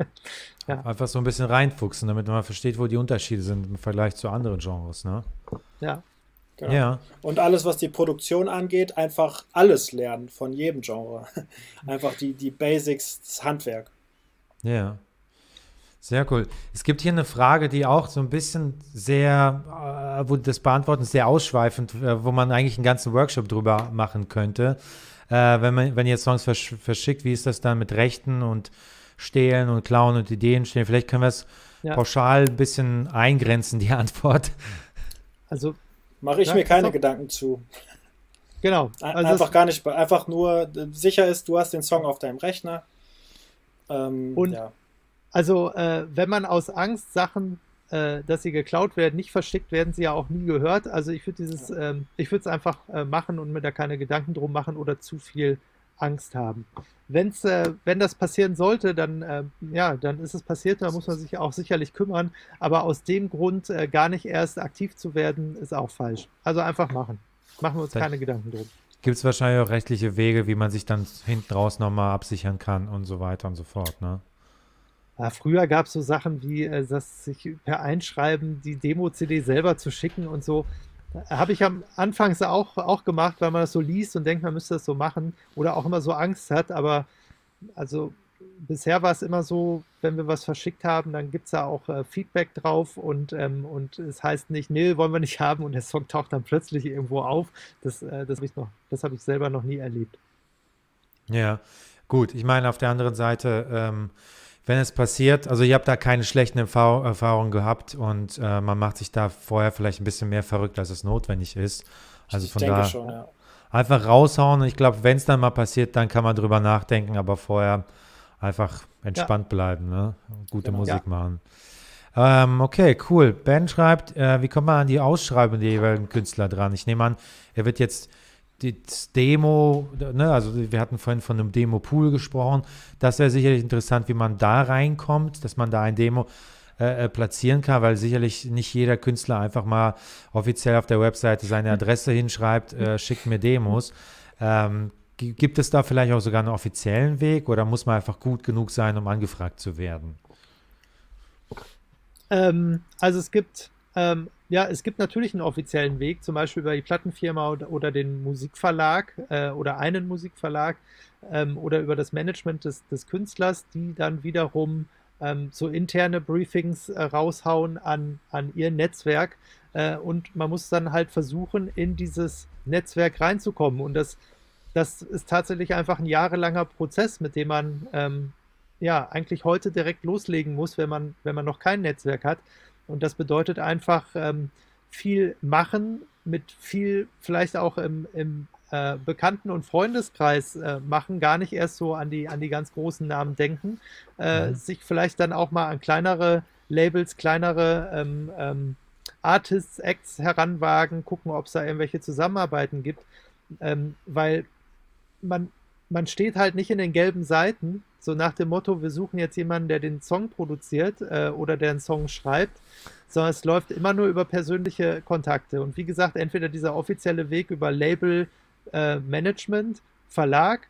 Ja. Einfach so ein bisschen reinfuchsen, damit man versteht, wo die Unterschiede sind im Vergleich zu anderen Genres, ne? Ja. Genau. Ja. Und alles, was die Produktion angeht, einfach alles lernen von jedem Genre. Einfach die, die Basics, das Handwerk. Ja. Sehr cool. Es gibt hier eine Frage, die auch so ein bisschen sehr, äh, wo das Beantworten ist sehr ausschweifend, äh, wo man eigentlich einen ganzen Workshop drüber machen könnte. Äh, wenn man, wenn ihr Songs versch verschickt, wie ist das dann mit Rechten und Stehlen und Klauen und Ideen stehlen? Vielleicht können wir es ja. pauschal ein bisschen eingrenzen, die Antwort. Also mache ich ja, mir keine so. Gedanken zu. Genau. Also einfach gar nicht, einfach nur sicher ist, du hast den Song auf deinem Rechner. Ähm, und ja. Also äh, wenn man aus Angst Sachen, äh, dass sie geklaut werden, nicht verschickt, werden sie ja auch nie gehört. Also ich würde dieses, Ja. ähm, ich würde es einfach äh, machen und mir da keine Gedanken drum machen oder zu viel Angst haben. Wenn's, äh, wenn das passieren sollte, dann, äh, ja, dann ist es passiert, da muss man sich auch sicherlich kümmern. Aber aus dem Grund äh, gar nicht erst aktiv zu werden, ist auch falsch. Also einfach machen. Machen wir uns keine Gedanken drum. Gibt es wahrscheinlich auch rechtliche Wege, wie man sich dann hinten raus nochmal absichern kann und so weiter und so fort, ne? Ja, früher gab es so Sachen wie, äh, dass sich per Einschreiben die Demo-C D selber zu schicken und so. Habe ich am Anfangs auch, auch gemacht, weil man das so liest und denkt, man müsste das so machen oder auch immer so Angst hat. Aber also bisher war es immer so, wenn wir was verschickt haben, dann gibt es da auch äh, Feedback drauf und, ähm, und es heißt nicht, nee, wollen wir nicht haben und der Song taucht dann plötzlich irgendwo auf. Das, äh, das habe ich, noch, das hab ich selber noch nie erlebt. Ja, gut. Ich meine, auf der anderen Seite, ähm, wenn es passiert, also ihr habt da keine schlechten Erfahr Erfahrungen gehabt und äh, man macht sich da vorher vielleicht ein bisschen mehr verrückt, als es notwendig ist. Also Ich von denke da schon, ja. einfach raushauen und ich glaube, wenn es dann mal passiert, dann kann man drüber nachdenken, aber vorher einfach entspannt bleiben, ne? Gute Genau. Musik Ja. machen. Ähm, okay, cool. Ben schreibt, äh, wie kommt man an die Ausschreibung der jeweiligen Künstler dran? Ich nehme an, er wird jetzt das Demo, ne, also wir hatten vorhin von einem Demo-Pool gesprochen, das wäre sicherlich interessant, wie man da reinkommt, dass man da ein Demo äh, platzieren kann, weil sicherlich nicht jeder Künstler einfach mal offiziell auf der Webseite seine Adresse hinschreibt, äh, schickt mir Demos. Ähm, gibt es da vielleicht auch sogar einen offiziellen Weg oder muss man einfach gut genug sein, um angefragt zu werden? Ähm, also es gibt, ähm, ja, es gibt natürlich einen offiziellen Weg, zum Beispiel über die Plattenfirma oder, oder den Musikverlag äh, oder einen Musikverlag ähm, oder über das Management des, des Künstlers, die dann wiederum ähm, so interne Briefings äh, raushauen an, an ihr Netzwerk äh, und man muss dann halt versuchen, in dieses Netzwerk reinzukommen und das, das ist tatsächlich einfach ein jahrelanger Prozess, mit dem man ähm, ja eigentlich heute direkt loslegen muss, wenn man, wenn man noch kein Netzwerk hat. Und das bedeutet einfach ähm, viel machen, mit viel vielleicht auch im, im äh, Bekannten- und Freundeskreis äh, machen, gar nicht erst so an die, an die ganz großen Namen denken, äh, Mhm. sich vielleicht dann auch mal an kleinere Labels, kleinere ähm, ähm, Artists, Acts heranwagen, gucken, ob es da irgendwelche Zusammenarbeiten gibt, ähm, weil man, man steht halt nicht in den gelben Seiten, so nach dem Motto, wir suchen jetzt jemanden, der den Song produziert äh, oder der einen Song schreibt, sondern es läuft immer nur über persönliche Kontakte. Und wie gesagt, entweder dieser offizielle Weg über Label, äh, Management, Verlag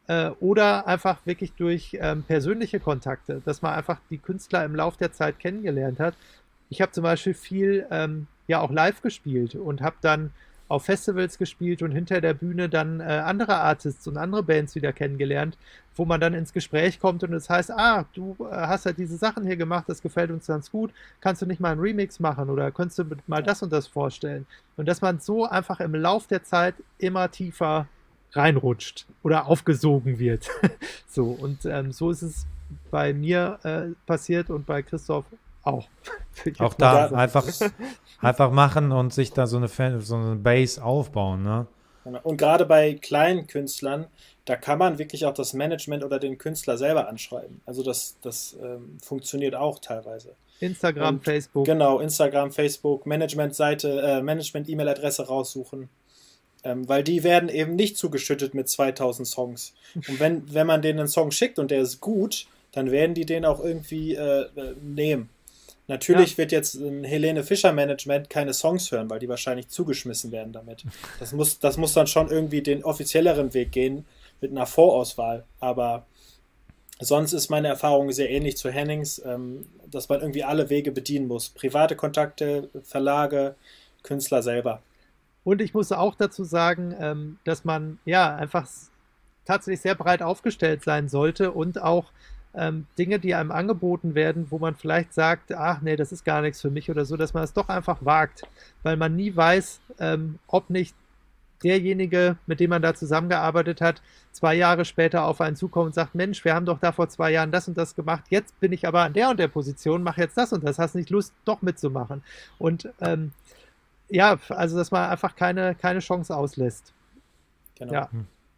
äh, oder einfach wirklich durch ähm, persönliche Kontakte, dass man einfach die Künstler im Lauf der Zeit kennengelernt hat. Ich habe zum Beispiel viel ähm, ja auch live gespielt und habe dann auf Festivals gespielt und hinter der Bühne dann äh, andere Artists und andere Bands wieder kennengelernt, wo man dann ins Gespräch kommt und es heißt, ah, du äh, hast ja diese Sachen hier gemacht, das gefällt uns ganz gut, kannst du nicht mal einen Remix machen oder könntest du mal das und das vorstellen? Und dass man so einfach im Lauf der Zeit immer tiefer reinrutscht oder aufgesogen wird. So, und ähm, so ist es bei mir äh, passiert und bei Christoph auch. Auch da einfach, einfach machen und sich da so eine, Fan, so eine Base aufbauen, ne? Und gerade bei kleinen Künstlern, da kann man wirklich auch das Management oder den Künstler selber anschreiben. Also das, das ähm, funktioniert auch teilweise. Instagram, und, Facebook. Genau, Instagram, Facebook, Management-Seite, äh, Management-E-Mail-Adresse raussuchen. Ähm, weil die werden eben nicht zugeschüttet mit zweitausend Songs. Und wenn, wenn man denen einen Song schickt und der ist gut, dann werden die den auch irgendwie äh, äh, nehmen. Natürlich ja. wird jetzt ein Helene Fischer Management keine Songs hören, weil die wahrscheinlich zugeschmissen werden damit. Das muss, das muss dann schon irgendwie den offizielleren Weg gehen mit einer Vorauswahl. Aber sonst ist meine Erfahrung sehr ähnlich zu Hennings, ähm, dass man irgendwie alle Wege bedienen muss. Private Kontakte, Verlage, Künstler selber. Und ich muss auch dazu sagen, ähm, dass man ja einfach tatsächlich sehr breit aufgestellt sein sollte und auch Ähm, Dinge, die einem angeboten werden, wo man vielleicht sagt, ach nee, das ist gar nichts für mich oder so, dass man es doch einfach wagt, weil man nie weiß, ähm, ob nicht derjenige, mit dem man da zusammengearbeitet hat, zwei Jahre später auf einen zukommt und sagt, Mensch, wir haben doch da vor zwei Jahren das und das gemacht, jetzt bin ich aber an der und der Position, mache jetzt das und das, hast nicht Lust, doch mitzumachen. Und ähm, ja, also dass man einfach keine, keine Chance auslässt. Genau. Ja.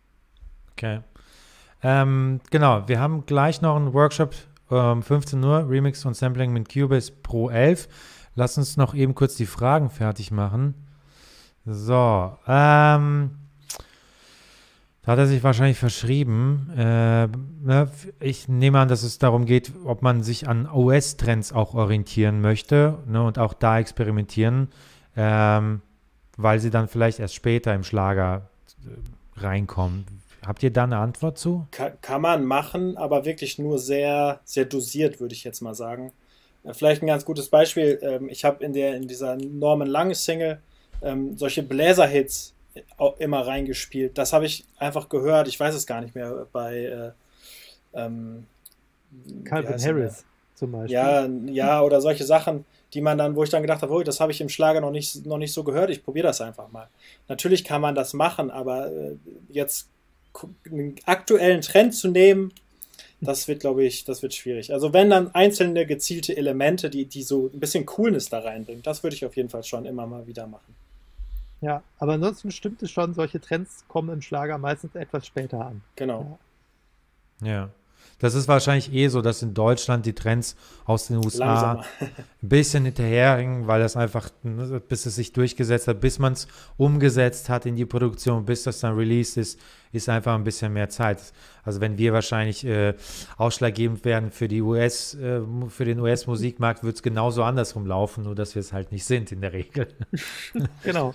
Okay. Ähm, genau, wir haben gleich noch einen Workshop um fünfzehn Uhr, Remix und Sampling mit Cubase Pro elf. Lass uns noch eben kurz die Fragen fertig machen. So, ähm, da hat er sich wahrscheinlich verschrieben. Äh, ne, ich nehme an, dass es darum geht, ob man sich an O S-Trends auch orientieren möchte, ne, und auch da experimentieren, ähm, weil sie dann vielleicht erst später im Schlager äh, reinkommen. Habt ihr da eine Antwort zu? Kann, kann man machen, aber wirklich nur sehr, sehr dosiert, würde ich jetzt mal sagen. Äh, vielleicht ein ganz gutes Beispiel. Ähm, ich habe in, in dieser Norman Lange Single ähm, solche Bläser-Hits auch immer reingespielt. Das habe ich einfach gehört. Ich weiß es gar nicht mehr bei äh, ähm, Calvin Harris zum Beispiel. Ja, ja, oder solche Sachen, die man dann, wo ich dann gedacht habe, oh, das habe ich im Schlager noch nicht, noch nicht so gehört. Ich probiere das einfach mal. Natürlich kann man das machen, aber äh, jetzt einen aktuellen Trend zu nehmen, das wird, glaube ich, das wird schwierig. Also wenn dann einzelne gezielte Elemente, die, die so ein bisschen Coolness da reinbringen, das würde ich auf jeden Fall schon immer mal wieder machen. Ja, aber ansonsten stimmt es schon, solche Trends kommen im Schlager meistens etwas später an. Genau. Ja. ja. Das ist wahrscheinlich eh so, dass in Deutschland die Trends aus den U S A Langsamer. ein bisschen hinterherhängen, weil das einfach, bis es sich durchgesetzt hat, bis man es umgesetzt hat in die Produktion, bis das dann released ist, ist einfach ein bisschen mehr Zeit. Also wenn wir wahrscheinlich äh, ausschlaggebend werden für die U S, äh, für den U S-Musikmarkt, wird es genauso andersrum laufen, nur dass wir es halt nicht sind in der Regel. Genau.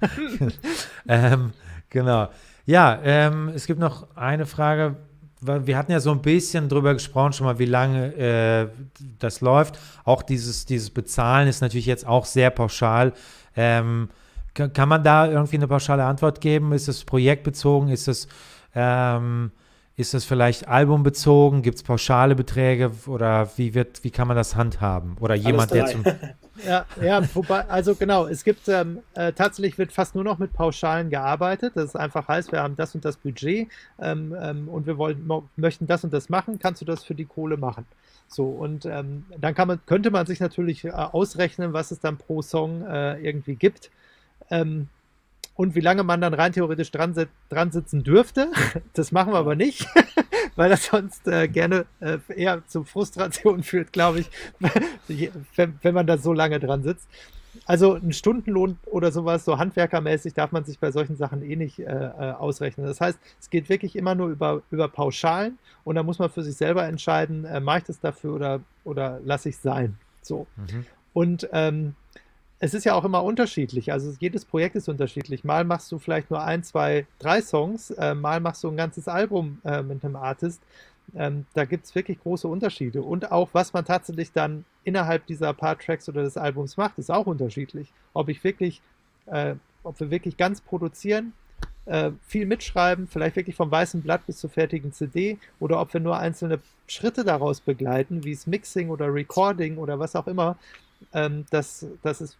ähm, genau. Ja, ähm, es gibt noch eine Frage. Wir hatten ja so ein bisschen drüber gesprochen, schon mal, wie lange äh, das läuft. Auch dieses, dieses Bezahlen ist natürlich jetzt auch sehr pauschal. Ähm, kann, kann man da irgendwie eine pauschale Antwort geben? Ist es projektbezogen? Ist es, ähm, ist es vielleicht albumbezogen? Gibt es pauschale Beträge? Oder wie, wird, wie kann man das handhaben? Oder jemand, der zum... Ja, ja, wobei, also genau, es gibt, ähm, äh, tatsächlich wird fast nur noch mit Pauschalen gearbeitet. Das ist einfach heißt, wir haben das und das Budget ähm, ähm, und wir wollen, möchten das und das machen, kannst du das für die Kohle machen? So, und ähm, dann kann man, könnte man sich natürlich äh, ausrechnen, was es dann pro Song äh, irgendwie gibt. Ähm, und wie lange man dann rein theoretisch dran, dran sitzen dürfte. Das machen wir aber nicht, weil das sonst äh, gerne äh, eher zu Frustration führt, glaube ich, wenn, wenn man da so lange dran sitzt. Also ein Stundenlohn oder sowas, so handwerkermäßig, darf man sich bei solchen Sachen eh nicht äh, ausrechnen. Das heißt, es geht wirklich immer nur über, über Pauschalen und da muss man für sich selber entscheiden, äh, mache ich das dafür oder, oder lasse ich es sein. So. Mhm. Und ähm, es ist ja auch immer unterschiedlich. Also jedes Projekt ist unterschiedlich. Mal machst du vielleicht nur ein, zwei, drei Songs, äh, mal machst du ein ganzes Album äh, mit einem Artist. Ähm, da gibt es wirklich große Unterschiede. Und auch, was man tatsächlich dann innerhalb dieser paar Tracks oder des Albums macht, ist auch unterschiedlich. Ob ich wirklich, äh, ob wir wirklich ganz produzieren, äh, viel mitschreiben, vielleicht wirklich vom weißen Blatt bis zur fertigen C D, oder ob wir nur einzelne Schritte daraus begleiten, wie es Mixing oder Recording oder was auch immer. Ähm, das, das ist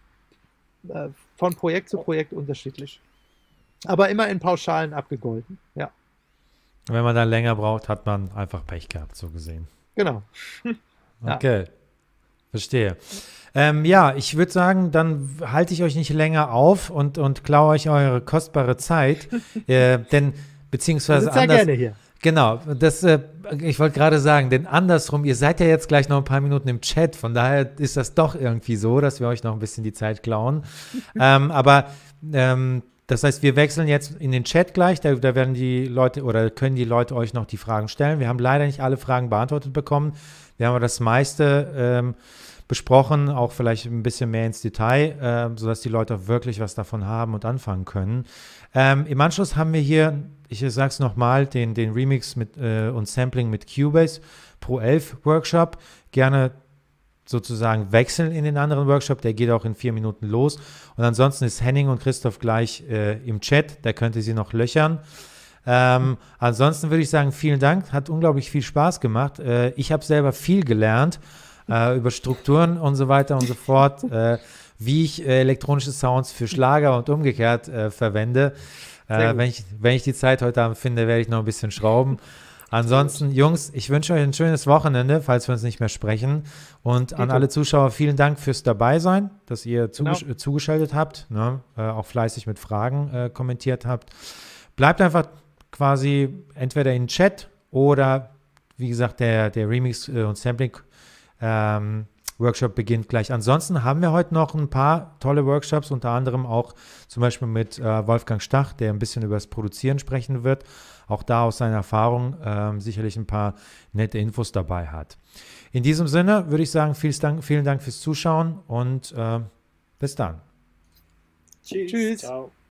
äh, von Projekt zu Projekt unterschiedlich. Aber immer in Pauschalen abgegolten, ja. Wenn man dann länger braucht, hat man einfach Pech gehabt, so gesehen. Genau. Okay, ja. Verstehe. Ähm, ja, ich würde sagen, dann halte ich euch nicht länger auf und, und klaue euch eure kostbare Zeit. äh, denn, beziehungsweise sehr anders. Gerne hier. Genau, das, äh, ich wollte gerade sagen, denn andersrum, ihr seid ja jetzt gleich noch ein paar Minuten im Chat, von daher ist das doch irgendwie so, dass wir euch noch ein bisschen die Zeit klauen. ähm, aber ähm, das heißt, wir wechseln jetzt in den Chat gleich, da, da werden die Leute oder können die Leute euch noch die Fragen stellen. Wir haben leider nicht alle Fragen beantwortet bekommen. Wir haben aber das meiste ähm, besprochen, auch vielleicht ein bisschen mehr ins Detail, äh, sodass die Leute auch wirklich was davon haben und anfangen können. Ähm, im Anschluss haben wir hier, ich sage es nochmal, den, den Remix mit, äh, und Sampling mit Cubase Pro elf Workshop. Gerne sozusagen wechseln in den anderen Workshop, der geht auch in vier Minuten los. Und ansonsten ist Henning und Christoph gleich äh, im Chat, da könnt ihr sie noch löchern. Ähm, ansonsten würde ich sagen, vielen Dank, hat unglaublich viel Spaß gemacht. Äh, ich habe selber viel gelernt äh, über Strukturen und so weiter und so fort, äh, wie ich äh, elektronische Sounds für Schlager und umgekehrt äh, verwende. Äh, wenn, ich, wenn ich die Zeit heute Abend finde, werde ich noch ein bisschen schrauben. Ansonsten, Jungs, ich wünsche euch ein schönes Wochenende, falls wir uns nicht mehr sprechen. Und an alle Zuschauer, vielen Dank fürs Dabeisein, dass ihr zugesch genau. zugeschaltet habt, ne? äh, auch fleißig mit Fragen äh, kommentiert habt. Bleibt einfach quasi entweder in den Chat oder, wie gesagt, der, der Remix äh, und Sampling ähm, Workshop beginnt gleich. Ansonsten haben wir heute noch ein paar tolle Workshops, unter anderem auch zum Beispiel mit äh, Wolfgang Stach, der ein bisschen über das Produzieren sprechen wird. Auch da aus seiner Erfahrung ähm, sicherlich ein paar nette Infos dabei hat. In diesem Sinne würde ich sagen, vielen Dank, vielen Dank fürs Zuschauen und äh, bis dann. Tschüss. Tschüss. Ciao.